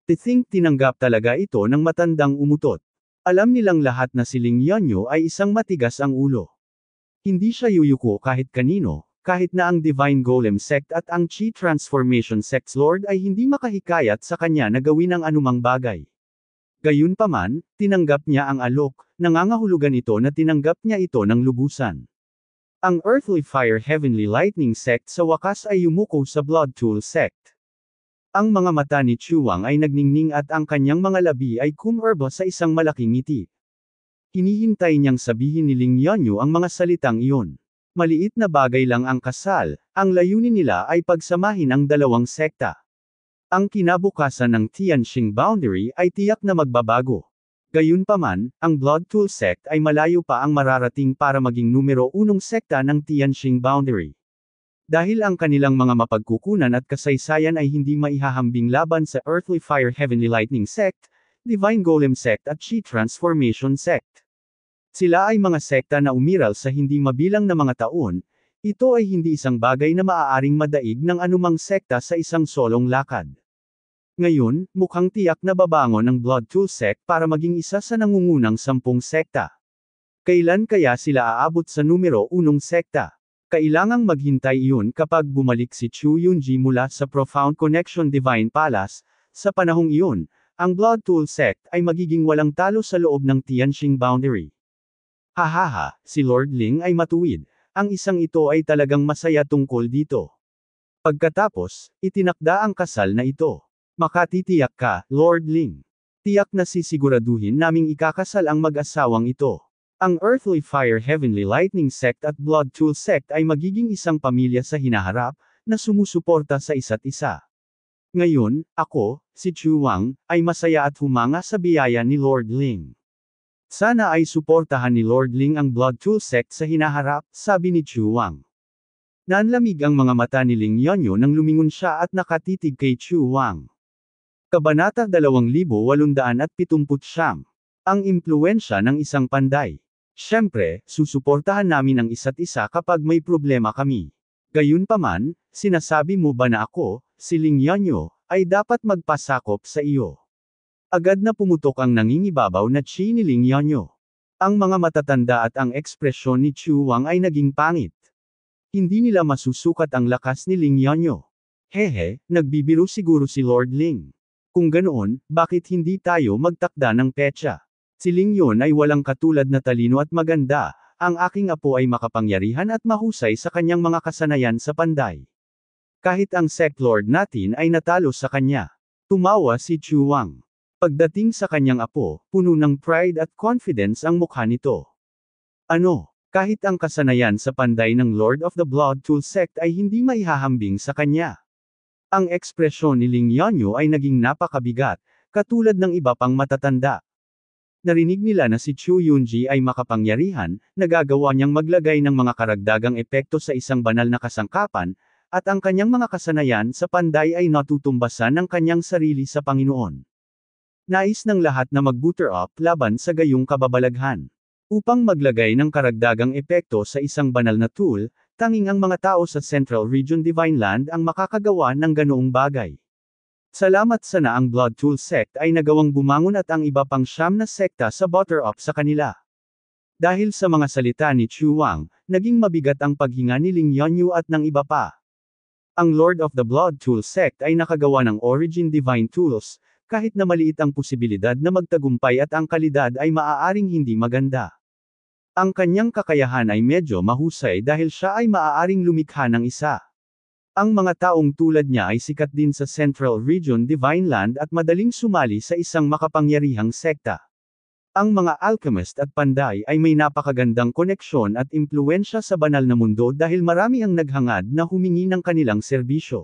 Tinanggap talaga ito ng matandang umutot. Alam nilang lahat na si Ling Yanyo ay isang matigas ang ulo. Hindi siya yuyuko kahit kanino, kahit na ang Divine Golem Sect at ang Chi Transformation Sect's Lord ay hindi makahikayat sa kanya na gawin ang anumang bagay. Gayunpaman, tinanggap niya ang alok, nangangahulugan ito na tinanggap niya ito ng lubusan. Ang Earthly Fire Heavenly Lightning Sect sa wakas ay yumuko sa Blood Tool Sect. Ang mga mata ni Chuang ay nagningning at ang kanyang mga labi ay kumerba sa isang malaking ngiti. Hinihintay niyang sabihin ni Ling Yanyo ang mga salitang iyon. Maliit na bagay lang ang kasal, ang layunin nila ay pagsamahin ang dalawang sekta. Ang kinabukasan ng Tianqing Boundary ay tiyak na magbabago. Gayunpaman, ang Blood Tool Sect ay malayo pa ang mararating para maging numero 1 sekta ng Tianqing Boundary. Dahil ang kanilang mga mapagkukunan at kasaysayan ay hindi maihahambing laban sa Earthly Fire Heavenly Lightning Sect, Divine Golem Sect at Chi Transformation Sect. Sila ay mga sekta na umiral sa hindi mabilang na mga taon, ito ay hindi isang bagay na maaaring madaig ng anumang sekta sa isang solong lakad. Ngayon, mukhang tiyak na babangon ang Blood Tool Sect para maging isa sa nangungunang 10 sekta. Kailan kaya sila aabot sa numero 1 sekta? Kailangang maghintay iyon kapag bumalik si Chu Yunji mula sa Profound Connection Divine Palace. Sa panahong iyon, ang Blood Tool Sect ay magiging walang talo sa loob ng Tianqing Boundary. Hahaha, si Lord Ling ay matuwid. Ang isang ito ay talagang masaya tungkol dito. Pagkatapos, itinakda ang kasal na ito. Makatitiyak ka, Lord Ling. Tiyak na sisiguraduhin naming ikakasal ang mag-asawang ito. Ang Earthly Fire Heavenly Lightning Sect at Blood Tool Sect ay magiging isang pamilya sa hinaharap, na sumusuporta sa isa't isa. Ngayon, ako, si Chuang, ay masaya at humanga sa biyaya ni Lord Ling. Sana ay suportahan ni Lord Ling ang Blood Tool Sect sa hinaharap, sabi ni Chuang. Nanlamig ang mga mata ni Ling Yanyo nang lumingon siya at nakatitig kay Chuang. Kabanata 2879. Ang impluwensya ng isang panday. Siyempre, susuportahan namin ang isa't isa kapag may problema kami. Gayunpaman, sinasabi mo ba na ako, si Ling Yanyo, ay dapat magpasakop sa iyo? Agad na pumutok ang nangingibabaw na chi ni Ling Yanyo. Ang mga matatanda at ang ekspresyon ni Chuang ay naging pangit. Hindi nila masusukat ang lakas ni Ling Yanyo. Hehe, nagbibiro siguro si Lord Ling. Kung ganoon, bakit hindi tayo magtakda ng petsa? Si Ling Yon ay walang katulad na talino at maganda, ang aking apo ay makapangyarihan at mahusay sa kanyang mga kasanayan sa panday. Kahit ang Sect Lord natin ay natalo sa kanya. Tumawa si Chuang. Pagdating sa kanyang apo, puno ng pride at confidence ang mukha nito. Ano? Kahit ang kasanayan sa panday ng Lord of the Blood Tool Sect ay hindi maihahambing sa kanya. Ang ekspresyon ni Ling Yanyo ay naging napakabigat, katulad ng iba pang matatanda. Narinig nila na si Chu Yunji ay makapangyarihan, nagagawa niyang maglagay ng mga karagdagang epekto sa isang banal na kasangkapan, at ang kanyang mga kasanayan sa panday ay natutumbasan ng kanyang sarili sa Panginoon. Nais ng lahat na mag-booster up laban sa gayong kababalaghan. Upang maglagay ng karagdagang epekto sa isang banal na tool, tanging ang mga tao sa Central Region Divine Land ang makakagawa ng ganoong bagay. Salamat sana ang Blood Tool Sect ay nagawang bumangon at ang iba pang 9 na sekta sa butter-up sa kanila. Dahil sa mga salita ni Chuang, naging mabigat ang paghinga ni Ling Yanyo at ng iba pa. Ang Lord of the Blood Tool Sect ay nakagawa ng Origin Divine Tools, kahit na maliit ang posibilidad na magtagumpay at ang kalidad ay maaaring hindi maganda. Ang kanyang kakayahan ay medyo mahusay dahil siya ay maaaring lumikha ng isa. Ang mga taong tulad niya ay sikat din sa Central Region Divine Land at madaling sumali sa isang makapangyarihang sekta. Ang mga alchemist at panday ay may napakagandang koneksyon at impluwensya sa banal na mundo dahil marami ang naghangad na humingi ng kanilang serbisyo.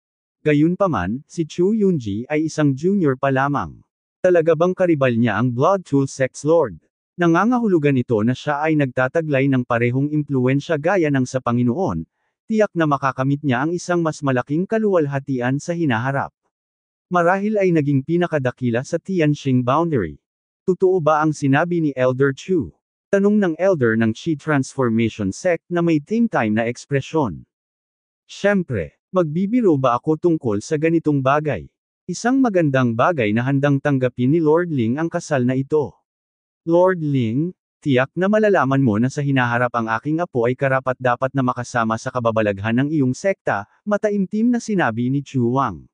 Gayunpaman, si Chu Yunji ay isang junior pa lamang. Talaga bang karibal niya ang Blood Tool Sect's Lord? Nangangahulugan ito na siya ay nagtataglay ng parehong impluwensya gaya ng sa Panginoon, tiyak na makakamit niya ang isang mas malaking kaluwalhatian sa hinaharap. Marahil ay naging pinakadakila sa Tianqing Boundary. Totoo ba ang sinabi ni Elder Chu? Tanong ng Elder ng Chi Transformation Sect na may time na ekspresyon. Siyempre, magbibiro ba ako tungkol sa ganitong bagay? Isang magandang bagay na handang tanggapin ni Lord Ling ang kasal na ito. Lord Ling, tiyak na malalaman mo na sa hinaharap ang aking apo ay karapat-dapat na makasama sa kababalaghan ng iyong sekta, mataimtim na sinabi ni Chu Wang.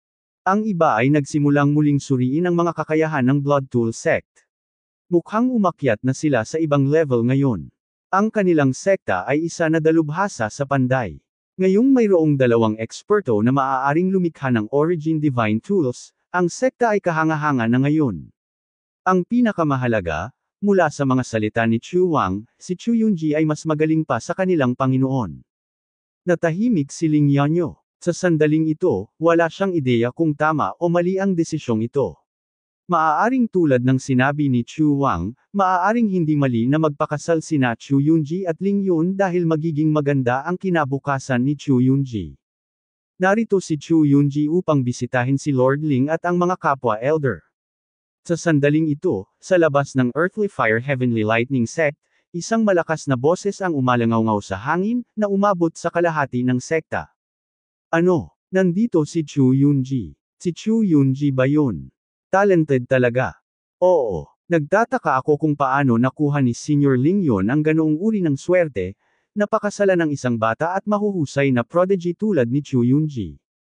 Ang iba ay nagsimulang muling suriin ang mga kakayahan ng Blood Tool Sect. Mukhang umakyat na sila sa ibang level ngayon. Ang kanilang sekta ay isa na dalubhasa sa panday. Ngayong mayroong dalawang eksperto na maaaring lumikha ng Origin Divine Tools, ang sekta ay kahanga-hanga na ngayon. Ang pinakamahalaga, mula sa mga salita ni Chu Wang, si Chu Yunji ay mas magaling pa sa kanilang Panginoon. Natahimik si Ling Yanyo. Sa sandaling ito, wala siyang ideya kung tama o mali ang desisyong ito. Maaaring tulad ng sinabi ni Chu Wang, maaaring hindi mali na magpakasal sina Chu Yunji at Ling Yun dahil magiging maganda ang kinabukasan ni Chu Yunji. Narito si Chu Yunji upang bisitahin si Lord Ling at ang mga kapwa elder. Sa sandaling ito, sa labas ng Earthly Fire Heavenly Lightning Sect, isang malakas na boses ang umalangaw-ngaw sa hangin, na umabot sa kalahati ng sekta. Ano? Nandito si Chu Yunji. Si Chu Yunji ba yun? Talented talaga. Oo. Nagtataka ako kung paano nakuha ni Senior Ling Yun ang ganoong uri ng swerte, napakasalan ng isang bata at mahuhusay na prodigy tulad ni Chu Yunji.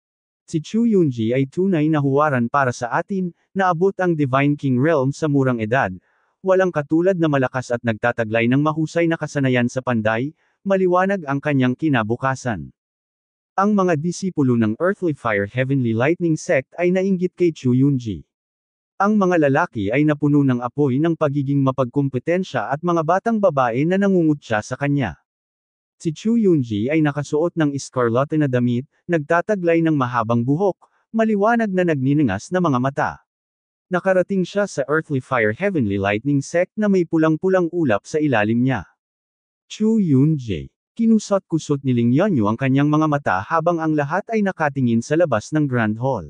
Si Chu Yunji ay tunay na huwaran para sa atin, naabot ang Divine King Realm sa murang edad, walang katulad na malakas at nagtataglay ng mahusay na kasanayan sa panday, maliwanag ang kanyang kinabukasan. Ang mga disipulo ng Earthly Fire Heavenly Lightning Sect ay nainggit kay Chu Yunji. Ang mga lalaki ay napuno ng apoy ng pagiging mapagkumpetensya at mga batang babae na nangungutya sa kanya. Si Chu Yunji ay nakasuot ng iskarlate na damit, nagtataglay ng mahabang buhok, maliwanag na nagniningas na mga mata. Nakarating siya sa Earthly Fire Heavenly Lightning Sect na may pulang-pulang ulap sa ilalim niya. Chu Yunji. Kinusot-kusot ni Ling Yanyo ang kanyang mga mata habang ang lahat ay nakatingin sa labas ng Grand Hall.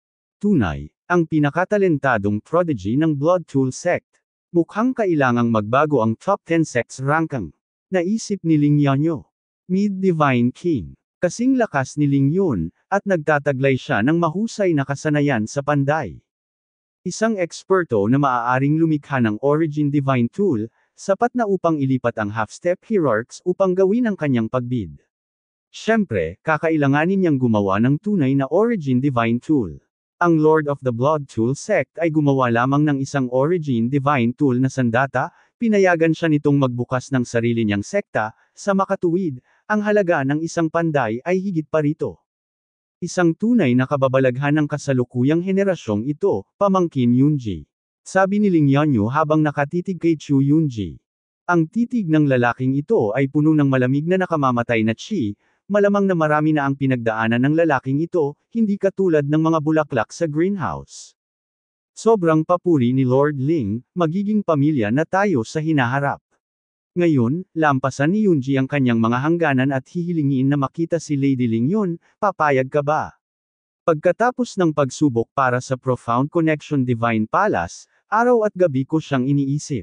Tunay, ang pinakatalentadong prodigy ng Blood Tool Sect. Mukhang kailangang magbago ang top 10 sects ranking. Naisip ni Ling Yanyo. Mid-Divine King. Kasing lakas ni Ling Yun, at nagtataglay siya ng mahusay na kasanayan sa panday. Isang eksperto na maaaring lumikha ng Origin Divine Tool, sapat na upang ilipat ang half-step hierarchs upang gawin ang kanyang pagbid. Siyempre, kakailanganin niyang gumawa ng tunay na Origin Divine Tool. Ang Lord of the Blood Tool Sect ay gumawa lamang ng isang Origin Divine Tool na sandata, pinayagan siya nitong magbukas ng sarili niyang sekta, sa makatuwid, ang halaga ng isang panday ay higit pa rito. Isang tunay na kababalaghan ng kasalukuyang henerasyong ito, pamangkin Yunji. Sabi ni Ling Yanyo habang nakatitig kay Chu Yunji. Ang titig ng lalaking ito ay puno ng malamig na nakamamatay na chi, malamang na marami na ang pinagdaanan ng lalaking ito, hindi katulad ng mga bulaklak sa greenhouse. Sobrang papuri ni Lord Ling, magiging pamilya na tayo sa hinaharap. Ngayon, lampasan ni Yunji ang kanyang mga hangganan at hihilingin na makita si Lady Ling Yun, papayag ka ba? Pagkatapos ng pagsubok para sa Profound Connection Divine Palace, araw at gabi ko siyang iniisip.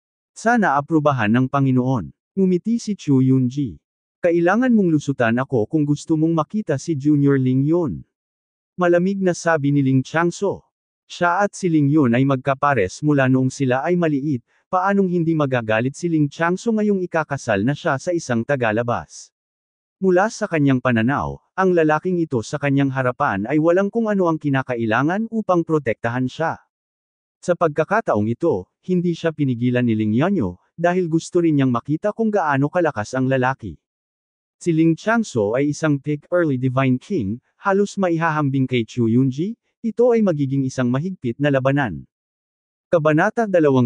Sana aprubahan ng Panginoon. Ngumiti si Chu Yunji. Kailangan mong lusutan ako kung gusto mong makita si Junior Ling Yun. Malamig na sabi ni Ling Changso. Siya at si Ling Yun ay magkapares mula noong sila ay maliit, paanong hindi magagalit si Ling Changso ngayong ikakasal na siya sa isang tagalabas. Mula sa kanyang pananaw, ang lalaking ito sa kanyang harapan ay walang kung ano ang kinakailangan upang protektahan siya. Sa pagkakataong ito, hindi siya pinigilan ni Ling Yanyo, dahil gusto rin niyang makita kung gaano kalakas ang lalaki. Si Ling Changso ay isang thick early Divine King, halos maihahambing kay Chu Yunji, ito ay magiging isang mahigpit na labanan. Kabanata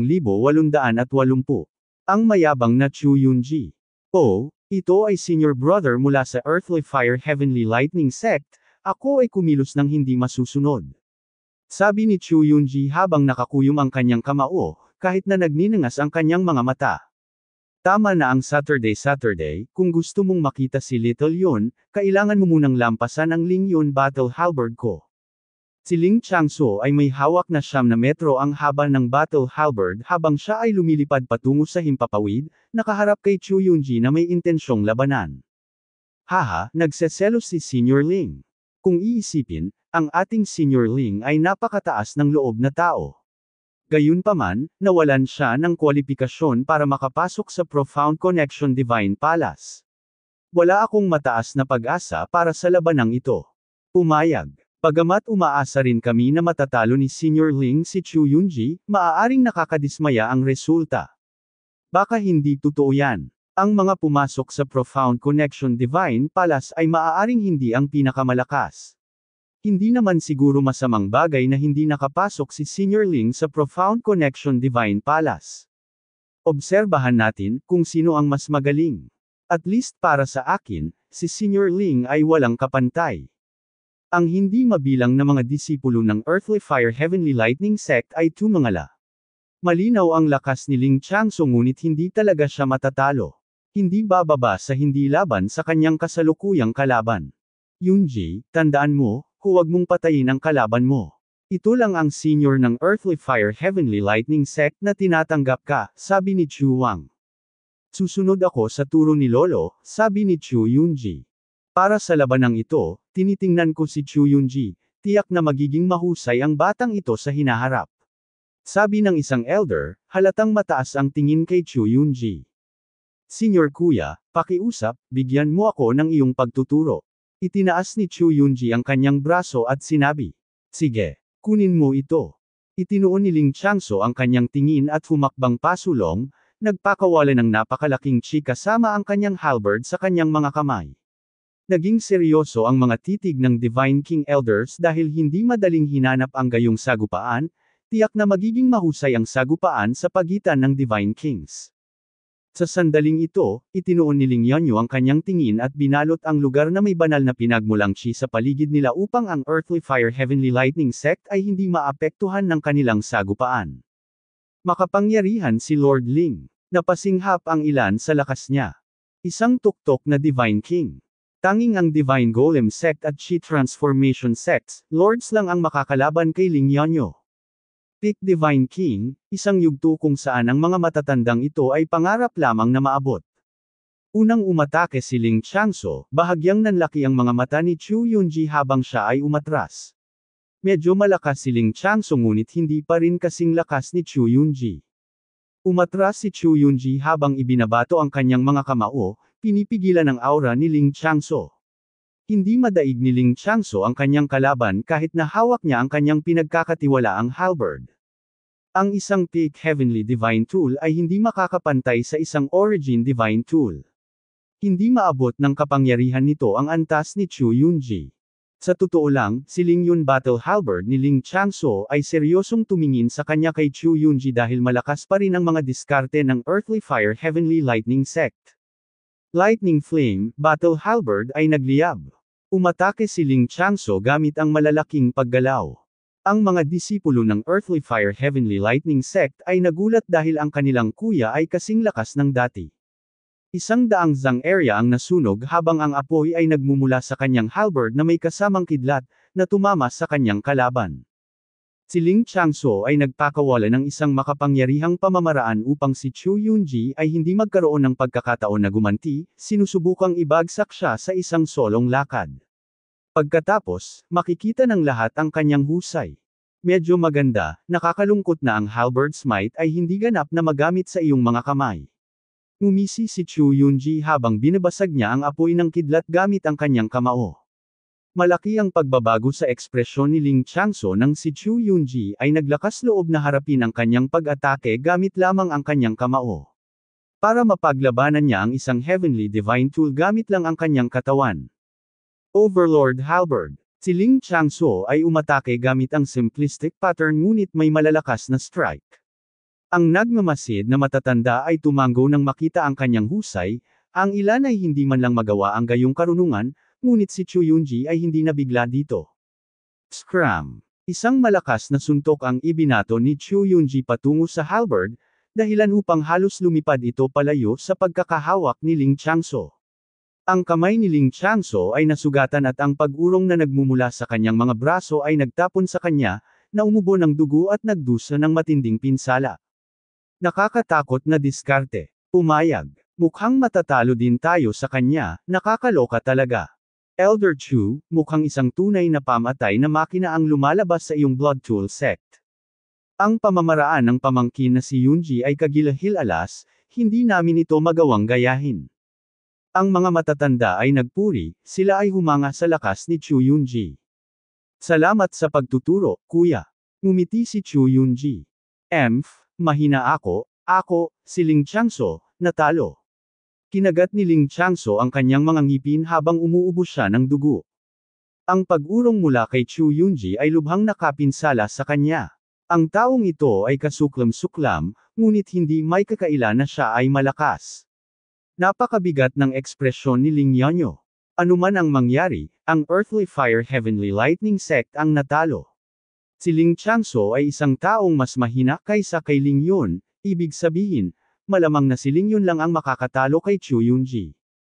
2880. Ang mayabang na Chu Yunji. Oh, ito ay senior brother mula sa Earthly Fire Heavenly Lightning Sect, ako ay kumilos ng hindi masusunod. Sabi ni Chu Yunji habang nakakuyom ang kanyang kamao, kahit na nagniningas ang kanyang mga mata. Tama na ang Saturday, kung gusto mong makita si Little Yun, kailangan mo munang lampasan ang Ling Yun battle halberd ko. Si Ling Changso ay may hawak na 9 metro ang haba ng battle halberd habang siya ay lumilipad patungo sa himpapawid, nakaharap kay Chu Yunji na may intensyong labanan. Haha, nagseselos si Senior Ling. Kung iisipin, ang ating Senior Ling ay napakataas ng loob na tao. Gayunpaman, nawalan siya ng kwalipikasyon para makapasok sa Profound Connection Divine Palace. Wala akong mataas na pag-asa para sa labanang ito. Pumayag. Bagamat umaasa rin kami na matatalo ni Senior Ling si Chu Yunji, maaaring nakakadismaya ang resulta. Baka hindi totoo yan. Ang mga pumasok sa Profound Connection Divine Palace ay maaaring hindi ang pinakamalakas. Hindi naman siguro masamang bagay na hindi nakapasok si Senior Ling sa Profound Connection Divine Palace. Obserbahan natin kung sino ang mas magaling. At least para sa akin, si Senior Ling ay walang kapantay. Ang hindi mabilang na mga disipulo ng Earthly Fire Heavenly Lightning Sect ay tumangala. Malinaw ang lakas ni Ling Changso ngunit hindi talaga siya matatalo. Hindi bababa sa hindi laban sa kanyang kasalukuyang kalaban. Yunji, tandaan mo, huwag mong patayin ang kalaban mo. Ito lang ang senior ng Earthly Fire Heavenly Lightning Sect na tinatanggap ka, sabi ni Chu Wang. Susunod ako sa turo ni Lolo, sabi ni Chu Yunji. Para sa labanang ito, tinitingnan ko si Chu Yunji, tiyak na magiging mahusay ang batang ito sa hinaharap. Sabi ng isang elder, halatang mataas ang tingin kay Chu Yunji. Senior kuya, pakiusap, bigyan mo ako ng iyong pagtuturo. Itinaas ni Chu Yunji ang kanyang braso at sinabi, sige, kunin mo ito. Itinuon ni Ling Changso ang kanyang tingin at humakbang pasulong, nagpakawala ng napakalaking chi kasama ang kanyang halberd sa kanyang mga kamay. Naging seryoso ang mga titig ng Divine King Elders dahil hindi madaling hinanap ang gayong sagupaan, tiyak na magiging mahusay ang sagupaan sa pagitan ng Divine Kings. Sa sandaling ito, itinuon ni Ling Yanyo ang kanyang tingin at binalot ang lugar na may banal na pinagmulang chi sa paligid nila upang ang Earthly Fire Heavenly Lightning Sect ay hindi maapektuhan ng kanilang sagupaan. Makapangyarihan si Lord Ling. Napasinghap ang ilan sa lakas niya. Isang tuktok na Divine King. Tanging ang Divine Golem Sect at Chi Transformation Sects, Lords lang ang makakalaban kay Ling Yanyo. Peak Divine King, isang yugto kung saan ang mga matatandang ito ay pangarap lamang na maabot. Unang umatake si Ling Changso, bahagyang nanlaki ang mga mata ni Chu Yunji habang siya ay umatras. Medyo malakas si Ling Changso ngunit hindi pa rin kasing lakas ni Chu Yunji. Umatras si Chu Yunji habang ibinabato ang kanyang mga kamao, pinipigilan ang aura ni Ling Changso. Hindi madaig ni Ling Changso ang kanyang kalaban kahit na hawak niya ang kanyang pinagkakatiwalaang halberd. Ang isang peak heavenly divine tool ay hindi makakapantay sa isang origin divine tool. Hindi maabot ng kapangyarihan nito ang antas ni Chu Yunji. Sa totoo lang, si Ling Yun Battle Halberd ni Ling Changso ay seryosong tumingin sa kanya kay Chu Yunji dahil malakas pa rin ang mga diskarte ng Earthly Fire Heavenly Lightning Sect. Lightning Flame, Battle Halberd ay nagliyab. Umatake si Ling Changso gamit ang malalaking paggalaw. Ang mga disipulo ng Earthly Fire Heavenly Lightning Sect ay nagulat dahil ang kanilang kuya ay kasing lakas ng dati. 100 zang area ang nasunog habang ang apoy ay nagmumula sa kanyang halberd na may kasamang kidlat, na tumama sa kanyang kalaban. Si Ling Changso ay nagpakawala ng isang makapangyarihang pamamaraan upang si Chu Yunji ay hindi magkaroon ng pagkakataon na gumanti, sinusubukang ibagsak siya sa isang solong lakad. Pagkatapos, makikita ng lahat ang kanyang husay. Medyo maganda, nakakalungkot na ang halberd smite ay hindi ganap na magamit sa iyong mga kamay. Ngumisi si Chu Yunji habang binabasag niya ang apoy ng kidlat gamit ang kanyang kamao. Malaki ang pagbabago sa ekspresyon ni Ling Changso nang si Chu Yunji ay naglakas loob na harapin ang kanyang pag-atake gamit lamang ang kanyang kamao. Para mapaglabanan niya ang isang heavenly divine tool gamit lang ang kanyang katawan. Overlord Halberd. Si Ling Changso ay umatake gamit ang simplistic pattern ngunit may malalakas na strike. Ang nagmamasid na matatanda ay tumanggo nang makita ang kanyang husay, ang ilan ay hindi man lang magawa ang gayong karunungan, ngunit si Chu Yunji ay hindi nabigla dito. Scram. Isang malakas na suntok ang ibinato ni Chu Yunji patungo sa halberd, dahilan upang halos lumipad ito palayo sa pagkakahawak ni Ling Changso. Ang kamay ni Ling Changso ay nasugatan at ang pag-urong na nagmumula sa kanyang mga braso ay nagtapon sa kanya, na umubo ng dugo at nagdusa ng matinding pinsala. Nakakatakot na diskarte. Pumayag. Mukhang matatalo din tayo sa kanya, nakakaloka talaga. Elder Chu, mukhang isang tunay na pamatay na makina ang lumalabas sa iyong Blood Tool sect. Ang pamamaraan ng pamangkin na si Yunji ay kagilahil-alas, hindi namin ito magawang gayahin. Ang mga matatanda ay nagpuri, sila ay humanga sa lakas ni Chu Yunji. Salamat sa pagtuturo, kuya. Ngumiti si Chu Yunji. Mahina ako, si Ling Changso, natalo. Kinagat ni Ling Changso ang kanyang mga ngipin habang umuubos siya ng dugo. Ang pag-urong mula kay Chu Yunji ay lubhang nakapinsala sa kanya. Ang taong ito ay kasuklam-suklam, ngunit hindi may kakaila na siya ay malakas. Napakabigat ng ekspresyon ni Ling Yanyo. Anuman ang mangyari, ang Earthly Fire Heavenly Lightning Sect ang natalo. Si Ling Changso ay isang taong mas mahina kaysa kay Ling Yun, ibig sabihin, malamang na si Ling Yun lang ang makakatalo kay Chu Yunji.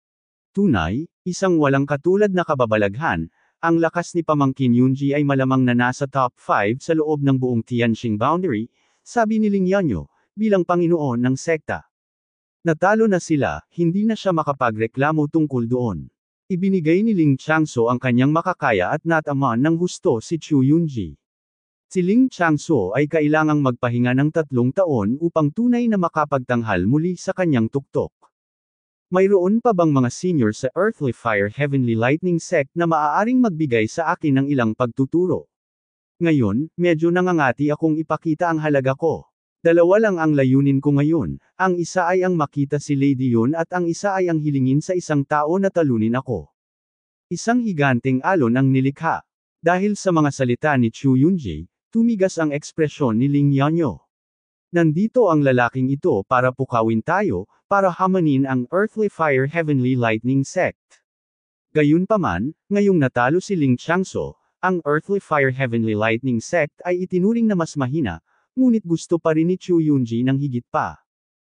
Tunay, isang walang katulad na kababalaghan, ang lakas ni pamangkin Yunji ay malamang na nasa top 5 sa loob ng buong Tianqing boundary, sabi ni Ling Yanyo, bilang Panginoon ng sekta. Natalo na sila, hindi na siya makapagreklamo tungkol doon. Ibinigay ni Ling Changso ang kanyang makakaya at natamaan ng husto si Chu Yunji. Si Ling Changso ay kailangang magpahinga ng 3 taon upang tunay na makapagtanghal muli sa kanyang tuktok. Mayroon pa bang mga senior sa Earthly Fire Heavenly Lightning Sect na maaaring magbigay sa akin ng ilang pagtuturo? Ngayon, medyo nangangati akong ipakita ang halaga ko. 2 lang ang layunin ko ngayon, ang isa ay ang makita si Lady Yun at ang isa ay ang hilingin sa isang tao na talunin ako. Isang higanteng alon ang nilikha. Dahil sa mga salita ni Chu Yunji, tumigas ang ekspresyon ni Ling Yanyo. Nandito ang lalaking ito para pukawin tayo, para hamanin ang Earthly Fire Heavenly Lightning Sect. Gayunpaman, ngayong natalo si Ling Changso, ang Earthly Fire Heavenly Lightning Sect ay itinuring na mas mahina, ngunit gusto pa rin ni Chu Yunji ng higit pa.